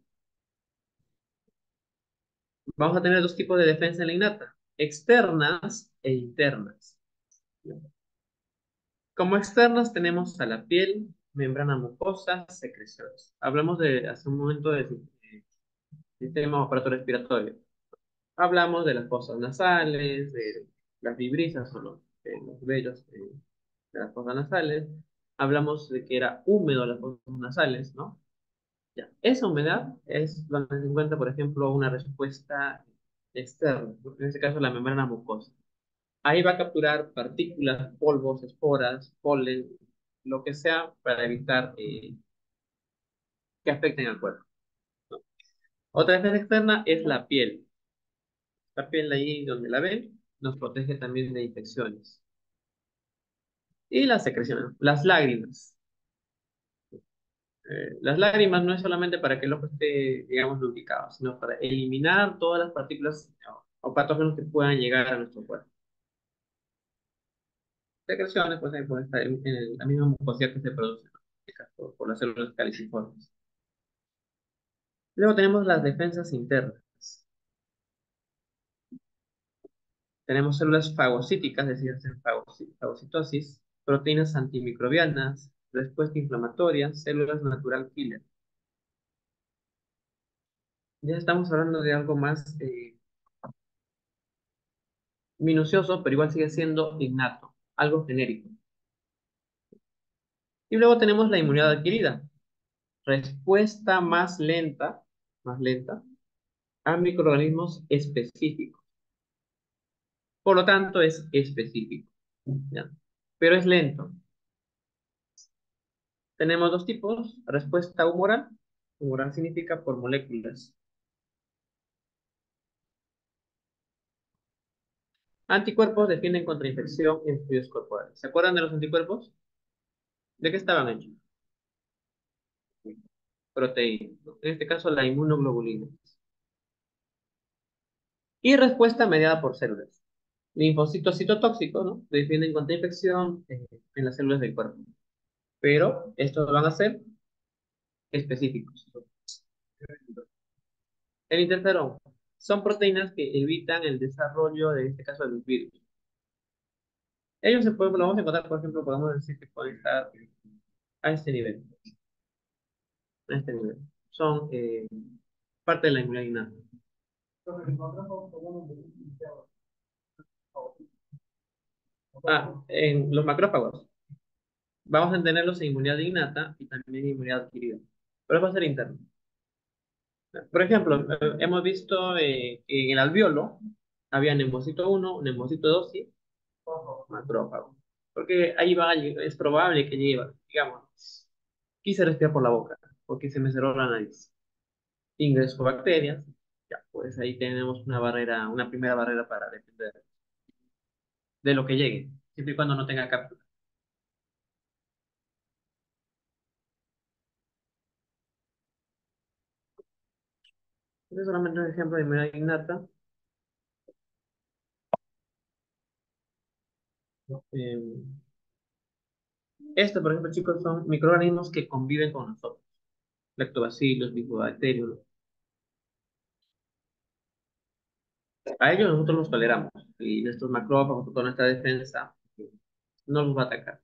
[SPEAKER 1] Vamos a tener dos tipos de defensa en la innata: externas e internas. ¿Ya? Como externas tenemos a la piel, membrana mucosa, secreciones. Hablamos hace un momento del sistema aparato respiratorio. Hablamos de las fosas nasales, de las vibrisas o los vellos de las fosas nasales. hablamos de que era húmedo las fosas nasales, ¿no? Ya. Esa humedad es donde se encuentra, por ejemplo, una respuesta externa, en este caso la membrana mucosa. Ahí va a capturar partículas, polvos, esporas, polen, lo que sea para evitar que afecten al cuerpo. Otra defensa externa es la piel. La piel ahí donde la ven nos protege también de infecciones. Y las secreciones, las lágrimas. Las lágrimas no es solamente para que el ojo esté, digamos, lubricado, sino para eliminar todas las partículas o patógenos que puedan llegar a nuestro cuerpo. Secreciones, pues ahí puede estar en la misma mucosidad que se produce, ¿no? En este caso, por las células caliciformes. Luego tenemos las defensas internas. Tenemos células fagocíticas, es decir, hacen fagocitosis, proteínas antimicrobianas, respuesta inflamatoria, células natural killer. Ya estamos hablando de algo más minucioso, pero igual sigue siendo innato, algo genérico. Y luego tenemos la inmunidad adquirida, respuesta más lenta a microorganismos específicos. Por lo tanto, es específico, ¿ya? Pero es lento. Tenemos dos tipos, respuesta humoral. Humoral significa por moléculas. Anticuerpos defienden contra infección en fluidos corporales. ¿Se acuerdan de los anticuerpos? ¿De qué estaban hechos? Proteínas, ¿no? En este caso, la inmunoglobulina. Y respuesta mediada por células. Linfocitos citotóxicos, ¿no? Defienden contra infección en las células del cuerpo. Pero estos van a ser específicos. El interferón son proteínas que evitan el desarrollo, de este caso, de los virus. Ellos se pueden, lo vamos a encontrar, por ejemplo, podemos decir que pueden estar a este nivel, a este nivel. Son parte de la inmunidad innata. En los macrófagos vamos a tenerlos en inmunidad innata y también inmunidad adquirida. Pero va a ser interno. Por ejemplo, hemos visto que en el alveolo había nemocito 1, nemocito 2 y macrófago. Porque ahí va, es probable que lleve, digamos, quise respirar por la boca, porque se me cerró la nariz. Ingreso bacterias, ya, pues ahí tenemos una barrera, una primera barrera para defender de lo que llegue, siempre y cuando no tenga cápsula. Este es solamente un ejemplo de inmunidad innata. Eh, Esto, por ejemplo, chicos, son microorganismos que conviven con nosotros. Lactobacilos, bifidobacterios. A ellos nosotros los toleramos. Y nuestros macrófagos, toda nuestra defensa, no los va a atacar.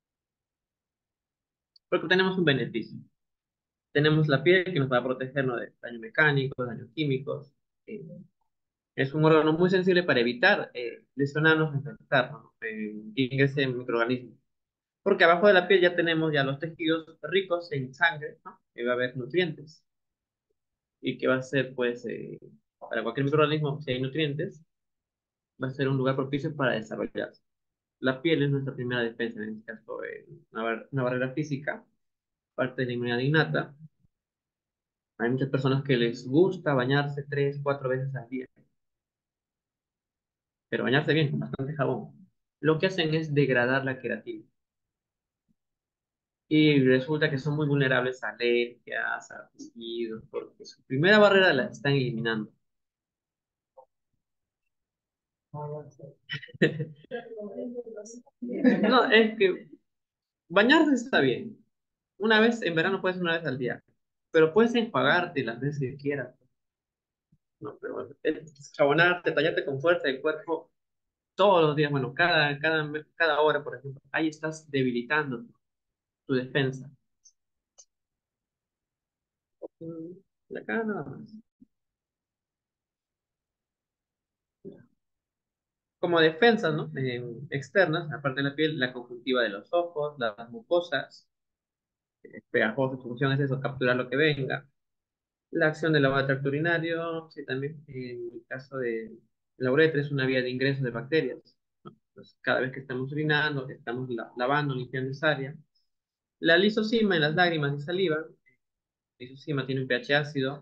[SPEAKER 1] Porque tenemos un beneficio. Tenemos la piel que nos va a protegernos de daños mecánicos, daños químicos. Eh, es un órgano muy sensible para evitar lesionarnos, infectarnos, que ingresen microorganismos. Porque abajo de la piel ya tenemos ya los tejidos ricos en sangre, ¿no? Que va a haber nutrientes y que va a ser, pues, para cualquier microorganismo, si hay nutrientes, va a ser un lugar propicio para desarrollarse. La piel es nuestra primera defensa, en este caso, una barrera física, parte de la inmunidad innata. Hay muchas personas que les gusta bañarse 3, 4 veces al día, pero bañarse bien, con bastante jabón. Lo que hacen es degradar la queratina. Y resulta que son muy vulnerables a alergias, a tejidos, porque su primera barrera la están eliminando. No, es que bañarse está bien. Una vez en verano puedes una vez al día, pero puedes enjuagarte las veces que quieras. No, pero bueno, jabonarte, tallarte con fuerza el cuerpo todos los días, bueno, cada hora, por ejemplo. Ahí estás debilitando tu defensa. De acá nada más. como defensas, ¿no? Externas, aparte de la piel, la conjuntiva de los ojos, las mucosas, pegajoso, su función es eso, capturar lo que venga. La acción del lavado de tracto urinario, sí, también en el caso de la uretra es una vía de ingreso de bacterias, ¿no? Pues cada vez que estamos orinando, que estamos lavando, limpiando esa área. La lisosima en las lágrimas y saliva, la lisosima tiene un pH ácido,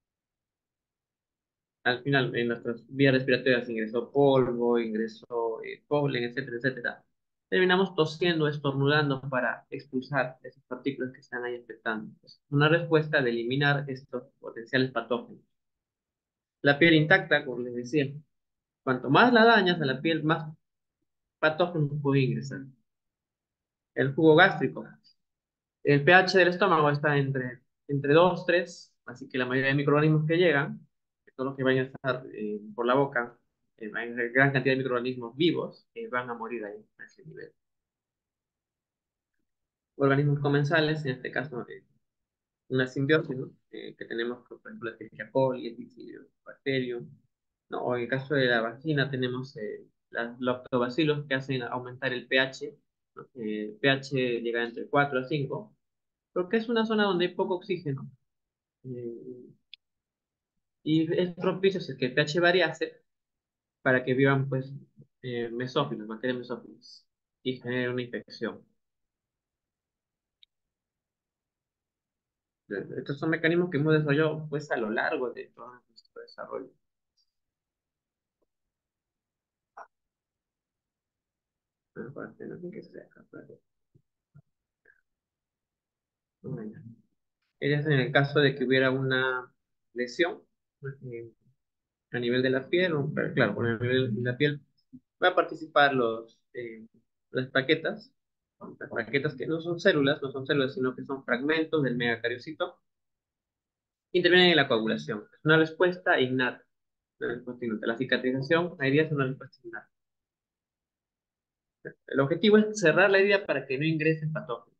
[SPEAKER 1] al final en nuestras vías respiratorias ingresó polvo, ingresó polen, etcétera, etcétera. Terminamos tosiendo, estornudando para expulsar esas partículas que están ahí afectando. Es una respuesta de eliminar estos potenciales patógenos. La piel intacta, como les decía, cuanto más la dañas a la piel, más patógenos puede ingresar. El jugo gástrico. El pH del estómago está entre 2 3, así que la mayoría de microorganismos que llegan, que todos los que vayan a estar por la boca, hay una gran cantidad de microorganismos vivos, van a morir ahí a ese nivel. Organismos comensales, en este caso una simbiosis, ¿no? Que tenemos, por ejemplo, la Escherichia coli, el Bacterium, ¿no? O en el caso de la vagina tenemos las lactobacilos que hacen aumentar el pH, ¿no? pH llega entre 4 a 5, porque es una zona donde hay poco oxígeno. eh, y es propicio si es que el pH variase para que vivan pues mesófilos, bacterias mesófilas y genere una infección. Estos son mecanismos que hemos desarrollado pues a lo largo de todo nuestro desarrollo. Aparte, no sé qué sea capaz de- bueno. Es en el caso de que hubiera una lesión eh, a nivel de la piel, pero claro, por el nivel de la piel va a participar las plaquetas, ¿no? Las plaquetas que no son células, sino que son fragmentos del megacariocito, intervienen en la coagulación. Es una respuesta innata. Una respuesta innata. La cicatrización, la herida es una respuesta innata. El objetivo es cerrar la herida para que no ingresen patógenos.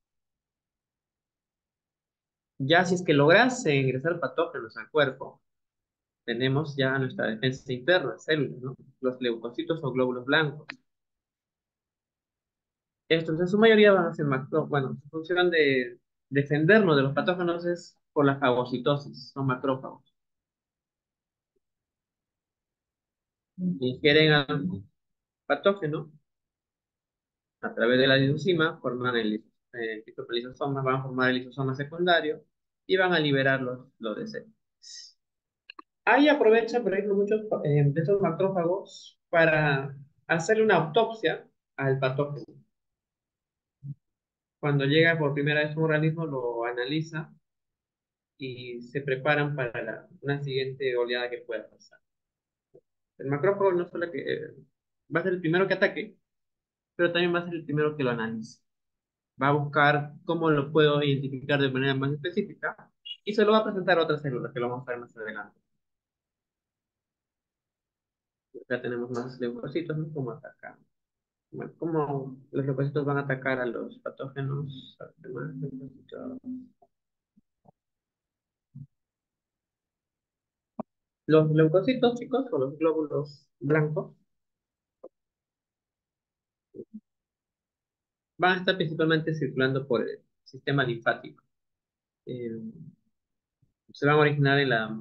[SPEAKER 1] Ya si es que lograse ingresar patógenos al cuerpo, tenemos ya nuestra defensa interna, células, ¿no? Los leucocitos o glóbulos blancos. Estos en su mayoría van a ser macrófagos. Bueno, su función de defendernos de los patógenos es por la fagocitosis, son macrófagos. Ingieren al patógeno a través de la lisozima, forman el lisosoma, van a formar el lisosoma secundario y van a liberar los desechos. Ahí aprovechan, por ejemplo, muchos de esos macrófagos para hacerle una autopsia al patógeno. Cuando llega por primera vez un organismo, lo analiza y se preparan para una siguiente oleada que pueda pasar. El macrófago no solo que va a ser el primero que ataque, pero también va a ser el primero que lo analice. Va a buscar cómo lo puedo identificar de manera más específica y se lo va a presentar a otras células que lo vamos a ver más adelante. Ya tenemos más leucocitos, ¿no? ¿Cómo atacar? Bueno, cómo los leucocitos van a atacar a los patógenos, a los demás leucocitos. Los leucocitos, chicos, o los glóbulos blancos, van a estar principalmente circulando por el sistema linfático. Eh, Se van a originar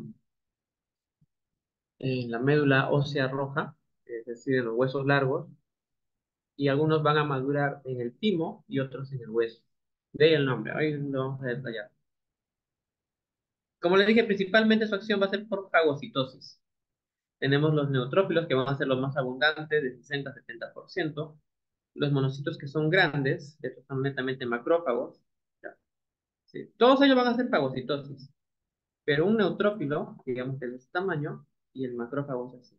[SPEAKER 1] en la médula ósea roja, es decir, en los huesos largos, y algunos van a madurar en el timo y otros en el hueso. De ahí el nombre, hoy lo vamos a detallar. Como les dije, principalmente su acción va a ser por fagocitosis. Tenemos los neutrófilos que van a ser los más abundantes, de 60 a 70%. Los monocitos que son grandes, estos son netamente macrófagos. ¿Ya? Sí, todos ellos van a ser fagocitosis, pero un neutrófilo, digamos que es de este tamaño, y el macrófago es así.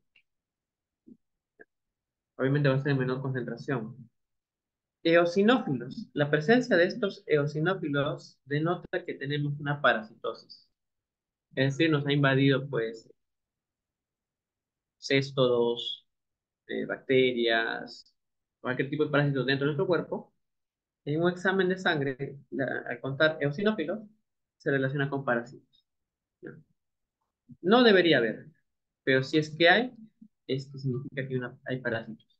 [SPEAKER 1] Obviamente va a ser en menor concentración. Eosinófilos. La presencia de estos eosinófilos denota que tenemos una parasitosis. Es decir, nos ha invadido pues céstodos, bacterias, cualquier tipo de parásitos dentro de nuestro cuerpo. En un examen de sangre, al contar eosinófilos, se relaciona con parásitos. ¿No? No debería haber, pero si es que hay, esto significa que hay parásitos.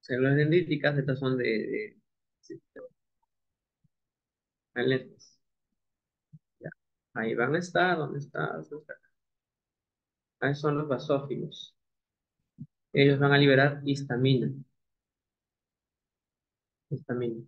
[SPEAKER 1] células dendríticas, estas son de letras. Ya. Ahí van a estar, ¿dónde está? ¿Dónde está? Ahí son los basófilos. Ellos van a liberar histamina. Histamina.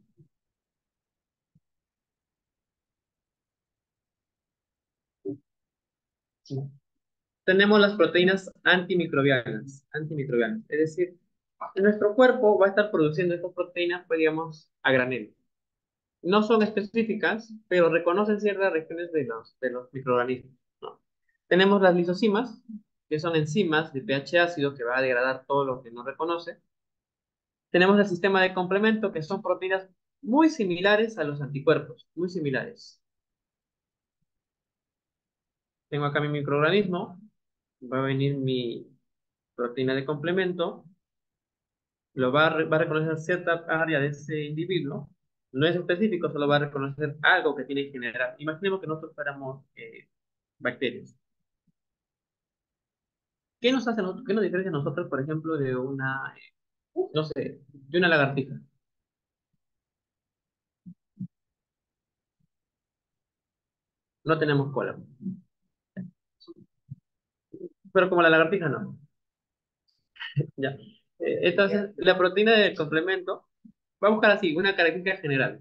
[SPEAKER 1] Sí. Tenemos las proteínas antimicrobianas, antimicrobianas. Es decir, nuestro cuerpo va a estar produciendo estas proteínas, pues, digamos, a granel. No son específicas, pero reconocen ciertas regiones de los microorganismos, ¿no? Tenemos las lisosimas, que son enzimas de pH ácido que va a degradar todo lo que no reconoce. Tenemos el sistema de complemento, que son proteínas muy similares a los anticuerpos, muy similares. Tengo acá mi microorganismo, va a venir mi proteína de complemento, va a reconocer cierta área de ese individuo, no es específico, solo va a reconocer algo que tiene que generar. Imaginemos que nosotros fuéramos bacterias. ¿Qué nos hace, qué nos diferencia a nosotros, por ejemplo, de una, no sé, de una lagartija? No tenemos cola, pero como la lagartija no. Ya. Entonces, la proteína del complemento va a buscar así, una característica general.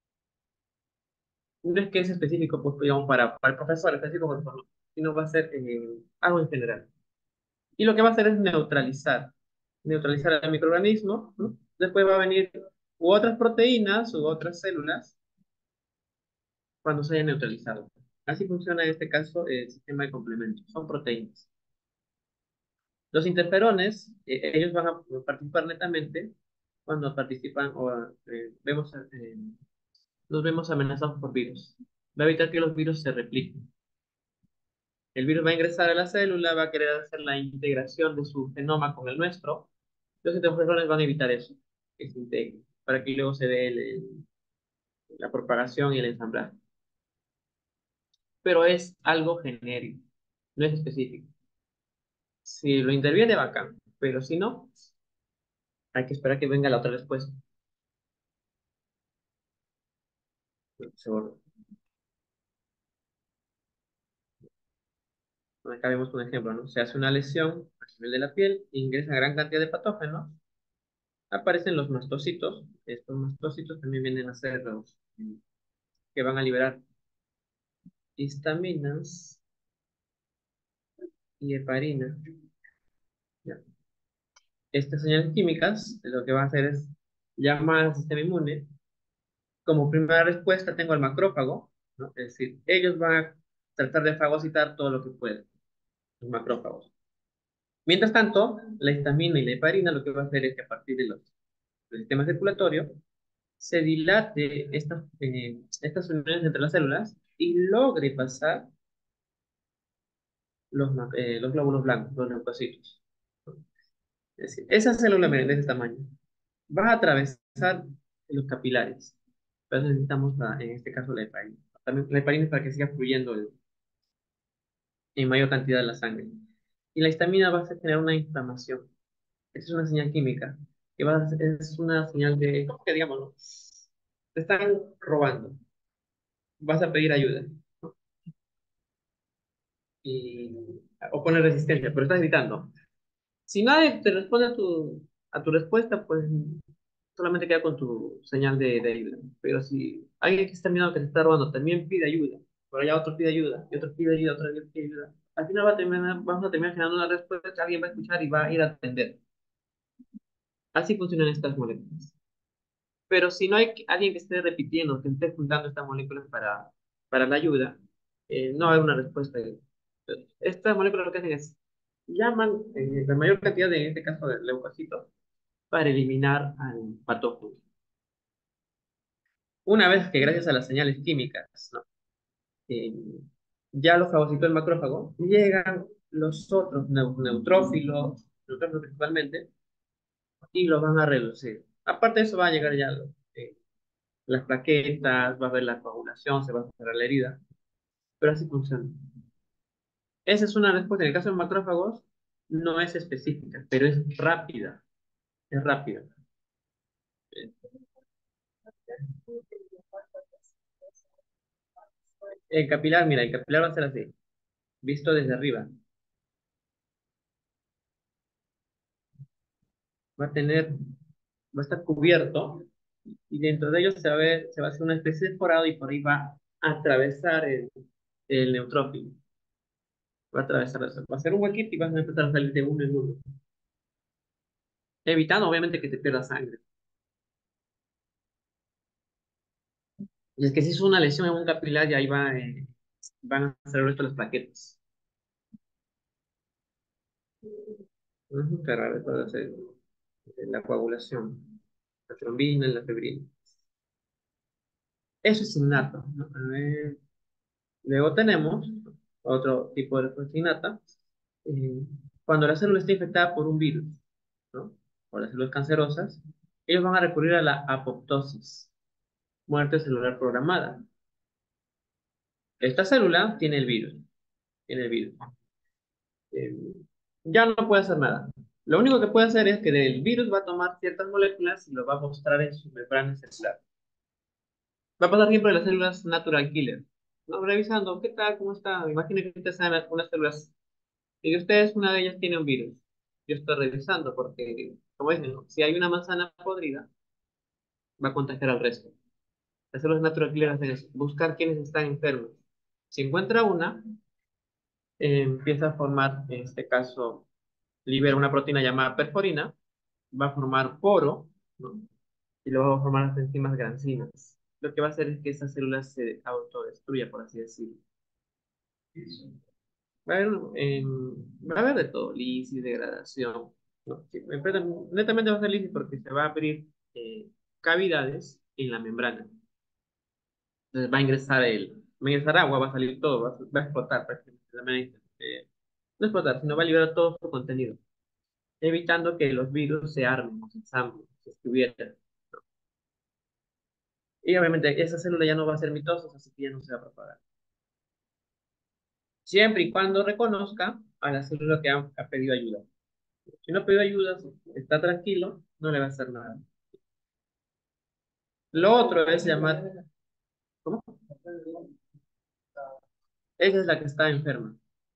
[SPEAKER 1] No es que es específico, pues, digamos, para el profesor, específico para el profesor, no, sino va a ser algo en general. Y lo que va a hacer es neutralizar el microorganismo, ¿no? Después va a venir u otras proteínas u otras células cuando se haya neutralizado. Así funciona en este caso el sistema de complemento. Son proteínas. Los interferones, ellos van a participar netamente cuando participan o nos vemos amenazados por virus. Va a evitar que los virus se repliquen. El virus va a ingresar a la célula, va a querer hacer la integración de su genoma con el nuestro. Los interferones van a evitar eso, que se integre, para que luego se dé la propagación y el ensamblaje. Pero es algo genérico, no es específico. Si lo interviene, bacán, pero si no, hay que esperar que venga la otra respuesta. Seguro. Acá vemos un ejemplo, ¿no? Se hace una lesión a nivel de la piel, ingresa gran cantidad de patógenos, aparecen los mastocitos. Estos mastocitos también vienen a ser los que van a liberar histaminas y heparina. ¿Ya? Estas señales químicas lo que van a hacer es llamar al sistema inmune. Como primera respuesta tengo al macrófago, ¿no? Es decir, ellos van a tratar de fagocitar todo lo que pueden, los macrófagos. Mientras tanto, la histamina y la heparina lo que va a hacer es que a partir del sistema circulatorio se dilate estas uniones entre las células y logre pasar los glóbulos blancos, los leucocitos. Es decir, esa célula de ese tamaño va a atravesar los capilares. Pero necesitamos, en este caso, la heparina. También la heparina es para que siga fluyendo en mayor cantidad de la sangre. Y la histamina va a generar una inflamación. Esa es una señal química. Es una señal de, ¿cómo que digamos, no? Te están robando. Vas a pedir ayuda. Y, o poner resistencia, pero estás gritando. Si nadie te responde a tu respuesta, pues solamente queda con tu señal de ayuda. Pero si alguien que está mirando que te está robando también pide ayuda, por allá otro pide ayuda, y otro pide ayuda, otro pide ayuda, al final vamos a terminar generando una respuesta que alguien va a escuchar y va a ir a atender. Así funcionan estas moléculas. Pero si no hay alguien que esté repitiendo, que esté juntando estas moléculas para la ayuda, no hay una respuesta. Estas moléculas lo que hacen es llaman la mayor cantidad en este caso, de leucocitos para eliminar al patógeno. Una vez que gracias a las señales químicas, ¿no? eh, ya lo fagocitó el macrófago, llegan los otros neutrófilos principalmente, y los van a reducir. Aparte de eso, va a llegar ya las plaquetas, va a haber la coagulación, se va a cerrar la herida, pero así funciona. Esa es una respuesta. En el caso de macrófagos, no es específica, pero es rápida. Es rápida. El capilar, mira, el capilar va a ser así, visto desde arriba. Va a tener, va a estar cubierto y dentro de ellos se va a hacer una especie de forado y por ahí va a atravesar el neutrófilo. Va a atravesar eso. Va a ser un huequito y vas a empezar a salir de uno en uno. Evitando, obviamente, que te pierda sangre. Y es que si es una lesión en un capilar, y ahí va, van a hacer esto las plaquetas. Ujú, qué raro, puede ser la coagulación, la trombina, la febrina. Eso es innato, ¿no? A ver, luego tenemos otro tipo de respuesta innata. eh, Cuando la célula está infectada por un virus, ¿no? O las células cancerosas, ellos van a recurrir a la apoptosis, muerte celular programada. Esta célula tiene el virus. Eh, ya no puede hacer nada. Lo único que puede hacer es que del virus va a tomar ciertas moléculas y lo va a mostrar en su membrana celular. Va a pasar siempre las células natural killer, ¿no? Revisando, ¿qué tal? ¿Cómo está? Imaginen que ustedes saben unas células y de ustedes una de ellas tiene un virus. Yo estoy revisando porque, como dicen, ¿no? Si hay una manzana podrida, va a contagiar al resto. Las células natural killer hacen eso, buscar quienes están enfermos. Si encuentra una, empieza a formar, en este caso, libera una proteína llamada perforina, va a formar poro, ¿no? Y luego va a formar las enzimas granzinas. Lo que va a hacer es que esa célula se autodestruya, por así decirlo. Va a haber, va a haber de todo, lisis, degradación, ¿no? Sí, netamente va a ser lisis porque se va a abrir cavidades en la membrana. Entonces va a ingresar agua, va a salir todo, va a explotar prácticamente. No explotar, sino va a liberar todo su contenido, evitando que los virus se armen o se ensamblen, se estuvieran. Y obviamente esa célula ya no va a ser mitosis, así que ya no se va a propagar. Siempre y cuando reconozca a la célula que ha pedido ayuda. Si no ha pedido ayuda, está tranquilo, no le va a hacer nada. Lo otro es llamar, ¿cómo? Esa es la que está enferma.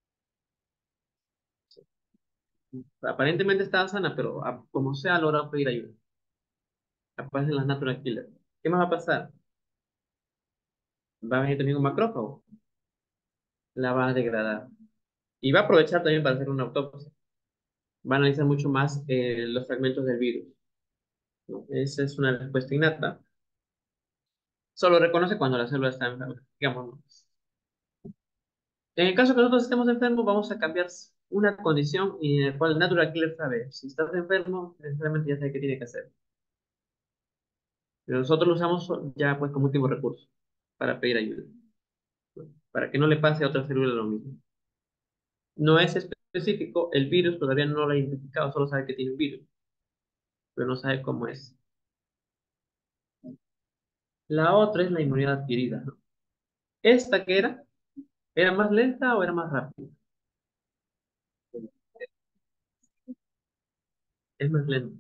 [SPEAKER 1] Aparentemente está sana, pero como sea, logra pedir ayuda. Aparecen las natural killers. ¿Qué más va a pasar? Va a venir también un macrófago, la va a degradar. Y va a aprovechar también para hacer una autopsia. Va a analizar mucho más los fragmentos del virus, ¿no? Esa es una respuesta innata. Solo reconoce cuando la célula está enferma, digamos, ¿no? En el caso que nosotros estemos enfermos, vamos a cambiar una condición y en el cual el natural killer sabe, si estás enfermo, necesariamente ya sabe qué tiene que hacer. Pero nosotros lo usamos ya pues como último recurso para pedir ayuda, ¿no? Para que no le pase a otra célula lo mismo. No es específico, el virus todavía no lo ha identificado, solo sabe que tiene un virus, pero no sabe cómo es. La otra es la inmunidad adquirida, ¿no? ¿Esta qué era? ¿Era más lenta o era más rápida? Es más lenta.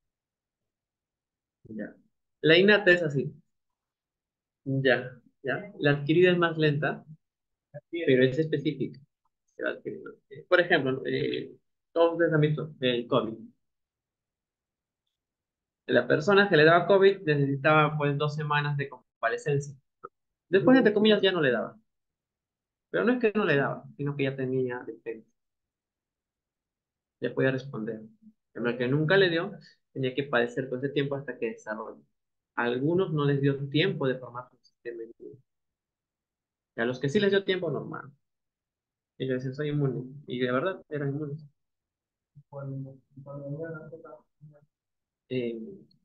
[SPEAKER 1] Ya. La innata es así. Ya, ya. La adquirida es más lenta, pero es específica. Se va adquiriendo. Por ejemplo, ¿no? Todos ustedes han visto el COVID. La persona que le daba COVID necesitaba pues 2 semanas de convalecencia. Después, entre comillas, ya no le daba. Pero no es que no le daba, sino que ya tenía defensa, ya podía responder. Pero el que nunca le dio, tenía que padecer todo ese tiempo hasta que desarrolle. A algunos no les dio tiempo de formar su sistema inmune. Y a los que sí les dio tiempo, normal. Ellos decían, soy inmune. Y de verdad, eran inmunes. Eh,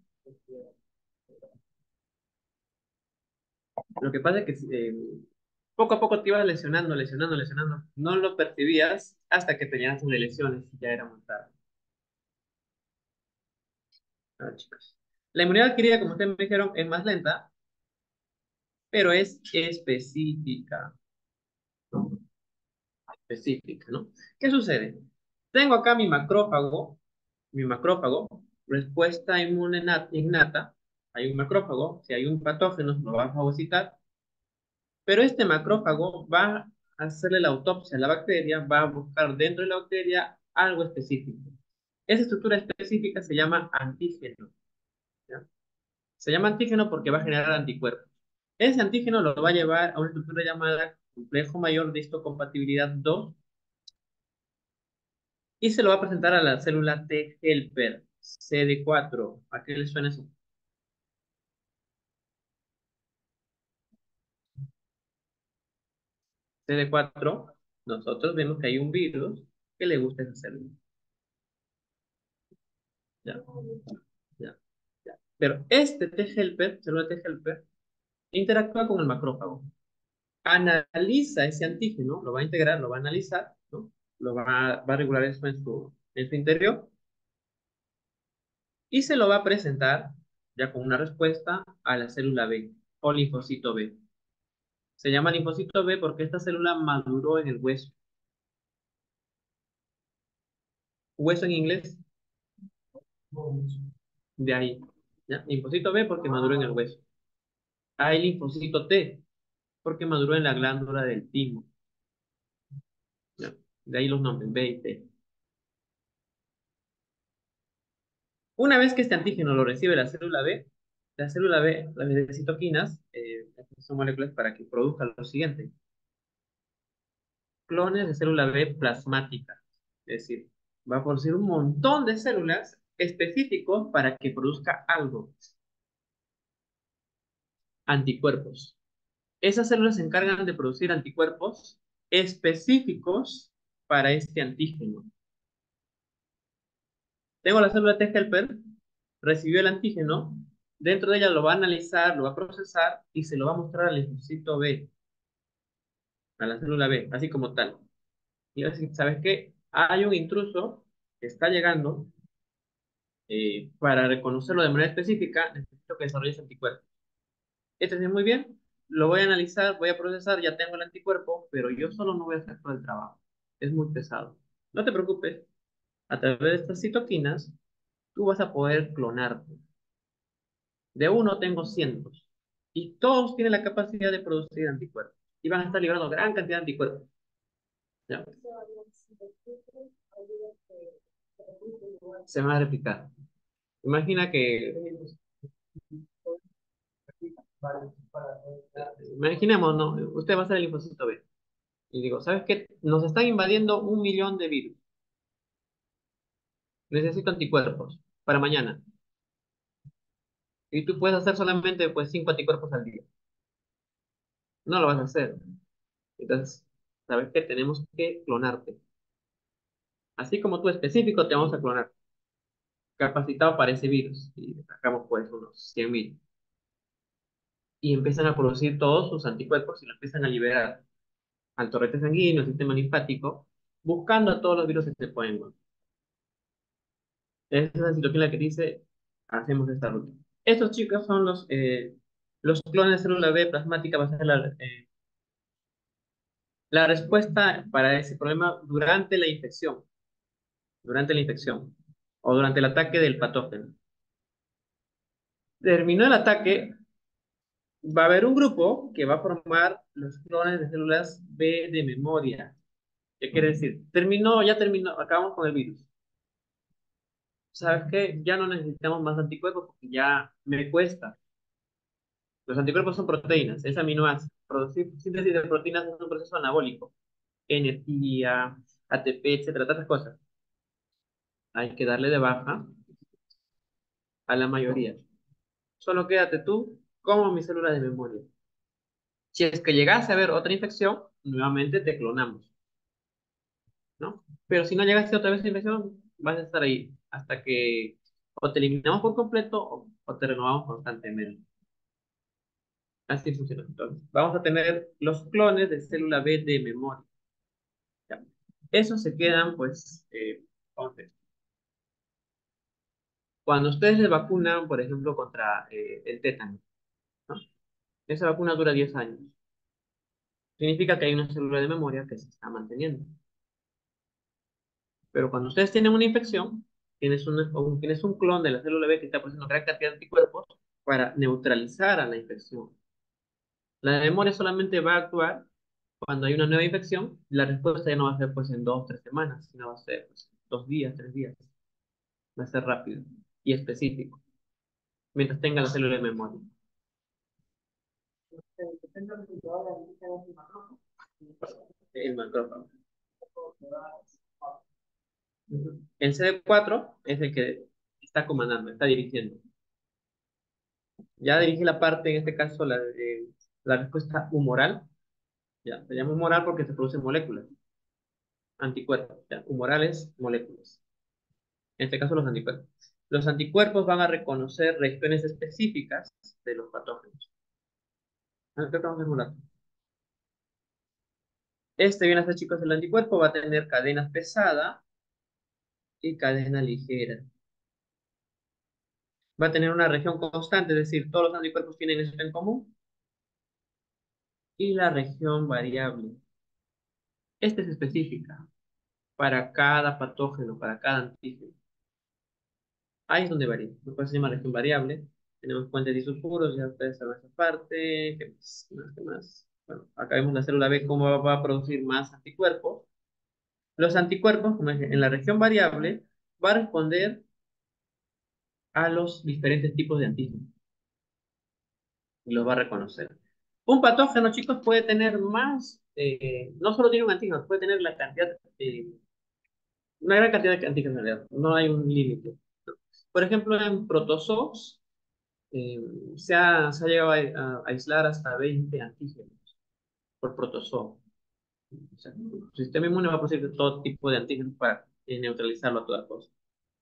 [SPEAKER 1] lo que pasa es que poco a poco te ibas lesionando, lesionando, lesionando. No lo percibías hasta que te llenaste de lesiones y ya era muy tarde. Ah, chicos. La inmunidad adquirida, como ustedes me dijeron, es más lenta, pero es específica, ¿no? Específica, ¿no? ¿Qué sucede? Tengo acá mi macrófago, respuesta inmune innata, hay un macrófago, si hay un patógeno, lo va a fagocitar, pero este macrófago va a hacerle la autopsia a la bacteria, va a buscar dentro de la bacteria algo específico. Esa estructura específica se llama antígeno, ¿ya? Se llama antígeno porque va a generar anticuerpos. Ese antígeno lo va a llevar a una estructura llamada complejo mayor de histocompatibilidad 2 y se lo va a presentar a la célula T helper CD4. ¿A qué le suena eso? CD4, nosotros vemos que hay un virus que le gusta esa célula. Ya, ya, ya. Pero este T helper, célula T helper, interactúa con el macrófago. Analiza ese antígeno, lo va a integrar, lo va a analizar, ¿no? Va a regular eso en su interior y se lo va a presentar ya con una respuesta a la célula B o linfocito B. Se llama linfocito B porque esta célula maduró en el hueso. Hueso en inglés, de ahí. ¿Ya? Linfocito B porque maduró en el hueso. Hay linfocito T porque maduró en la glándula del timo. ¿Ya? De ahí los nombres B y T. Una vez que este antígeno lo recibe la célula B, las citoquinas, son moléculas para que produzca lo siguiente: clones de célula B plasmática. Es decir, va a producir un montón de células específicos para que produzca algo, anticuerpos. Esas células se encargan de producir anticuerpos específicos para este antígeno. Tengo la célula T helper, recibió el antígeno, dentro de ella lo va a analizar, lo va a procesar y se lo va a mostrar al linfocito B, a la célula B, así como tal. Y va a decir, ¿sabes qué? Hay un intruso que está llegando, para reconocerlo de manera específica, necesito que desarrolle ese anticuerpo. Esto es muy bien, lo voy a analizar, voy a procesar, ya tengo el anticuerpo, pero yo solo no voy a hacer todo el trabajo. Es muy pesado. No te preocupes, a través de estas citoquinas, tú vas a poder clonarte. De uno tengo cientos. Y todos tienen la capacidad de producir anticuerpos. Y van a estar liberando gran cantidad de anticuerpos. ¿Ya? Se van a replicar. Imagina que, imaginemos, ¿no? Usted va a ser el linfocito B. Y digo, ¿sabes qué? Nos están invadiendo 1 millón de virus. Necesito anticuerpos para mañana. Y tú puedes hacer solamente pues 5 anticuerpos al día. No lo vas a hacer. Entonces, ¿sabes qué? Tenemos que clonarte. Así como tú específico, te vamos a clonar. Capacitado para ese virus. Y sacamos pues unos 100.000. Y empiezan a producir todos sus anticuerpos y lo empiezan a liberar al torrente sanguíneo, al sistema linfático, buscando a todos los virus que se pueden encontrar. Esa es la situación en la que dice, hacemos esta ruta. Estos chicos son los clones de célula B plasmática, va a ser la respuesta para ese problema durante la infección o durante el ataque del patógeno. Terminó el ataque, va a haber un grupo que va a formar los clones de células B de memoria. ¿Qué quiere decir? Ya terminó, acabamos con el virus. ¿Sabes qué? Ya no necesitamos más anticuerpos porque ya me cuesta. Los anticuerpos son proteínas, es aminoácidos. Producir síntesis de proteínas es un proceso anabólico. Energía, ATP, etcétera, tantas cosas. Hay que darle de baja a la mayoría. Solo quédate tú como mi célula de memoria. Si es que llegase a haber otra infección, nuevamente te clonamos, ¿no? Pero si no llegaste otra vez a infección, vas a estar ahí hasta que o te eliminamos por completo o te renovamos constantemente. Así funciona. Entonces, vamos a tener los clones de célula B de memoria. ¿Ya? Esos se quedan, pues, vamos a ver. Cuando ustedes se vacunan, por ejemplo, contra el tétano, ¿no? Esa vacuna dura 10 años. Significa que hay una célula de memoria que se está manteniendo. Pero cuando ustedes tienen una infección, tienes un clon de la célula B que está produciendo gran cantidad de anticuerpos para neutralizar a la infección. La memoria solamente va a actuar cuando hay una nueva infección. La respuesta ya no va a ser pues en 2 o 3 semanas, sino va a ser pues, 2 días, 3 días. Va a ser rápido y específico, mientras tenga la célula de memoria. El macrófago. El CD4 es el que está comandando, está dirigiendo. Ya dirige la parte, en este caso, la respuesta humoral. Ya, se llama humoral porque se producen moléculas, anticuerpos. Ya, humorales, moléculas. En este caso, los anticuerpos. Los anticuerpos van a reconocer regiones específicas de los patógenos. Acá estamos en humoral. Este viene a ser, chicos, el anticuerpo va a tener cadena pesada y cadena ligera. Va a tener una región constante, es decir, todos los anticuerpos tienen eso en común, y la región variable. Esta es específica para cada patógeno, para cada antígeno. Ahí es donde varía. Después se llama región variable. Tenemos puentes disulfuros, ya ustedes saben esa parte. ¿Qué más? ¿Qué más? ¿Qué más? Bueno, acá vemos la célula B cómo va a producir más anticuerpos. Los anticuerpos, como en la región variable, va a responder a los diferentes tipos de antígenos y los va a reconocer. Un patógeno, chicos, puede tener más, no solo tiene un antígeno, puede tener la cantidad, una gran cantidad de antígenos en realidad. No hay un límite. Por ejemplo, en protozoos, eh, se ha llegado a aislar hasta 20 antígenos por protozoo. O sea, el sistema inmune va a producir todo tipo de antígenos para neutralizarlo a toda cosa.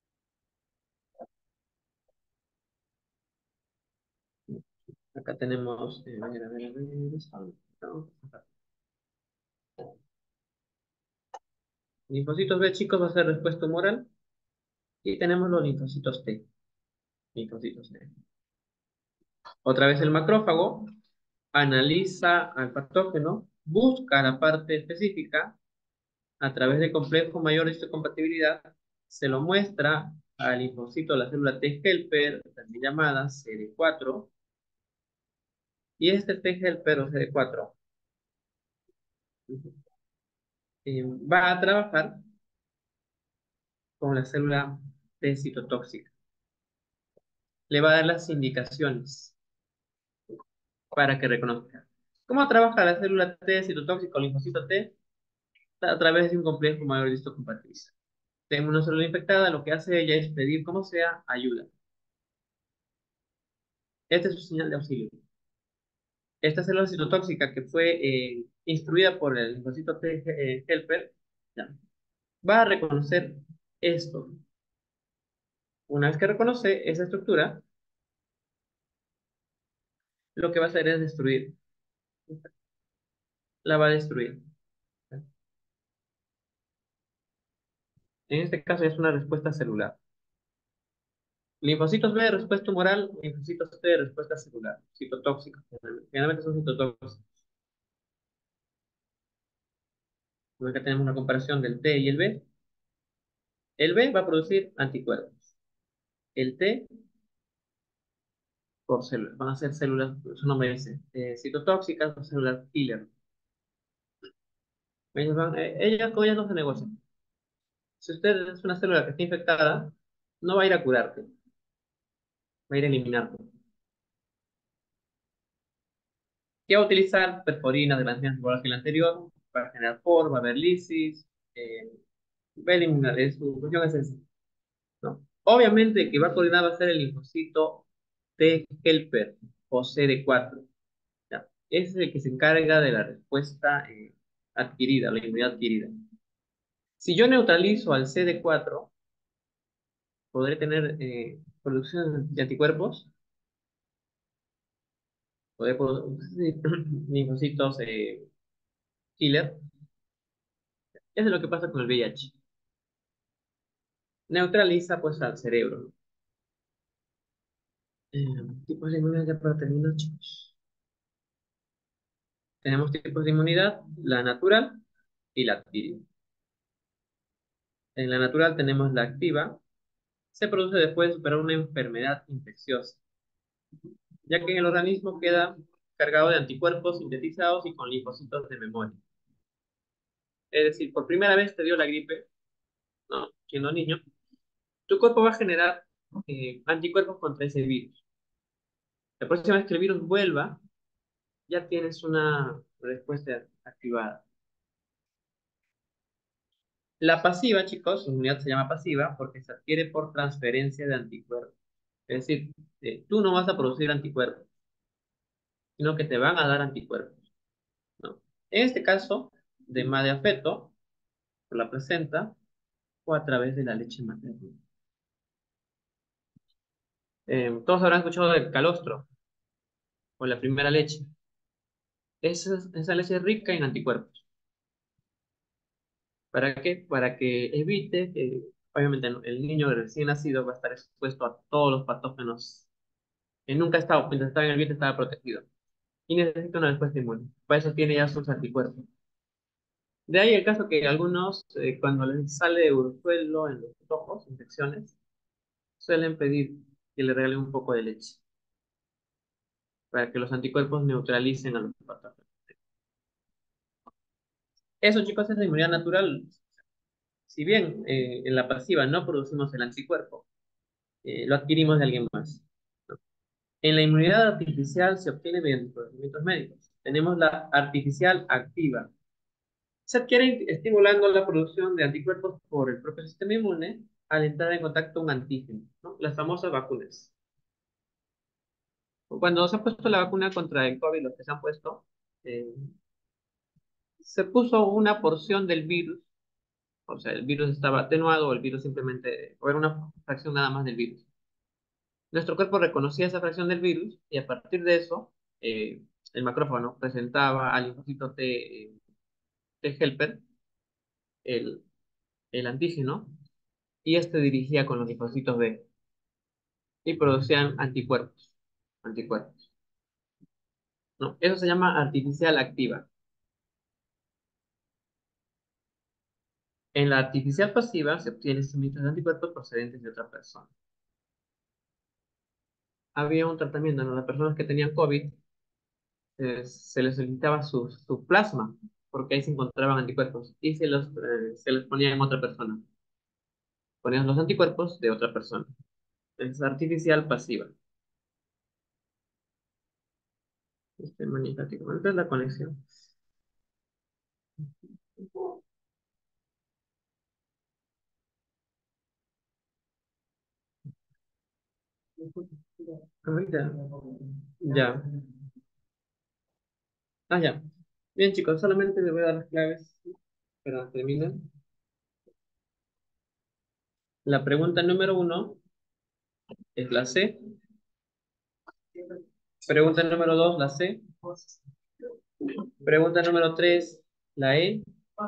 [SPEAKER 1] Acá tenemos, linfocitos B, chicos, va a ser respuesta humoral. Y tenemos los linfocitos T. Linfocitos T. Otra vez el macrófago analiza al patógeno, busca la parte específica a través del complejo mayor de histocompatibilidad, se lo muestra al linfocito, la célula T helper, también llamada CD4, y este T helper o CD4 va a trabajar con la célula T citotóxica. Le va a dar las indicaciones para que reconozca. ¿Cómo trabaja la célula T citotóxica o linfocito T? A través de un complejo mayor de histocompatibilidad. Tengo una célula infectada, lo que hace ella es pedir, como sea, ayuda. Esta es su señal de auxilio. Esta célula citotóxica que fue instruida por el linfocito T helper, ya, va a reconocer esto. Una vez que reconoce esa estructura, lo que va a hacer es destruir. La va a destruir. En este caso es una respuesta celular. Linfocitos B de respuesta humoral, linfocitos T de respuesta celular. Citotóxicos. Generalmente son citotóxicos. Acá tenemos una comparación del T y el B. El B va a producir anticuerpos. El T por células. Van a ser células, su nombre dice, citotóxicas o células killer. Ellas con ellas no se negocian. Si usted es una célula que está infectada, no va a ir a curarte, va a ir a eliminarte. ¿Qué va a utilizar? Perforinas de la antígeno igual que la anterior, para generar por, va a haber lisis, va a eliminar, su función es esa, ¿no? Obviamente que va a coordinar va a ser el linfocito T helper o CD4. ¿Ya? Ese es el que se encarga de la respuesta adquirida, la inmunidad adquirida. Si yo neutralizo al CD4, podré tener producción de anticuerpos, podré producir linfocitos killer. Eso es lo que pasa con el VIH. Neutraliza pues al cerebro. Eh, Tipos de inmunidad ya para terminar, chicos. Tenemos tipos de inmunidad, la natural y la adquirida. En la natural tenemos la activa, se produce después de superar una enfermedad infecciosa, ya que en el organismo queda cargado de anticuerpos sintetizados y con linfocitos de memoria. Es decir, por primera vez te dio la gripe, ¿no? Siendo niño, tu cuerpo va a generar anticuerpos contra ese virus. La próxima vez que el virus vuelva, ya tienes una respuesta activada. La pasiva, chicos, su unidad se llama pasiva porque se adquiere por transferencia de anticuerpos. Es decir, tú no vas a producir anticuerpos, sino que te van a dar anticuerpos, ¿no? En este caso, de madre a feto, por la placenta o a través de la leche materna. Todos habrán escuchado del calostro o la primera leche. Esa leche es rica en anticuerpos. ¿Para qué? Para que evite que, obviamente, el niño recién nacido va a estar expuesto a todos los patógenos que nunca estaba, mientras estaba en el vientre estaba protegido. Y necesita una respuesta inmune. Para eso tiene ya sus anticuerpos. De ahí el caso que algunos, cuando les sale urzuelo en los ojos, infecciones, suelen pedir que le regalen un poco de leche para que los anticuerpos neutralicen a los patógenos. Eso, chicos, es la inmunidad natural. Si bien en la pasiva no producimos el anticuerpo, lo adquirimos de alguien más. En la inmunidad artificial se obtiene mediante procedimientos médicos. Tenemos la artificial activa. Se adquiere estimulando la producción de anticuerpos por el propio sistema inmune al entrar en contacto un antígeno, ¿no? Las famosas vacunas. Cuando se ha puesto la vacuna contra el COVID, los que se han puesto, eh, se puso una porción del virus, o sea, el virus estaba atenuado o el virus simplemente, o era una fracción nada más del virus. Nuestro cuerpo reconocía esa fracción del virus y a partir de eso, el macrófago presentaba al linfocito T helper el, el antígeno y este dirigía con los linfocitos B y producían anticuerpos. Anticuerpos, ¿no? Eso se llama artificial activa. En la artificial pasiva se obtienen suministros de anticuerpos procedentes de otra persona. Había un tratamiento en las personas que tenían COVID, se les solicitaba su plasma, porque ahí se encontraban anticuerpos, y se les ponía en otra persona. Ponían los anticuerpos de otra persona. Es artificial pasiva. Manifático. ¿Cuál es la conexión? Ahorita. Ya. Ah, ya. Bien, chicos, solamente les voy a dar las claves para terminar. La pregunta número uno es la C. Pregunta número dos, la C. Pregunta número tres, la E.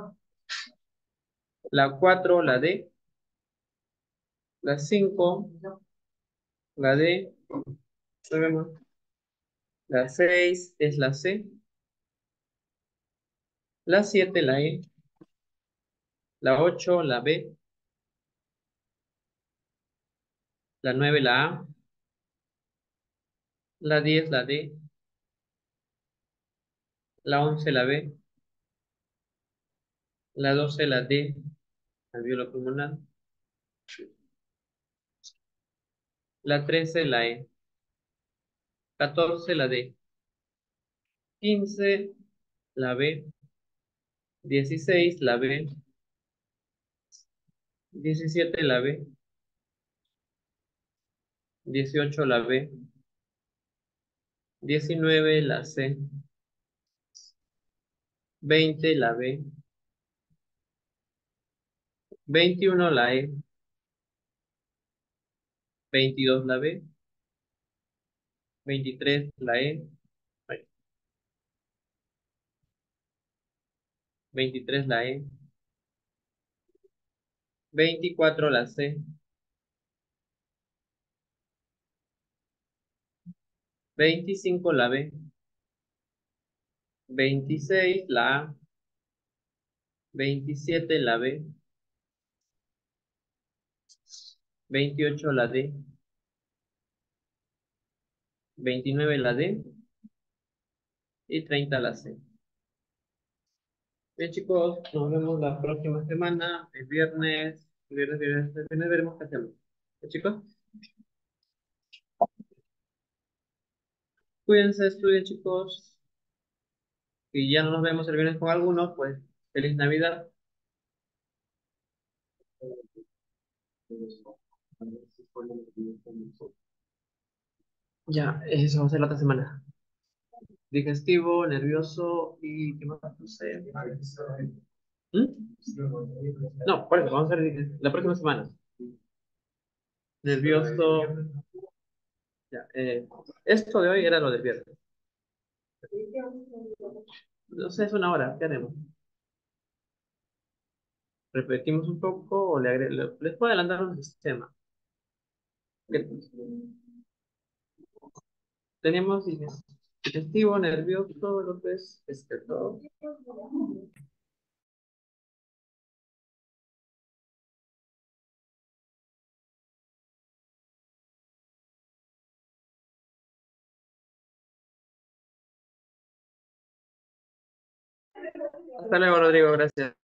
[SPEAKER 1] La cuatro, la D. La cinco, la D. ¿No vemos? La seis es la C. La siete, la E. La ocho, la B. La nueve, la A. La 10, la D. La 11, la B. La 12, la D. Alveolo pulmonar. La 13, la E. 14, la D. 15, la B. 16, la B. 17, la B. 18, la B. 19, la C. 20, la B. 21, la E. 22, la B. 23, la E. Ay, 23, la E. 24, la C. 25, la B. 26, la A. 27, la B. 28 la D, 29 la D y 30 la C. Bien, chicos, nos vemos la próxima semana, el viernes, el viernes veremos qué hacemos. Bien, chicos, cuídense, estudien, chicos, y ya no nos vemos el viernes con algunos, pues, feliz Navidad. Ya, eso va a ser la otra semana. Digestivo, nervioso y ¿qué más? No sé. ¿Mm? No, por eso, vamos a hacer la próxima semana. Nervioso. Ya, esto de hoy era lo del viernes. No sé, es una hora, ¿qué haremos? ¿Repetimos un poco o les puedo adelantar un sistema? Que tenemos digestivo, nervioso, lo que es todo. Hasta luego, Rodrigo, gracias.